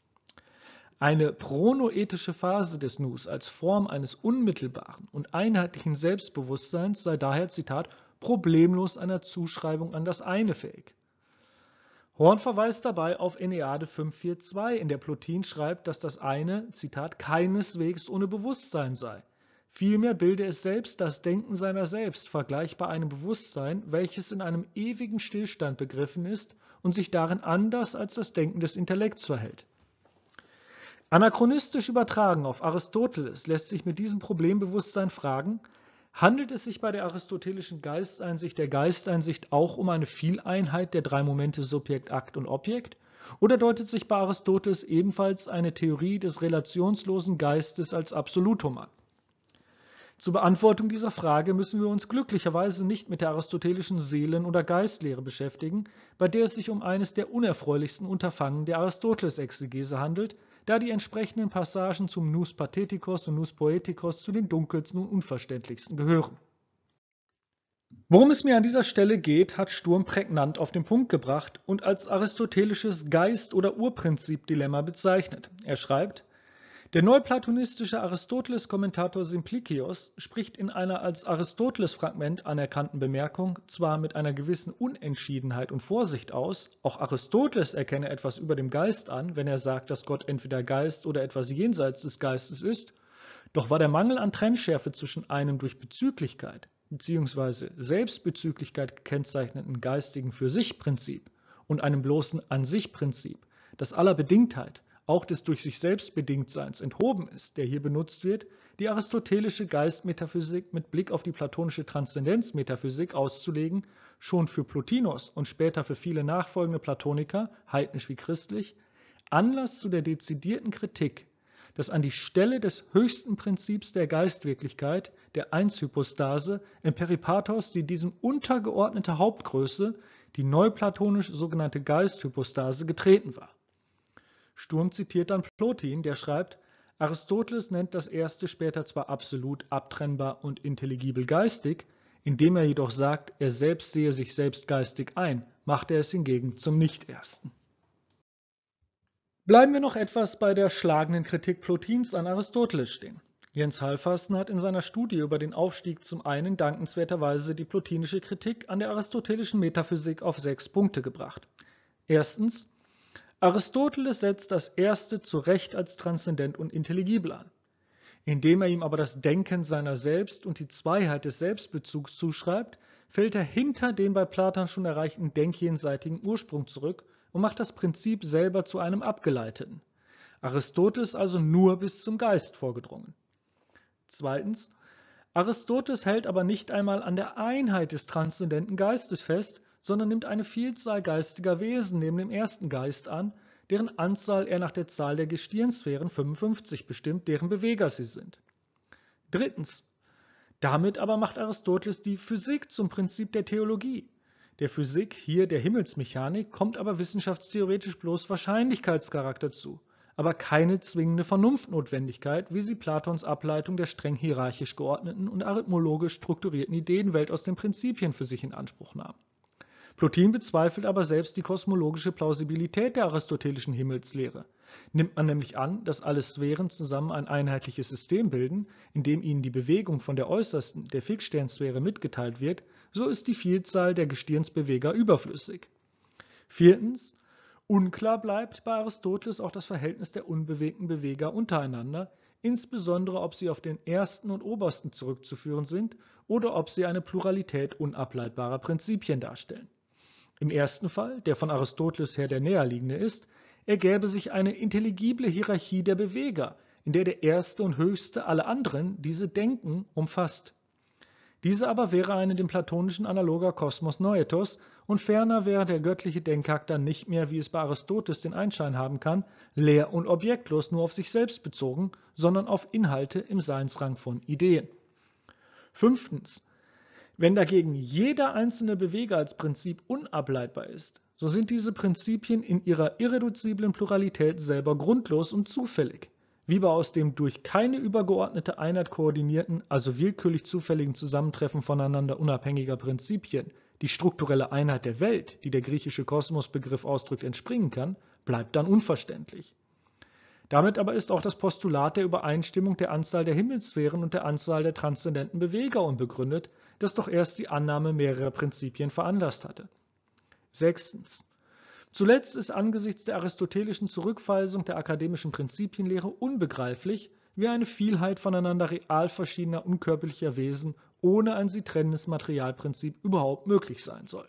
Eine pronoetische Phase des Nus als Form eines unmittelbaren und einheitlichen Selbstbewusstseins sei daher, Zitat, problemlos einer Zuschreibung an das Eine fähig. Horn verweist dabei auf Enneade fünf vier zwei, in der Plotin schreibt, dass das Eine, Zitat, keineswegs ohne Bewusstsein sei. Vielmehr bilde es selbst das Denken seiner selbst, vergleichbar einem Bewusstsein, welches in einem ewigen Stillstand begriffen ist und sich darin anders als das Denken des Intellekts verhält. Anachronistisch übertragen auf Aristoteles lässt sich mit diesem Problembewusstsein fragen, handelt es sich bei der aristotelischen Geisteinsicht der Geisteinsicht auch um eine Vieleinheit der drei Momente Subjekt, Akt und Objekt? Oder deutet sich bei Aristoteles ebenfalls eine Theorie des relationslosen Geistes als Absolutum an? Zur Beantwortung dieser Frage müssen wir uns glücklicherweise nicht mit der aristotelischen Seelen- oder Geistlehre beschäftigen, bei der es sich um eines der unerfreulichsten Unterfangen der Aristoteles-Exegese handelt, da die entsprechenden Passagen zum Nous Pathetikos und Nous Poetikos zu den dunkelsten und unverständlichsten gehören. Worum es mir an dieser Stelle geht, hat Sturm prägnant auf den Punkt gebracht und als aristotelisches Geist- oder Urprinzip-Dilemma bezeichnet. Er schreibt, der neuplatonistische Aristoteles-Kommentator Simplicios spricht in einer als Aristoteles-Fragment anerkannten Bemerkung zwar mit einer gewissen Unentschiedenheit und Vorsicht aus, auch Aristoteles erkenne etwas über dem Geist an, wenn er sagt, dass Gott entweder Geist oder etwas jenseits des Geistes ist, doch war der Mangel an Trennschärfe zwischen einem durch Bezüglichkeit bzw. Selbstbezüglichkeit gekennzeichneten geistigen Für-sich-Prinzip und einem bloßen An-sich-Prinzip, das aller Bedingtheit, auch des durch sich selbst Bedingtseins enthoben ist, der hier benutzt wird, die aristotelische Geistmetaphysik mit Blick auf die platonische Transzendenzmetaphysik auszulegen, schon für Plotinus und später für viele nachfolgende Platoniker, heidnisch wie christlich, Anlass zu der dezidierten Kritik, dass an die Stelle des höchsten Prinzips der Geistwirklichkeit, der Einshypostase, im Peripathos die diesem untergeordnete Hauptgröße, die neuplatonisch sogenannte Geisthypostase, getreten war. Sturm zitiert dann Plotin, der schreibt, Aristoteles nennt das Erste später zwar absolut abtrennbar und intelligibel geistig, indem er jedoch sagt, er selbst sehe sich selbst geistig ein, macht er es hingegen zum Nicht-Ersten. Bleiben wir noch etwas bei der schlagenden Kritik Plotins an Aristoteles stehen. Jens Halvorsen hat in seiner Studie über den Aufstieg zum einen dankenswerterweise die plotinische Kritik an der aristotelischen Metaphysik auf sechs Punkte gebracht. Erstens, Aristoteles setzt das Erste zu Recht als transzendent und intelligibel an. Indem er ihm aber das Denken seiner selbst und die Zweiheit des Selbstbezugs zuschreibt, fällt er hinter den bei Platon schon erreichten denkjenseitigen Ursprung zurück und macht das Prinzip selber zu einem Abgeleiteten. Aristoteles also nur bis zum Geist vorgedrungen. Zweitens, Aristoteles hält aber nicht einmal an der Einheit des transzendenten Geistes fest, sondern nimmt eine Vielzahl geistiger Wesen neben dem ersten Geist an, deren Anzahl er nach der Zahl der Gestirnsphären fünfundfünfzig bestimmt, deren Beweger sie sind. Drittens, damit aber macht Aristoteles die Physik zum Prinzip der Theologie. Der Physik, hier der Himmelsmechanik, kommt aber wissenschaftstheoretisch bloß Wahrscheinlichkeitscharakter zu, aber keine zwingende Vernunftnotwendigkeit, wie sie Platons Ableitung der streng hierarchisch geordneten und arithmologisch strukturierten Ideenwelt aus den Prinzipien für sich in Anspruch nahm. Plotin bezweifelt aber selbst die kosmologische Plausibilität der aristotelischen Himmelslehre. Nimmt man nämlich an, dass alle Sphären zusammen ein einheitliches System bilden, in dem ihnen die Bewegung von der äußersten, der Fixsternsphäre, mitgeteilt wird, so ist die Vielzahl der Gestirnsbeweger überflüssig. Viertens, unklar bleibt bei Aristoteles auch das Verhältnis der unbewegten Beweger untereinander, insbesondere ob sie auf den ersten und obersten zurückzuführen sind oder ob sie eine Pluralität unableitbarer Prinzipien darstellen. Im ersten Fall, der von Aristoteles her der näherliegende ist, ergäbe sich eine intelligible Hierarchie der Beweger, in der der erste und höchste alle anderen, diese Denken, umfasst. Diese aber wäre eine dem platonischen analoger Kosmos Noetos und ferner wäre der göttliche Denkakt dann nicht mehr, wie es bei Aristoteles den Einschein haben kann, leer und objektlos nur auf sich selbst bezogen, sondern auf Inhalte im Seinsrang von Ideen. Fünftens. Wenn dagegen jeder einzelne Beweger als Prinzip unableitbar ist, so sind diese Prinzipien in ihrer irreduziblen Pluralität selber grundlos und zufällig. wie bei aus dem durch keine übergeordnete Einheit koordinierten, also willkürlich zufälligen Zusammentreffen voneinander unabhängiger Prinzipien, die strukturelle Einheit der Welt, die der griechische Kosmosbegriff ausdrückt, entspringen kann, bleibt dann unverständlich. Damit aber ist auch das Postulat der Übereinstimmung der Anzahl der Himmelssphären und der Anzahl der transzendenten Beweger unbegründet, das doch erst die Annahme mehrerer Prinzipien veranlasst hatte. Sechstens. Zuletzt ist angesichts der aristotelischen Zurückweisung der akademischen Prinzipienlehre unbegreiflich, wie eine Vielheit voneinander real verschiedener unkörperlicher Wesen ohne ein sie trennendes Materialprinzip überhaupt möglich sein soll.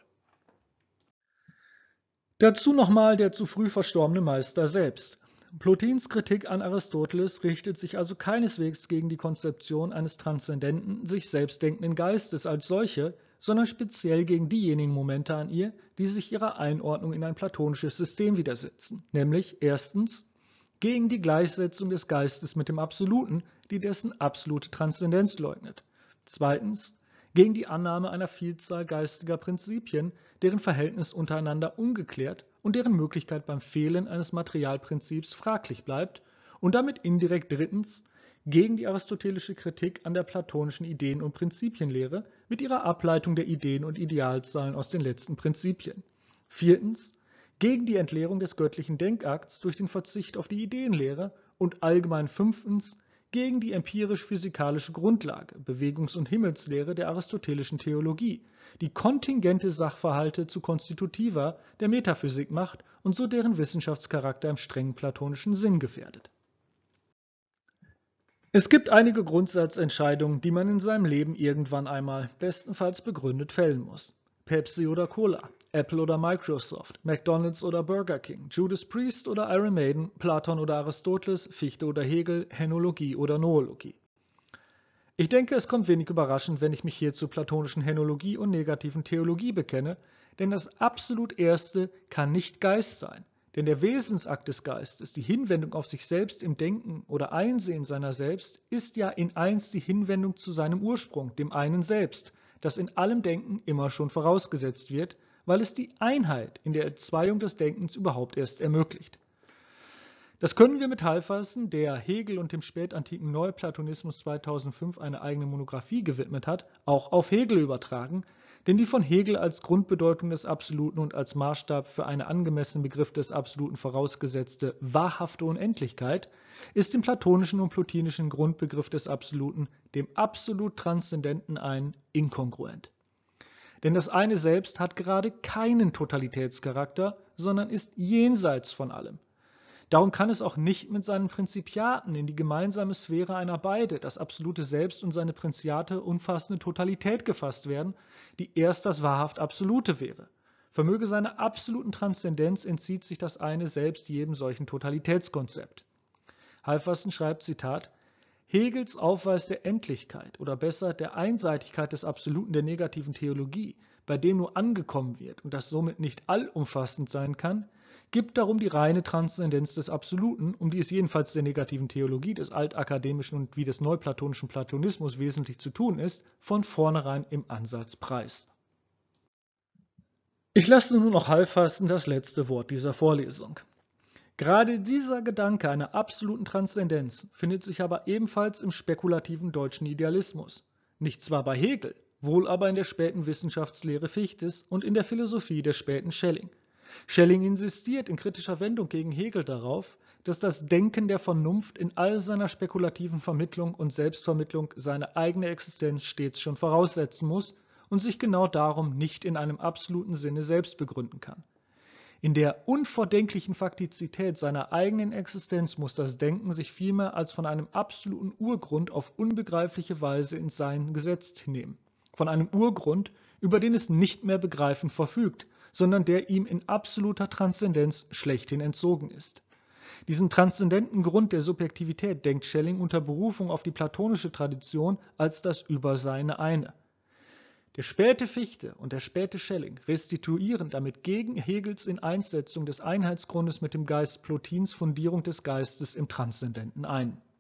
Dazu nochmal der zu früh verstorbene Meister selbst. Plotins Kritik an Aristoteles richtet sich also keineswegs gegen die Konzeption eines transzendenten, sich selbst denkenden Geistes als solche, sondern speziell gegen diejenigen Momente an ihr, die sich ihrer Einordnung in ein platonisches System widersetzen, nämlich erstens gegen die Gleichsetzung des Geistes mit dem Absoluten, die dessen absolute Transzendenz leugnet, zweitens gegen die Annahme einer Vielzahl geistiger Prinzipien, deren Verhältnis untereinander ungeklärt und deren Möglichkeit beim Fehlen eines Materialprinzips fraglich bleibt, und damit indirekt drittens gegen die aristotelische Kritik an der platonischen Ideen- und Prinzipienlehre mit ihrer Ableitung der Ideen und Idealzahlen aus den letzten Prinzipien. Viertens gegen die Entleerung des göttlichen Denkakts durch den Verzicht auf die Ideenlehre und allgemein fünftens gegen die empirisch-physikalische Grundlage, Bewegungs- und Himmelslehre der aristotelischen Theologie, die kontingente Sachverhalte zu konstitutiver der Metaphysik macht und so deren Wissenschaftscharakter im strengen platonischen Sinn gefährdet. Es gibt einige Grundsatzentscheidungen, die man in seinem Leben irgendwann einmal, bestenfalls begründet, fällen muss. Pepsi oder Cola, Apple oder Microsoft, McDonald's oder Burger King, Judas Priest oder Iron Maiden, Platon oder Aristoteles, Fichte oder Hegel, Henologie oder Noologie. Ich denke, es kommt wenig überraschend, wenn ich mich hier zur platonischen Henologie und negativen Theologie bekenne, denn das absolut Erste kann nicht Geist sein. Denn der Wesensakt des Geistes, die Hinwendung auf sich selbst im Denken oder Einsehen seiner selbst, ist ja in eins die Hinwendung zu seinem Ursprung, dem einen Selbst, das in allem Denken immer schon vorausgesetzt wird, weil es die Einheit in der Entzweiung des Denkens überhaupt erst ermöglicht. Das können wir mit Halversen, der Hegel und dem spätantiken Neuplatonismus zweitausendfünf eine eigene Monographie gewidmet hat, auch auf Hegel übertragen, denn die von Hegel als Grundbedeutung des Absoluten und als Maßstab für einen angemessenen Begriff des Absoluten vorausgesetzte wahrhafte Unendlichkeit ist dem platonischen und plotinischen Grundbegriff des Absoluten, dem absolut Transzendenten, ein inkongruent. Denn das eine selbst hat gerade keinen Totalitätscharakter, sondern ist jenseits von allem. Darum kann es auch nicht mit seinen Prinzipiaten in die gemeinsame Sphäre einer beide, das absolute Selbst und seine Prinziate, umfassende Totalität gefasst werden, die erst das wahrhaft Absolute wäre. Vermöge seiner absoluten Transzendenz entzieht sich das eine selbst jedem solchen Totalitätskonzept. Halversen schreibt, Zitat, Hegels Aufweis der Endlichkeit oder besser der Einseitigkeit des Absoluten der negativen Theologie, bei dem nur angekommen wird und das somit nicht allumfassend sein kann, gibt darum die reine Transzendenz des Absoluten, um die es jedenfalls der negativen Theologie, des altakademischen und wie des neuplatonischen Platonismus wesentlich zu tun ist, von vornherein im Ansatz preis. Ich lasse nun noch Halversen das letzte Wort dieser Vorlesung. Gerade dieser Gedanke einer absoluten Transzendenz findet sich aber ebenfalls im spekulativen deutschen Idealismus. Nicht zwar bei Hegel, wohl aber in der späten Wissenschaftslehre Fichtes und in der Philosophie des späten Schelling. Schelling insistiert in kritischer Wendung gegen Hegel darauf, dass das Denken der Vernunft in all seiner spekulativen Vermittlung und Selbstvermittlung seine eigene Existenz stets schon voraussetzen muss und sich genau darum nicht in einem absoluten Sinne selbst begründen kann. In der unvordenklichen Faktizität seiner eigenen Existenz muss das Denken sich vielmehr als von einem absoluten Urgrund auf unbegreifliche Weise ins Sein gesetzt nehmen. Von einem Urgrund, über den es nicht mehr begreifen verfügt, sondern der ihm in absoluter Transzendenz schlechthin entzogen ist. Diesen transzendenten Grund der Subjektivität denkt Schelling unter Berufung auf die platonische Tradition als das Überseine eine. Der späte Fichte und der späte Schelling restituieren damit gegen Hegels Ineinssetzung des Einheitsgrundes mit dem Geist Plotins Fundierung des Geistes im Transzendenten ein.